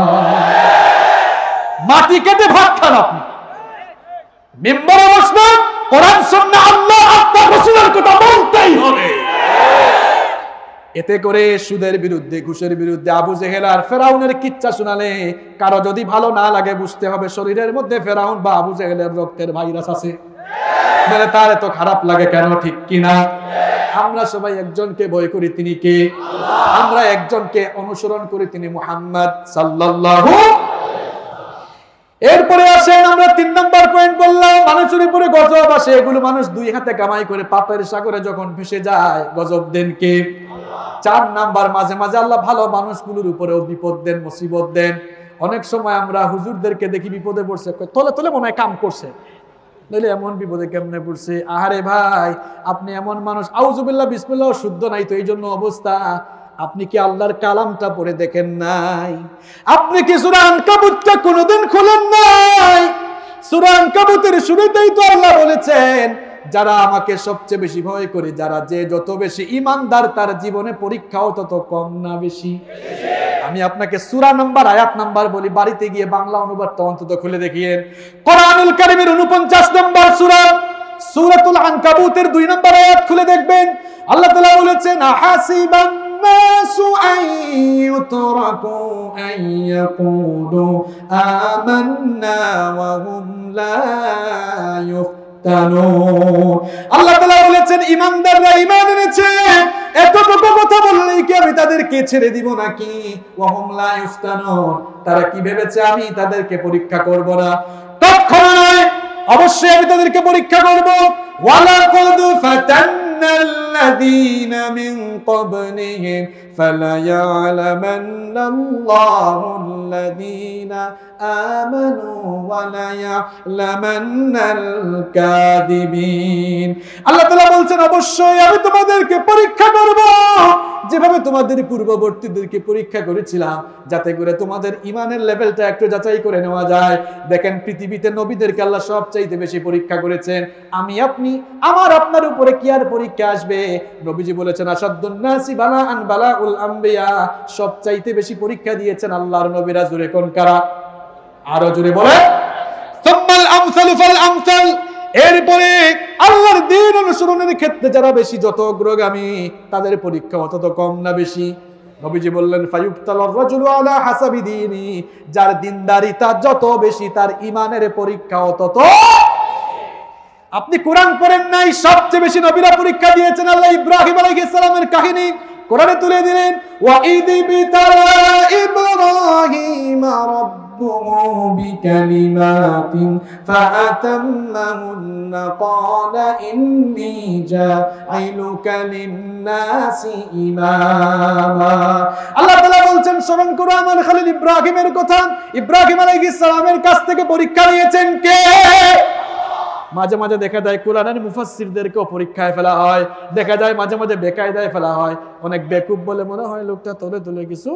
মাটি কেটে ভাত খান আপনি। মিম্বরে বসবেন, কোরআন সুন্নাহ আল্লাহ আপনার রাসূলের কথা বলতেই হবে। এতে করে সুদের বিরুদ্ধে, ঘুষের বিরুদ্ধে, আবু জেহেল আর ফেরাউনের কিচ্ছা শোনালে কারো যদি ভালো না লাগে, বুঝতে হবে শরীরের মধ্যে ফেরাউন বা আবু জেহেলের রক্তের ভাইরাস আছে। মানে তার এত খারাপ লাগে কেন, ঠিক কিনা? আমরা সবাই একজনকে ভয় করি, তিনি কে? আমরা একজনকে অনুসরণ করি, তিনি মুহাম্মদ সাল্লাল্লাহু। এরপরে আসেন আমরা 3 নম্বর পয়েন্ট বললাম, মানুষের উপরে গজব আসে। এগুলো মানুষ 2 হাতে কামাই করে পাপের সাগরে যখন ভেসে যায়, গজব দেন কে? 4 নাম্বার, মাঝে মাঝে আল্লাহ ভালো মানুষগুলোর উপরেও বিপদ দেন, মুসিবত দেন। অনেক সময় আমরা হুজুরদেরকে দেখি বিপদে পড়ছে, তলে তলে মনে হয় কাম করছে, নইলে এমন বিপদে কেমনে পড়ছে। আহারে ভাই, আপনি এমন মানুষ, আউযুবিল্লাহ বিসমিল্লাহ শুদ্ধ নাই তো, এই জন্য অবস্থা। আপনি কি আল্লাহর কালামটা পড়ে দেখেন নাই? আপনি কি সূরা আনকাবুতটা কোনোদিন খোলেন নাই? সূরা আনকাবুতের শুরুতেই তো আল্লাহ বলেছেন, যারা আমাকে সবচেয়ে বেশি ভয় করে, যে যত বেশি ঈমানদার, তার জীবনে পরীক্ষাও তত কম না বেশি। আমি আপনাকে সূরা নাম্বার, আয়াত নাম্বার বলি, বাড়িতে গিয়ে বাংলা অনুবাদটা অন্তত খুলে দেখিয়েন। কোরআনুল কারীমের 49 নম্বর সূরা, সূরাতুল আনকাবুতের 2 নম্বর আয়াত খুলে দেখবেন। আল্লাহ তাআলা বলেছেন, আহাসিবান নাসু আন ইউতরাকু আন ইয়াকুলু আমান্না ওয়া হুম লা ইফতানুন। আল্লাহ তাআলা বলেছেন, ঈমানদাররা ঈমান এনেছে, এতটুকু কথা বললেই কি আমি তাদেরকে ছেড়ে দিব নাকি? ওয়া হুম লা ইফতানুন, তারা কি ভেবেছে আমি তাদেরকে পরীক্ষা করব না? কখনো নয়, অবশ্যই আমি তাদেরকে পরীক্ষা করব। ওয়ালাকাদ ফাতান্নাল্লাযীনা মিন ক্বাবলিহিম ফালায়া'লামান্নাল্লাহুল্লাযীনা আমানু ওয়া লায়া'লামান্নাল কাযিবিন। আল্লাহ তাআলা বলছেন, অবশ্যই আমি তোমাদেরকে পরীক্ষা করব, যেভাবে তোমাদের পূর্ববর্তীদেরকে পরীক্ষা করেছিলাম, যাতে করে তোমাদের ঈমানের লেভেলটা একটু যাচাই করে নেওয়া যায়। দেখেন, পৃথিবীতে নবীদেরকে আল্লাহ সবচাইতে বেশি পরীক্ষা করেছেন। আমি আপনি, আমার আপনার উপরে কি আর পরীক্ষা আসবে? নবীজি বলেছেন, আসাদ্দুন নাসি বালাআন বালাউল আম্বিয়া, সবচাইতে বেশি পরীক্ষা দিয়েছেন আল্লাহর নবীরা। জোরে কোন কারা? আরো জোরে বলে, সুম্মাল আমসালু ফাল আমসাল। এরপরে আল্লাহর দ্বীন অনুসরণের ক্ষেত্রে যারা বেশি, যত অগ্রগামী, তাদের পরীক্ষা তত কম না বেশি? নবীজি বললেন, ফায়ুবতালার রাজুলু আলা হাসাবি দীনি, যার দিনদারিতা যত বেশি, তার ঈমানের পরীক্ষাও তত। আপনি কোরআন পড়েন নাই, সবচেয়ে বেশি নবীরা পরীক্ষা দিয়েছেন। আল্লাহ ইব্রাহিম আলাইহিস সালামের কাহিনী কোরআনে তুলে দিলেন, ওয়া ইযি বিতালা ইব্রাহিম রাব্বুহু বিকালিমাতিন ফাআতাম্মাহুন্না ক্বালা ইন্নী জাঈলুকা লিন-নাসি ইমামা। আল্লাহ তাআলা বলছেন, স্মরণ করো আমার খলিল ইব্রাহিমের কথা। ইব্রাহিম আলাইহিস সালামের কাছ থেকে পরীক্ষা নিয়েছেন কে? মাঝে মাঝে দেখা যায় কোরআনের মুফাসসিরদেরকেও পরীক্ষায় ফেলা হয়, দেখা যায় মাঝে মাঝে বেকায়দায় ফেলা হয়। অনেক বেকুব বলে মনে হয় লোকটা তলে তলে কিছু,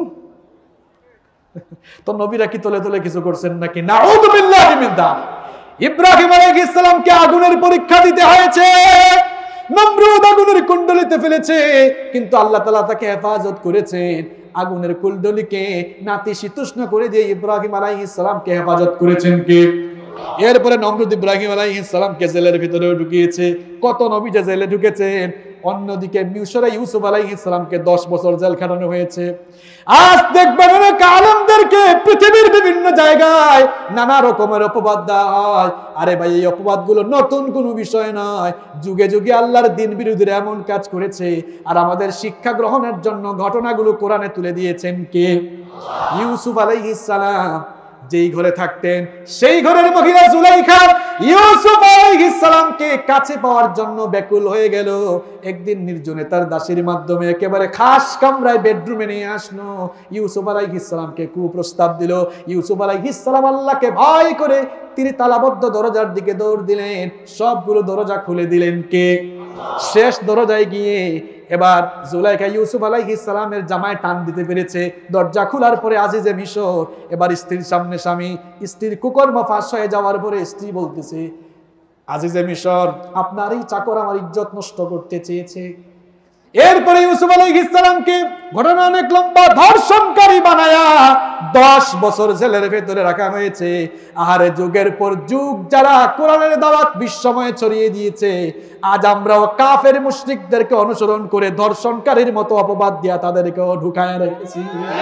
তো নবীরা কি তলে তলে কিছু করছেন নাকি? নাউযু বিল্লাহি মিন যালিক। ইব্রাহিম আলাইহিস সালামকে আগুনের পরীক্ষা দিতে হয়েছে, নমরুদ আগুনের কুণ্ডলিতে ফেলেছে, কিন্তু আল্লাহ তাআলা তাকে হেফাজত করেছেন। আগুনের কুণ্ডলীকে নাতিশীতোষ্ণ করে দিয়ে ইব্রাহিম আলাইহিস সালামকে হেফাজত করেছেন কে? এরপরে নমরুদ ইব্রাহিম আলাইহিস সালামকে জেলের ভিতরে ঢুকিয়েছে। কত নবী যে জেলে ঢুকেছেন। অন্যদিকে মিশরে ইউসুফ আলাইহিস সালামকে 10 বছর জেল খাটানো হয়েছে। আজ দেখবেন অনেক আলেমদেরকে পৃথিবীর বিভিন্ন জায়গায় নানা রকমের অপবাদ দেওয়া হয়। আরে ভাই, এই অপবাদগুলো নতুন কোনো বিষয় নয়। যুগে যুগে আল্লাহর দ্বীন বিরোধীরা এমন কাজ করেছে, আর আমাদের শিক্ষা গ্রহণের জন্য ঘটনাগুলো কোরআনে তুলে দিয়েছেন কে? ইউসুফ আলাইহিস সালাম যেই ঘরে থাকতেন, সেই ঘরের মহিলা জুলাইখা ইউসুফ আলাইহিস সালামকে কাছে পাওয়ার জন্য ব্যাকুল হয়ে গেল। একদিন নির্জনে তার দাসীর মাধ্যমে একেবারে খাস কামরায় বেডরুমে নিয়ে আসলো। ইউসুফ আলাইহিস সালামকে কুপ্রস্তাব দিল। ইউসুফ আলাইহিস সালাম আল্লাহকে ভয় করে তিনি তালাবদ্ধ দরজার দিকে দৌড় দিলেন। সবগুলো দরজা খুলে দিলেন কে? শেষ দরজায় গিয়ে এবার জুলাইখা ইউসুফ আলাইহিস সালামের জামায় টান দিতে পেরেছে। দরজা খোলার পরে আজিজে মিশর এবার স্ত্রীর সামনে স্বামী, স্ত্রীর কুকর্ম ফাঁস হয়ে যাওয়ার পরে স্ত্রী বলতেছে, আজিজে মিশর, আপনার এই চাকর আমার ইজ্জত নষ্ট করতে চেয়েছে। এরপরে ইউসুফ আলাইহিস সালামকে ঘটনা অনেক লম্বা, ধর্ষণকারী বানায়া 10 বছর জেলের ভেতরে রাখা হয়েছে। আহারে, যুগের পর যুগ যারা কোরআনের দাওয়াত বিশ্বময়ে ছড়িয়ে দিয়েছে, আজ আমরাও কাফের মুশরিকদেরকে অনুসরণ করে ধর্ষণকারীর মতো অপবাদ দিয়া তাদেরকেও ঢুকায় রেখেছি।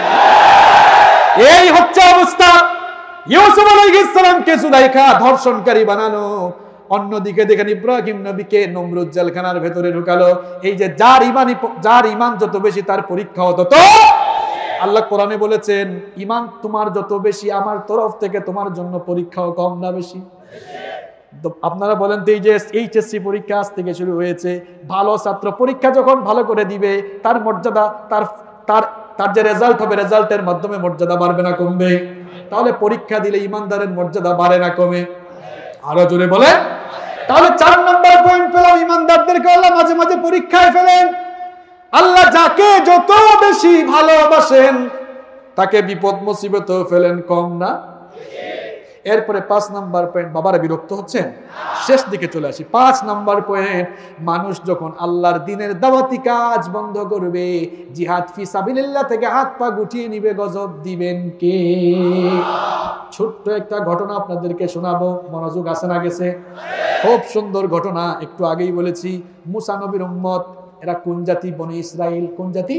এই হচ্ছে অবস্থা। ইউসুফ আলাইহিস সালামকে জুলাইখা ধর্ষণকারী বানানো, অন্যদিকে দেখেন ইব্রাহিম নবীকে নমরুদ জেলখানার ভেতরে ঢুকালো। এই যে যার ইমান যত বেশি তার পরীক্ষা হতো। তো আল্লাহ কোরআনে বলেছেন, ইমান তোমার যত বেশি আমার তরফ থেকে তোমার জন্য পরীক্ষাও কম না বেশি? আপনারা বলেন তো, এই যে এইচএসসি পরীক্ষা আজ থেকে শুরু হয়েছে, ভালো ছাত্র পরীক্ষা যখন ভালো করে দিবে তার মর্যাদা, তার যে রেজাল্ট হবে, রেজাল্টের মাধ্যমে মর্যাদা বাড়বে না কমবে? তাহলে পরীক্ষা দিলে ইমানদারের মর্যাদা বাড়ে না কমে? আরো জোরে বলে। তাহলে 4 নম্বর পয়েন্ট পেলাম, ইমানদারদেরকে আল্লাহ মাঝে মাঝে পরীক্ষায় ফেলেন। আল্লাহ যাকে যত বেশি ভালোবাসেন তাকে বিপদ মুসিবতেও ফেলেন কম না? এরপরে 5 নম্বর পয়েন্ট, বাবারা বিরক্ত হচ্ছেন, শেষ দিকে চলে আসি। 5 নম্বর পয়েন্ট, মানুষ যখন আল্লাহর দ্বীনের দাওয়াতি কাজ বন্ধ করবে, জিহাদ ফি সাবিলিল্লাহ থেকে হাত পা গুটিয়ে নিবে, গজব দিবেন কে? ছোট্ট একটা ঘটনা আপনাদেরকে শোনাবো, মনোযোগ আছে না গেছে? খুব সুন্দর ঘটনা, একটু আগেই বলেছি। মুসা নবীর উম্মত, এরা কোন জাতি? বনি ইসরাইল। কোন জাতি?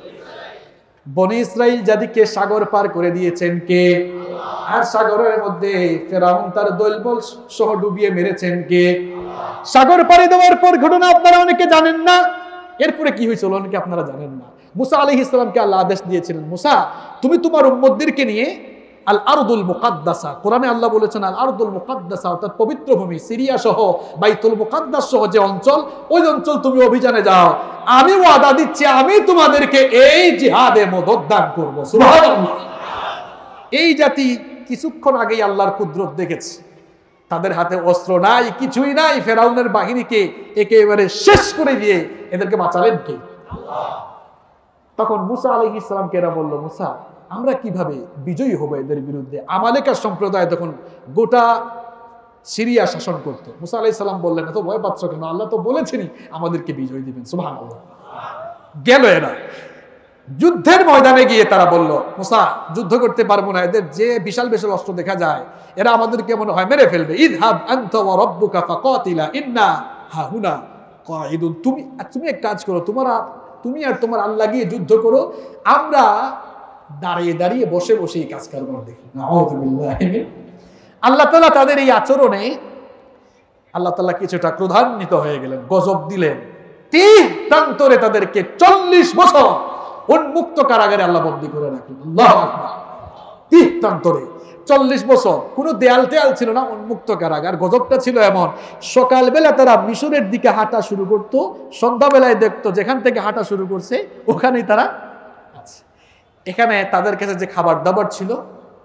বনি ইসরাইল জাতিকে সাগর পার করে দিয়েছেন কে? আর সাগরের মধ্যে ফেরাউন তার দলবল সহ ডুবিয়ে মেরেছেন কে? সাগর পাড়ি দেওয়ার পর ঘটনা আপনারা অনেকে জানেন না। এরপরে কি হয়েছিল অনেকে আপনারা জানেন না। মুসা আলাইহিস সালামকে আল্লাহ আদেশ দিয়েছিলেন, মুসা তুমি তোমার উম্মতদেরকে নিয়ে আল আরদুল মুকাদ্দাসা, কোরআনে আল্লাহ বলেছেন আল আরদুল মুকাদ্দাসা, অর্থাৎ পবিত্র ভূমি সিরিয়া সহ বাইতুল মুকাদ্দাস সহ যে অঞ্চল, ওই অঞ্চল তুমি অভিযানে যাও। আমি ওয়াদা দিচ্ছি আমি তোমাদেরকে এই জিহাদে মদদ দান করব। সুবহানাল্লাহ। এই জাতি কিছুক্ষণ আগেই আল্লাহর কুদরত দেখেছে। তাদের হাতে অস্ত্র নাই, কিছুই নাই। ফেরাউনের বাহিনীকে একেবারে শেষ করে দিয়ে এদেরকে বাঁচালেন কে? তখন মুসা আলাইহিস সালামকে এরা বলল, মুসা আমরা কিভাবে বিজয়ী হব এদের বিরুদ্ধে? আমালেকা সম্প্রদায় তখন গোটা সিরিয়া শাসন করত। মুসা আলাইহিস সালাম বললেন, এত ভয় পাচ্ছ কেন? আল্লাহ তো বলেছেনই আমাদেরকে বিজয় দিবেন। সুবহানাল্লাহ। গেল এরা যুদ্ধের ময়দানে গিয়ে তারা বলল, মুসা যুদ্ধ করতে পারবো না, এদের যে বিশাল বিশাল অস্ত্র দেখা যায়, এরা আমাদেরকে মনে হয় মেরে ফেলবে। ইযহাব আনতা ওয়া রাব্বুকা ফাকাতিলা ইন্না হাহুনা কাঈদুন। তুমি এক কাজ করো, তুমি আর তোমার আল্লাহ গিয়ে যুদ্ধ করো, আমরা দাঁড়িয়ে দাঁড়িয়ে বসে বসে এই কাজ কারবার দেখি। নাউযুবিল্লাহ। আল্লাহ তাআলা তাদের এই আচরণে আল্লাহ তাআলা কিছুটা ক্রোধান্বিত হয়ে গেলেন, গজব দিলেন। 30 প্রান্তরে তাদেরকে 40 বছর উন্মুক্ত কারাগারে আল্লাহ বন্দী করে রাখলেন। আল্লাহু আকবার। 30 প্রান্তরে 40 বছর, কোনো দেয়াল টেয়াল ছিল না, উন্মুক্ত কারাগার। গজবটা ছিল এমন, সকালবেলা তারা মিশরের দিকে হাঁটা শুরু করতো, সন্ধ্যাবেলায় দেখতো যেখান থেকে হাঁটা শুরু করছে ওখানেই তারা আছে। এখানে তাদের কাছে যে খাবার দাবার ছিল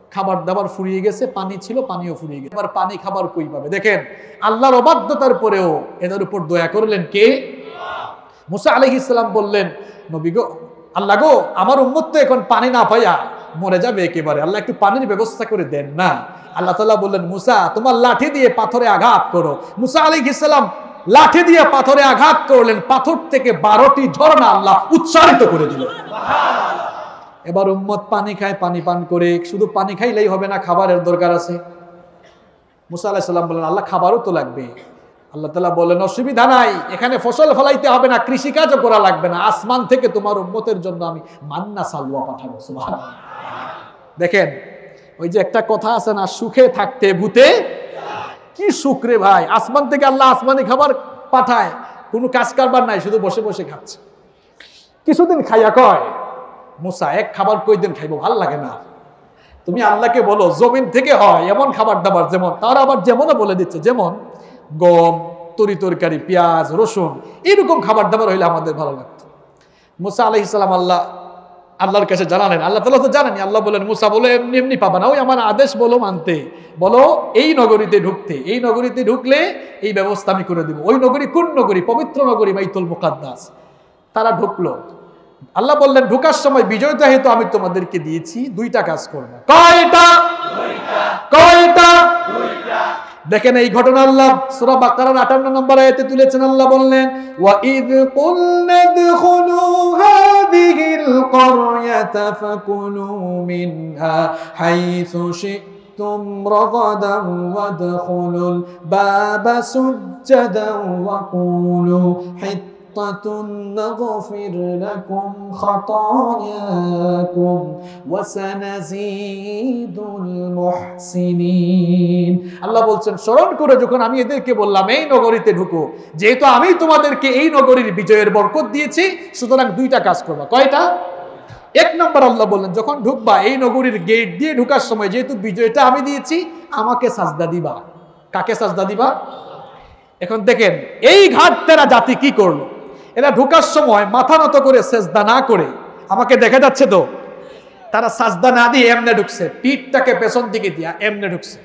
খাবার দাবার ফুরিয়ে গেছে, পানি ছিল, পানিও ফুরিয়ে গেছে, এবার পানি খাবার কই পাবে? দেখেন আল্লাহর অবাধ্যতার পরেও এদের উপর দয়া করলেন কে? মুসা আলাইহিস সালাম বললেন, নবী গো, আল্লাহ গো, আমার উম্মত তো এখন পানি না পাইয়া মরে যাবে একেবারে, আল্লাহ একটু পানির ব্যবস্থা করে দেন না। আল্লাহ তাআলা বললেন, মুসা তোমার লাঠি দিয়ে পাথরে আঘাত করো। মুসা আলাইহিস সালাম লাঠি দিয়ে পাথরে আঘাত করলেন, পাথর থেকে 12টি ঝর্ণা আল্লাহ উচ্চারিত করে দিল। এবার উম্মত পানি খায়, পানি পান করে। শুধু পানি খাইলেই হবে না, খাবারের দরকার আছে। মুসা আলাইহিস সালাম বললেন, আল্লাহ খাবারও তো লাগবে। আল্লাহ তাআলা বললেন, অসুবিধা নাই, এখানে ফসল ফলাইতে হবে না, কৃষিকাজও করা লাগবে না, আসমান থেকে তোমার উম্মতের জন্য আমি মান্না সালওয়া পাঠাবো। সুবহানাল্লাহ। দেখেন ওই যে একটা কথা আছে না, সুখে থাকতে ভূতে কি সুখ রে ভাই। আসমান থেকে আল্লাহ আসমানি খাবার পাঠায়, কোনো কাজ কারবার নাই, শুধু বসে বসে খাচ্ছে। কিছুদিন খাইয়া কয়, মুসা এক খাবার কয়দিন খাইবো, ভাল লাগে না। তুমি আল্লাহকে বলো জমিন থেকে হয় এমন খাবার দাবার, যেমন তারা আবার যেমনও বলে দিচ্ছে, যেমন গম, তরি তরকারি, পেঁয়াজ, রসুন, এরকম খাবার দাবার হইলে আমাদের ভালো লাগতো। মুসা আলাইহিস সালাম আল্লাহর কাছে জানালেন। আল্লাহ তাআলা তো জানেনি। আল্লাহ বলেন, মুসা বলো এমনি এমনি পাবা না, ওই আমার আদেশ বলো মানতে, বলো এই নগরীতে ঢুকতে, এই নগরীতে ঢুকলে এই ব্যবস্থা আমি করে দেব। ওই নগরী কোন নগরী? পবিত্র নগরী বাইতুল মুকাদ্দাস। তারা ঢুকলো। আল্লাহ বললেন, ঢুকার সময় বিজয়টা হেতু আমি তোমাদেরকে দিয়েছি, 2টা কাজ করবে। কয়টা? কয়টা? দেখেন এই ঘটনা আল্লাহ সূরা বাকারার 58 নম্বর আয়াতে তুলেছেন। আল্লাহ বললেন, ওয়া ইয কুলনা দুখুলু হাযিহিল ক্বরয়াতা ফাকুলু মিনহা হাইসু শি'তুম রাগাদান ওয়াদখুলুল বাবা সুজ্জাদান ওয়া কুলু نغفر لكم خطاياكم وسنزيد المحسنين। আল্লাহ বলছেন, স্মরণ করো যখন আমি এদেরকে বললাম এই নগরীতে ঢুকো, যেহেতু আমি তোমাদেরকে এই নগরীর বিজয়ের বরকত দিয়েছি, সুতরাং 2টা কাজ করবা। কয়টা? 1 নম্বর আল্লাহ বললেন, যখন ঢুকবা এই নগরীর গেট দিয়ে ঢুকার সময় যেহেতু বিজয়টা আমি দিয়েছি, আমাকে সাজদা দিবা। কাকে সাজদা দিবা? এখন দেখেন এই ঘাটতেরা জাতি কি করলো, এরা ঢোকার সময় মাথা নত করে সেজদা না করে, আমাকে দেখা যাচ্ছে তো, তারা সাজদা না দিয়ে এমনে ঢুকছে, পিঠটাকে পেছন দিকে দিয়া এমনে ঢুকছে।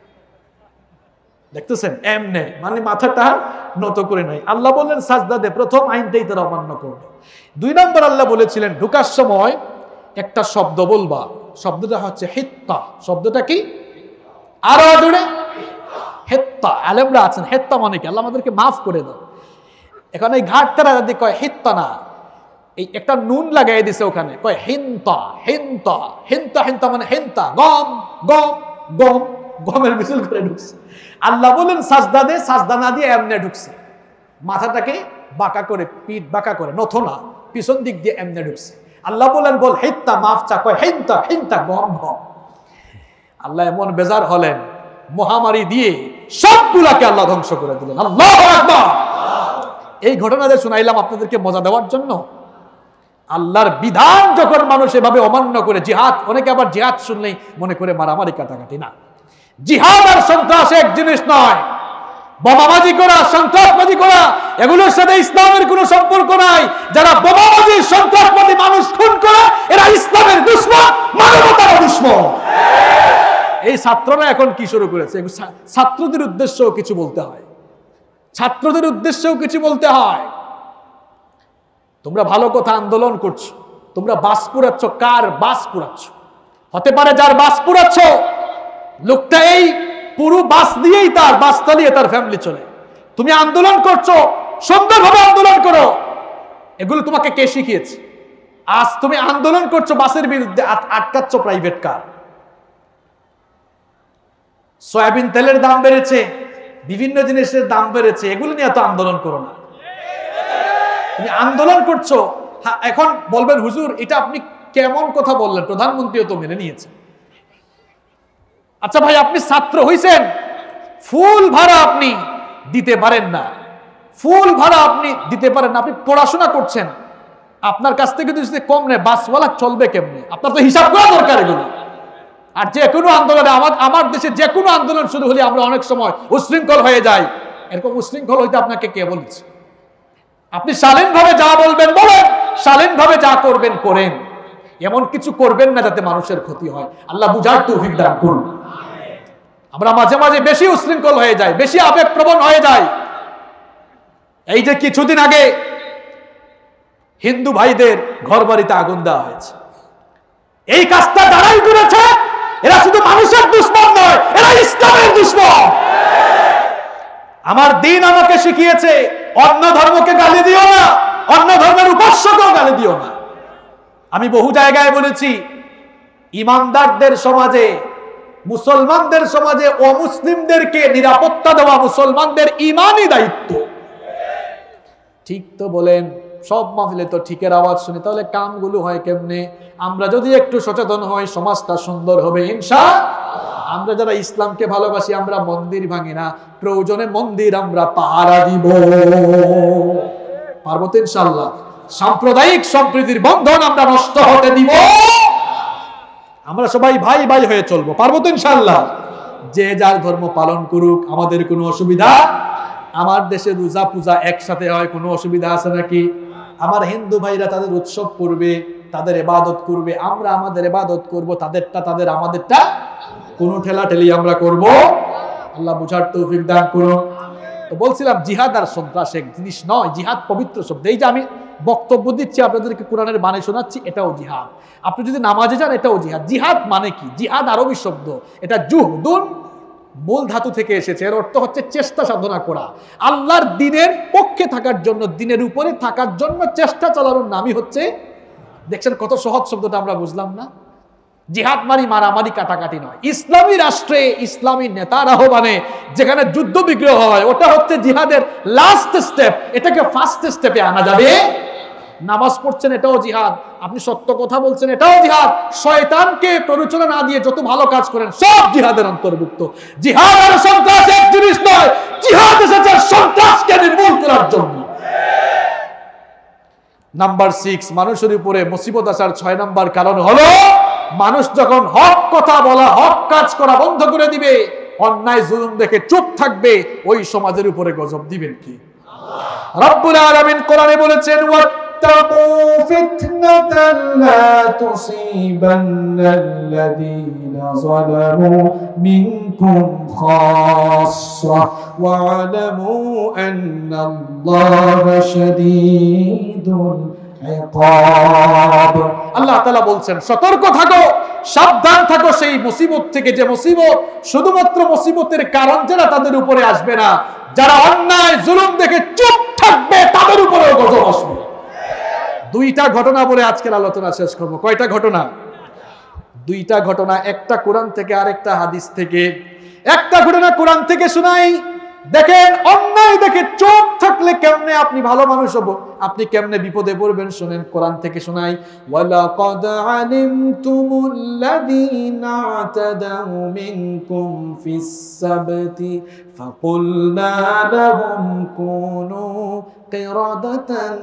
দেখতেছেন? এমনে, মানে মাথাটা নত করে নাই। আল্লাহ বললেন সাজদা দে, প্রথম আইনটাই তারা অমান্য করবে। 2 নম্বর আল্লাহ বলেছিলেন, ঢোকার সময় একটা শব্দ বলবা, শব্দটা হচ্ছে হিত্তা। শব্দটা কি? আরো জোরে, হিত্তা। আলেমরা আছেন, হিত্তা মানে কি? আল্লাহ আমাদেরকে মাফ করে দাও। এখন এই ঘাটতারা যদি কয় হিত্তা না, এই একটা নুন লাগাই দিছে ওখানে, কয় হিন্তা। হিন্তা হিন্তা হিন্তা মানে হিন্তা, গম গম গম, গমের মিছিল করে ঢুকছে। আল্লাহ বলেন সাজদা দে, সাজদা না দিয়ে এমনে ঢুকছে, মাথাটাকে বাঁকা করে, পিঠ বাঁকা করে, নথো না, পিছন দিক দিয়ে এমনে ঢুকছে। আল্লাহ বলেন বল হিত্তা, মাফ চা, কয় হিন্তা হিন্তা, গম গম। আল্লাহ এমন বেজার হলেন, মহামারী দিয়ে সবগুলাকে আল্লাহ ধ্বংস করে দিলেন। আল্লাহু আকবার। এই ঘটনা যে শুনাইলাম আপনাদেরকে মজা দেওয়ার জন্য। আল্লাহর বিধান যখন মানুষ এভাবে অমান্য করে, জিহাদ, অনেকে আবার জিহাদ শুনলেই মনে করে মারামারি কাটাকাটি, না। জিহাদ আর সন্ত্রাস এক জিনিস নয়। বোমাবাজি করা, সন্ত্রাসবাজি করা, এগুলোর সাথে ইসলামের কোনো সম্পর্ক নাই। যারা বোমাবাজি, সন্ত্রাসবাদী, মানুষ খুন করে, এরা ইসলামের দুশমন, মানবতার দুশমন। এই ছাত্ররা এখন কি শুরু করেছে? ছাত্রদের উদ্দেশ্যেও কিছু বলতে হয়, ছাত্রদের উদ্দেশ্যেও কিছু বলতে হয়। তোমরা ভালো কথা আন্দোলন করছো, তোমরা বাস পুরাচ্ছ, কার বাস পুরাচ্ছ? হতে পারে যার বাস পুরাচ্ছ লোকটা এই পুরো বাস দিয়েই, তার বাস চালিয়ে তার ফ্যামিলি চলে। তুমি আন্দোলন করছো, সুন্দরভাবে আন্দোলন করো। এগুলো তোমাকে কে শিখিয়েছে? আজ তুমি আন্দোলন করছো বাসের বিরুদ্ধে, আটকাচ্ছ প্রাইভেট কার। সয়াবিন তেলের দাম বেড়েছে, বিভিন্ন জিনিসের দাম বেড়েছে, এগুলো নিয়ে তো আন্দোলন করো না। তুমি আন্দোলন করছো। এখন বলবেন হুজুর এটা আপনি কেমন কথা বললেন, প্রধানমন্ত্রীও তো মেনে নিয়েছে। আচ্ছা ভাই, আপনি ছাত্র হইছেন, ফুল ভাড়া আপনি দিতে পারেন না, ফুল ভাড়া আপনি দিতে পারেন না, আপনি পড়াশোনা করছেন, আপনার কাছ থেকে যদি কম নেয় বাসওয়ালা চলবে কেমনে? আপনার তো হিসাব করা দরকার এগুলো। আর যে কোনো আন্দোলনে, আমার দেশে যে কোনো আন্দোলন শুরু হলে আমরা অনেক সময় উশৃঙ্খল হয়ে যাই। এরকম উশৃঙ্খল হইতে আপনাকে কে বলছে? আপনি শালীনভাবে যা বলবেন বলেন, শালীনভাবে যা করবেন করেন। এমন কিছু করবেন না যাতে মানুষের ক্ষতি হয়। আল্লাহ বুঝার তৌফিক দান করুন। আমরা মাঝে মাঝে বেশি উশৃঙ্খল হয়ে যাই, বেশি আবেগপ্রবণ হয়ে যাই। এই যে কিছুদিন আগে হিন্দু ভাইদের ঘর বাড়িতে আগুন দেওয়া হয়েছে, এই কাজটা যারাই করেছে এরা শুধু মানুষের দুশমন নয়, এরা ইসলামের দুশমন। আমার দিন আমাকে শিখিয়েছে অন্য ধর্মকে গালি দিও না, অন্য ধর্মের উপাস্যকেও গালি দিও না। আমি বহু জায়গায় বলেছি, ইমানদারদের সমাজে, মুসলমানদের সমাজে অমুসলিমদেরকে নিরাপত্তা দেওয়া মুসলমানদের ইমানই দায়িত্ব। ঠিক তো বলেন, সব মাহফিলে তো ঠিকের আওয়াজ শুনি, তাহলে কামগুলো হয় কেমনে? আমরা যদি একটু সচেতন হই, সমাজটা সুন্দর হবে ইনশাআল্লাহ। আমরা যারা ইসলামকে ভালোবাসি আমরা মন্দির ভাঙি না, প্রয়োজনে মন্দির আমরা পাহারা দিব, পারবো তো ইনশাআল্লাহ। সাম্প্রদায়িক সম্প্রীতির বন্ধন আমরা নষ্ট হতে দিব, আমরা সবাই ভাই ভাই হয়ে চলবো, পারবো তো ইনশাআল্লাহ। যে যার ধর্ম পালন করুক, আমাদের কোনো অসুবিধা। আমার দেশে রোজা পূজা একসাথে হয়, কোনো অসুবিধা আছে নাকি? আমার হিন্দু ভাইরা তাদের উৎসব করবে, তাদের ইবাদত করবে, আমরা আমাদের ইবাদত করব, তাদেরটা তাদের, আমাদেরটা কোনো ঠেলাঠেলি আমরা করব। আল্লাহ বুঝার তৌফিক দান করুন। তো বলছিলাম জিহাদ আর সন্ত্রাস এক জিনিস নয়, জিহাদ পবিত্র শব্দ। এই যে আমি বক্তব্য দিচ্ছি, আপনাদেরকে কোরআনের বাণী শোনাচ্ছি, এটাও জিহাদ। আপনি যদি নামাজে যান এটাও জিহাদ। জিহাদ মানে কি? জিহাদ আরবি শব্দ, এটা জুহদুন মূল ধাতু থেকে এসেছে, এর অর্থ হচ্ছে চেষ্টা সাধনা করা। আল্লাহর দ্বীনের পক্ষে থাকার জন্য, দ্বীনের উপরে থাকার জন্য চেষ্টা চালানোর নামই হচ্ছে। দেখছেন কত সহজ শব্দটা আমরা বুঝলাম না? জিহাদ মানে মারামারি কাটাকাটি নয়। ইসলামী রাষ্ট্রে ইসলামী নেতার আহ্বানে যেখানে যুদ্ধ বিগ্রহ হয়, ওটা হচ্ছে জিহাদের লাস্ট স্টেপ, এটাকে ফার্স্ট স্টেপে আনা যাবে। নামাজ পড়ছেন এটাও জিহাদ, আপনি সত্য কথা বলছেন এটাও জিহাদ, শয়তানকে প্ররোচনা না দিয়ে যত ভালো কাজ করেন সব জিহাদের অন্তর্ভুক্ত। জিহাদ আর সন্ত্রাস এক জিনিস নয়, জিহাদ এসেছে সন্ত্রাসকে নির্মূল করার জন্য। নাম্বার 6, মানুষের উপরে মুসিবত আসার 6 নম্বর কারণ হলো, মানুষ যখন হক কথা বলা, হক কাজ করা বন্ধ করে দিবে, অন্যায় জুলুম দেখে চুপ থাকবে, ওই সমাজের উপরে গজব দিবেন কি? রব্বুল আলামিন কোরআনে বলেছেন, واتقوا فتنة لا تصيبن الذين ظلموا منكم خاصة واعلموا أن الله شديد العقاب। আল্লাহ তাআলা বলছেন, সতর্ক থাকো, সাবধান থাকো সেই মুসিবত থেকে, যে মুসিবত শুধুমাত্র মুসিবতের কারণ যারা তাদের উপরে আসবে না, যারা অন্যায় জুলুম দেখে চুপ থাকবে তাদের উপরেও গজব আসবে। 2টা ঘটনা বলে আজকের আলোচনা শেষ করব। কয়টা ঘটনা? 2টা ঘটনা, একটা কোরআন থেকে আরেকটা হাদিস থেকে। একটা ঘটনা কোরআন থেকে শোনাই, দেখেন অন্যায় দেখে চুপ থাকলে কেমনে আপনি ভালো মানুষ হব, আপনি কেমনে বিপদে পড়বেন, শুনেন কোরআন থেকে শোনাই। ওয়ালাকাদ আলিমতুমুল্লাযীনা আতাদাউ মিনকুম ফিস সাবতি ফাকুলনা লাহুম কুনু কিরাদাতান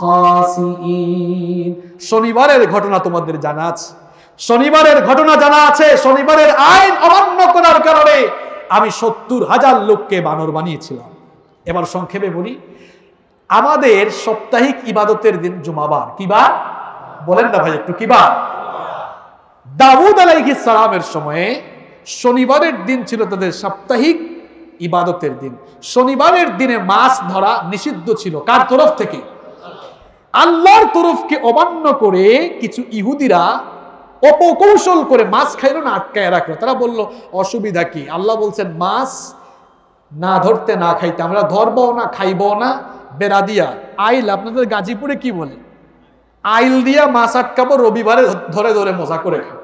খাসিইন। শনিবারের ঘটনা তোমাদের জানা আছে, শনিবারের ঘটনা জানা আছে। শনিবারের আইন অমান্য করার কারণে আমি 70,000 লোককে বানর বানিয়েছিলাম। এবার সংক্ষেপে বলি, আমাদের সাপ্তাহিক ইবাদতের দিন জুমাবার। কি বার বলেন না ভাই একটু? কি বার? দাউদ আলাইহিস সালামের সময়ে শনিবারের দিন ছিল তাদের সাপ্তাহিক ইবাদতের দিন। শনিবারের দিনে মাছ ধরা নিষিদ্ধ ছিল। কার তরফ থেকে? আল্লাহর তরফকে অমান্য করে কিছু ইহুদিরা অপকৌশল করে মাছ খাইলো না, আটকায় রাখলো। তারা বলল অসুবিধা কি? আল্লাহ বলছেন মাছ না ধরতে না খাইতে, আমরা ধরবো না খাইবো না, বেড়া দিয়া আইল, আপনাদের গাজীপুরে কি বলে, আইল দিয়া মাছ আটকাবো, রবিবারে ধরে ধরে মজা করে খাবো।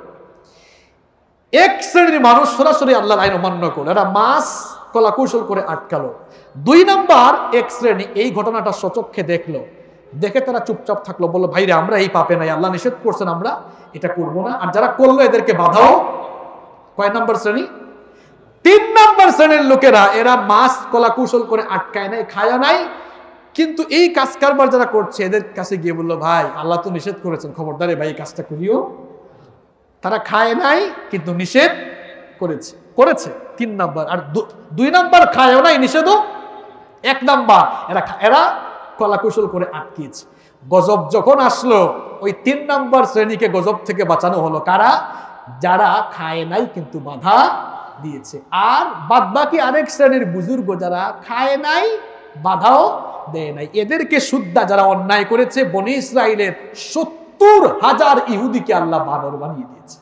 এক শ্রেণীর মানুষ সরাসরি আল্লাহর আইন অমান্য করলো, এরা মাছ কলা কৌশল করে আটকালো। 2 নাম্বার এক শ্রেণী এই ঘটনাটা সচক্ষে দেখলো, দেখে তারা চুপচাপ থাকলো, বললো ভাইরে আমরা এই পাপে নাই, আল্লাহ নিষেধ করছেন আমরা এটা করবো না। আর যারা করলো এদেরকে বাধাও। কয় নম্বর শ্রেণী? 3 নম্বর শ্রেণীর লোকেরা, এরা মাছ কলা কৌশল করে আটকায় নাই, খায়া নাই, কিন্তু এই কাজ কারবার যারা করছে এদের কাছে গিয়ে বললো ভাই আল্লাহ তো নিষেধ করেছেন, খবরদারে ভাই এই কাজটা করিও। তারা খায় নাই কিন্তু নিষেধ করেছে 3 নাম্বার। আর 2 নাম্বার খায়ও নাই, নিষেধও 1 নাম্বার। এরা কলা কৌশল করে আটকিয়েছে। গজব যখন আসলো ওই 3 নম্বর শ্রেণীকে গজব থেকে বাঁচানো হলো। কারা? যারা খায় নাই কিন্তু বাধা দিয়েছে। আর বাদবাকি আরেক শ্রেণীর বুজুর্গ যারা খায় নাই বাধাও দেয় নাই, এদেরকে শুদ্ধা যারা অন্যায় করেছে বনি ইসরাইলের 70,000 ইহুদিকে আল্লাহ বানর বানিয়ে দিয়েছে।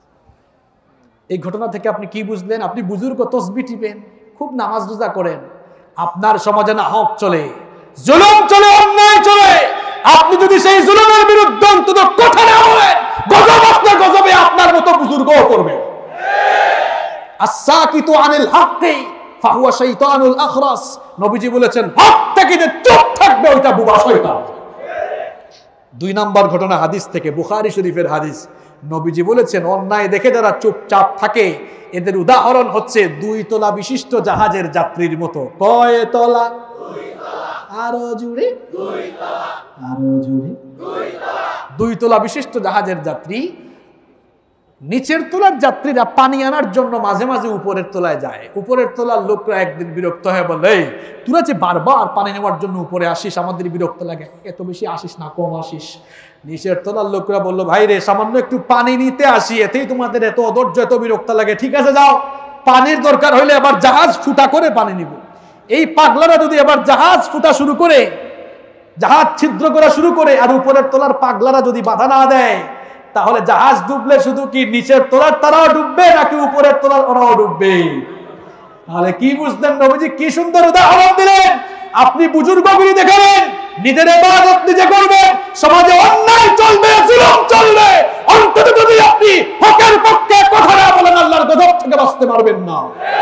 এই ঘটনা থেকে আপনি কি বুঝলেন? আপনি বুজুর্গ তসবি টিপেন, খুব নামাজ রোজা করেন, আপনার সমাজে না হক চলে, জুলুম চলে, অন্যায় চলে, আপনি যদি সেই জুলুমের বিরুদ্ধে অন্তত কথা না বলেন, গজব আসলে গজবে আপনার মতো বুজুর্গও করবে। আস-সাকিতু আনিল হাক্কি ফাহুয়া শাইতানুল আখরাস, নবীজি বলেছেন হক থেকে যে চুপ থাকবে ওইটা বুবা শয়তান। 2 নম্বর ঘটনা হাদিস থেকে, বুখারী শরীফের হাদিস। নবীজি বলেছেন অন্যায় দেখে যারা চুপচাপ থাকে এদের উদাহরণ হচ্ছে 2 তলা বিশিষ্ট জাহাজের যাত্রীর মতো। কয় তলা? 2 তলা। আরো জুড়ে 2 তলা। আরো জুড়ে 2 তলা। 2 তলা বিশিষ্ট জাহাজের যাত্রী। নিচের তলার যাত্রীরা পানি আনার জন্য মাঝে মাঝে উপরের তলায় যায়। উপরের তলার লোকরা একদিন বিরক্ত হয়ে বলে, তোরা যে বারবার পানি নেওয়ার জন্য উপরে আসিস, আমাদের বিরক্ত লাগে, এত বেশি আসিস না, কম আসিস। নিচের তলার লোকরা বললো, ভাই রে, সামান্য একটু পানি নিতে আসি, এতেই তোমাদের এত অধৈর্য, এত বিরক্ত লাগে, ঠিক আছে যাও, পানির দরকার হলে আবার জাহাজ ফুটা করে পানি নিব। এই পাগলারা যদি আবার জাহাজ ফুটা শুরু করে, জাহাজ ছিদ্র করা শুরু করে, আর উপরের তলার পাগলারা যদি বাধা না দেয়, তাহলে জাহাজ ডুবলে শুধু কি নিচের তলার তারাও ডুববে নাকি উপরের তলার ওরাও ডুববে? তাহলে কি বুঝলেন? নবীজি কি সুন্দর উদাহরণ দিলেন। আপনি বুজুর্গগিরি দেখাবেন, নিজের ইবাদত নিজে করবেন, সমাজে অন্যায় চলবে, জুলুম চলবে, অন্তত যদি আপনি হকের পক্ষে কথা না বলেন আল্লাহর গজব থেকে বাঁচতে পারবেন না।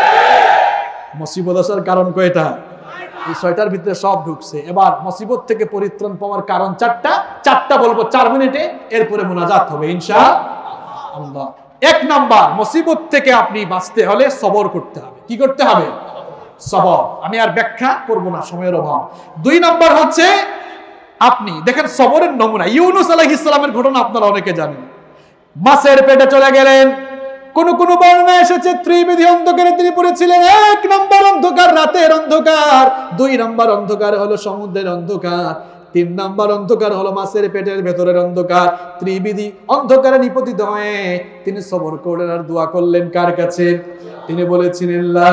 মুসিবত আসার কারণ কয়টা? এই 6টার ভিতরে সব ঢুকছে। এবার মুসিবত থেকে পরিত্রাণ পাওয়ার কারণ 4টা বলবো 4 মিনিটে, এরপরে মুনাজাত হবে ইনশাআল্লাহ। 1 নাম্বার, মুসিবত থেকে আপনি বাঁচতে হলে সবর করতে হবে। কি করতে হবে? সবর। আমি আর ব্যাখ্যা করব না, সময়ের অভাব। 2 নাম্বার হচ্ছে, আপনি দেখেন সবরের নমুনা ইউনূস আলাইহিস সালামের ঘটনা আপনারা অনেকে জানেন। মাছের পেটে চলে গেলেন, কোন কোন বর্ণনা এসেছে ত্রিবিধি অন্ধকারে তিনি পড়েছিলেন। 1 নম্বর অন্ধকার রাতের অন্ধকার, 2 নম্বর অন্ধকার হলো সমুদ্রের অন্ধকার, 3 নম্বর অন্ধকার হলো মাছের পেটের ভেতরের অন্ধকার। ত্রিবিধি অন্ধকারে নিপতিত হয়ে তিনি সবর করলেন আর দোয়া করলেন কার কাছে? তিনি বলেছিলেন লা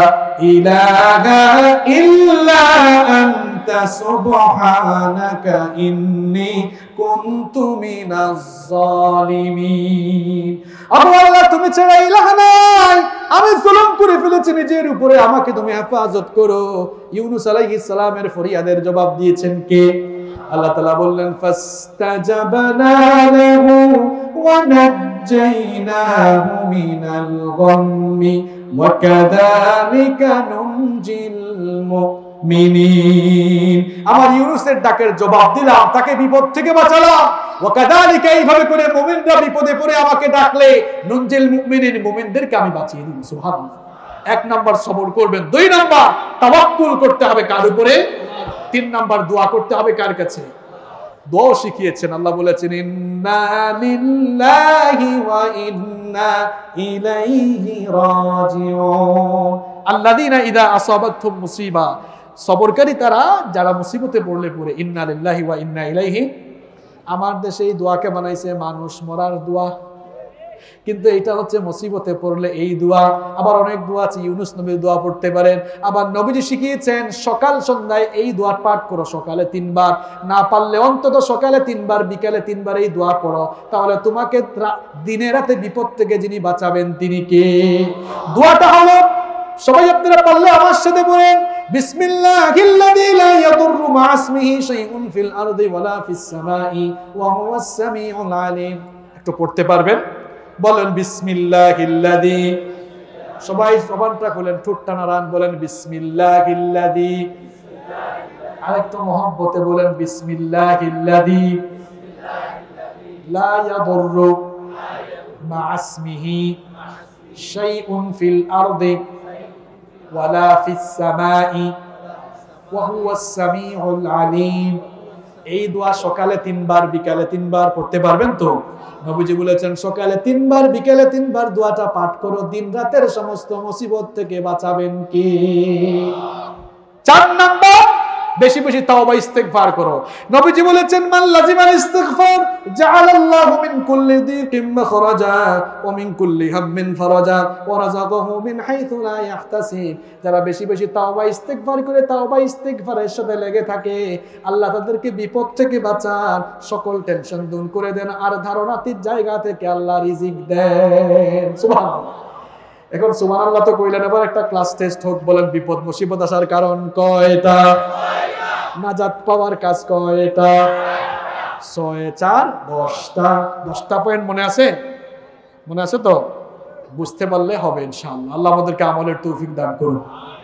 ইলাহা ইল্লা আনতা সুবহানাকা ইন্নী কুনতু মিনাজ জালিমিন। আল্লাহ, তুমি ছাড়া ইলাহ নাই, আমি জুলুম করে ফেলেছি নিজের উপরে, আমাকে তুমি হেফাজত করো। ইউনূস আলাইহিস সালামের ফরিয়াদের জবাব দিয়েছেন কে? আল্লাহ তাআলা বললেন ফাস্তাজাবনা লাহু ওয়া নাজ্জাইনাহু মিনাল গাম্মি ওয়া কাযালিকা নুনজিল মুমিনিন। আমার ইউনূসের ডাকের জবাব দিলাম, তাকে বিপদ থেকে বাঁচালাম। ওয়া কাযালিকা, এইভাবে করে মুমিনরা বিপদে পড়ে আমাকে ডাকলে নুনজিল মুমিনিন, মুমিনদেরকে আমি বাঁচিয়ে দিব। সুবহানাল্লাহ। 1 নাম্বার সবর করবেন। 2 নাম্বার তাওয়াক্কুল করতে হবে কার উপরে? 3 নাম্বার দোয়া করতে হবে কার কাছে? দোয়া শিখিয়েছেন, আল্লাহ বলেছেন ইন্না লিল্লাহি ওয়া ইন্না ইলাইহি রাজিউন। আল্লাযীনা ইযা আসাবাতহুম মুসিবা, সবরকারী তারা যারা মুসিবতে পড়লে পড়ে ইন্না লিল্লাহি ওয়া ইন্না ইলাইহি। আমার দেশে এই দোয়াকে বানাইছে মানুষ মরার দোয়া, কিন্তু এটা হচ্ছে মুসিবতে পড়লে এই দোয়া। আবার অনেক দোয়া আছে, ইউনূস নবীর দোয়া পড়তে পারেন। আবার নবীজি শিখিয়েছেন সকাল সন্ধ্যায় এই দোয়া পাঠ করো, সকালে 3 বার, না পারলে অন্তত সকালে 3 বার, বিকালে 3 বার এই দোয়া পড়ো, তাহলে তোমাকে দিনে রাতে বিপদ থেকে যিনি বাঁচাবেন তিনি কে? দোয়াটা হলো, সবাই আপনারা পারলে আমার সাথে বলেন বিসমিল্লাহিল্লাযী লা ইয়াদুররু মা ইসমিহি শাইউন ফিল আরদি ওয়ালা ফিস সামাই ওয়া হুয়াস সামিউল আলিম। একটু পড়তে পারবেন? বলেন বিসমিল্লাহিল্লাযী। সবাই জবানটা খুলেন, ঠোঁটটা নাড়ান, বলেন বিসমিল্লাহিল্লাযী। আরেকটু মহব্বতে বলেন বিসমিল্লাহিল্লাযী লা ইয়াদুররু মা ইসমিহি শাইউন ফিল আরদি ওয়ালা ফিস সামাই ওয়া হুয়াস সামিউল আলিম। এই দোয়া সকালে 3 বার, বিকালে 3 বার পড়তে পারবেন তো? নবীজি বলেছেন সকালে 3 বার, বিকালে 3 বার দোয়াটা পাঠ করো, দিন রাতের সমস্ত মুসিবত থেকে বাঁচাবেন কে? 4 নাম্বার, বেশি বেশি তাওবা ইস্তেগফার করো। নবীজি বলেছেন মান লাজিমাল ইস্তিগফার জাআলাল্লাহু মিন কুল্লি দিকিম মাখরাজা ওয়া মিন কুল্লি হাম্মিন ফারাজা ওয়া রাযাকাহু মিন হাইথু লা ইয়াহতাসিব। যারা বেশি বেশি তাওবা ইস্তেগফার করে তাওবা ইস্তেগফারের সাথে লেগে থাকে, আল্লাহ তাদেরকে বিপদ থেকে বাঁচান, সকল টেনশন দূর করে দেন, আর ধারণাতীত জায়গা থেকে আল্লাহ রিজিক দেন। সুবহানাল্লাহ। এখন সুবহানাল্লাহ তো কইলেন, এবার একটা ক্লাস টেস্ট হোক। বলেন বিপদ মুসিবত আসার কারণ কয়টা? নাজাত পাওয়ার কাজ কয়টা? 6 4 10টা। 10টা পয়েন্ট মনে আছে? মনে আছে তো? বুঝতে পারলে হবে ইনশাআল্লাহ। আল্লাহ আমাদেরকে আমলের তৌফিক দান করুন।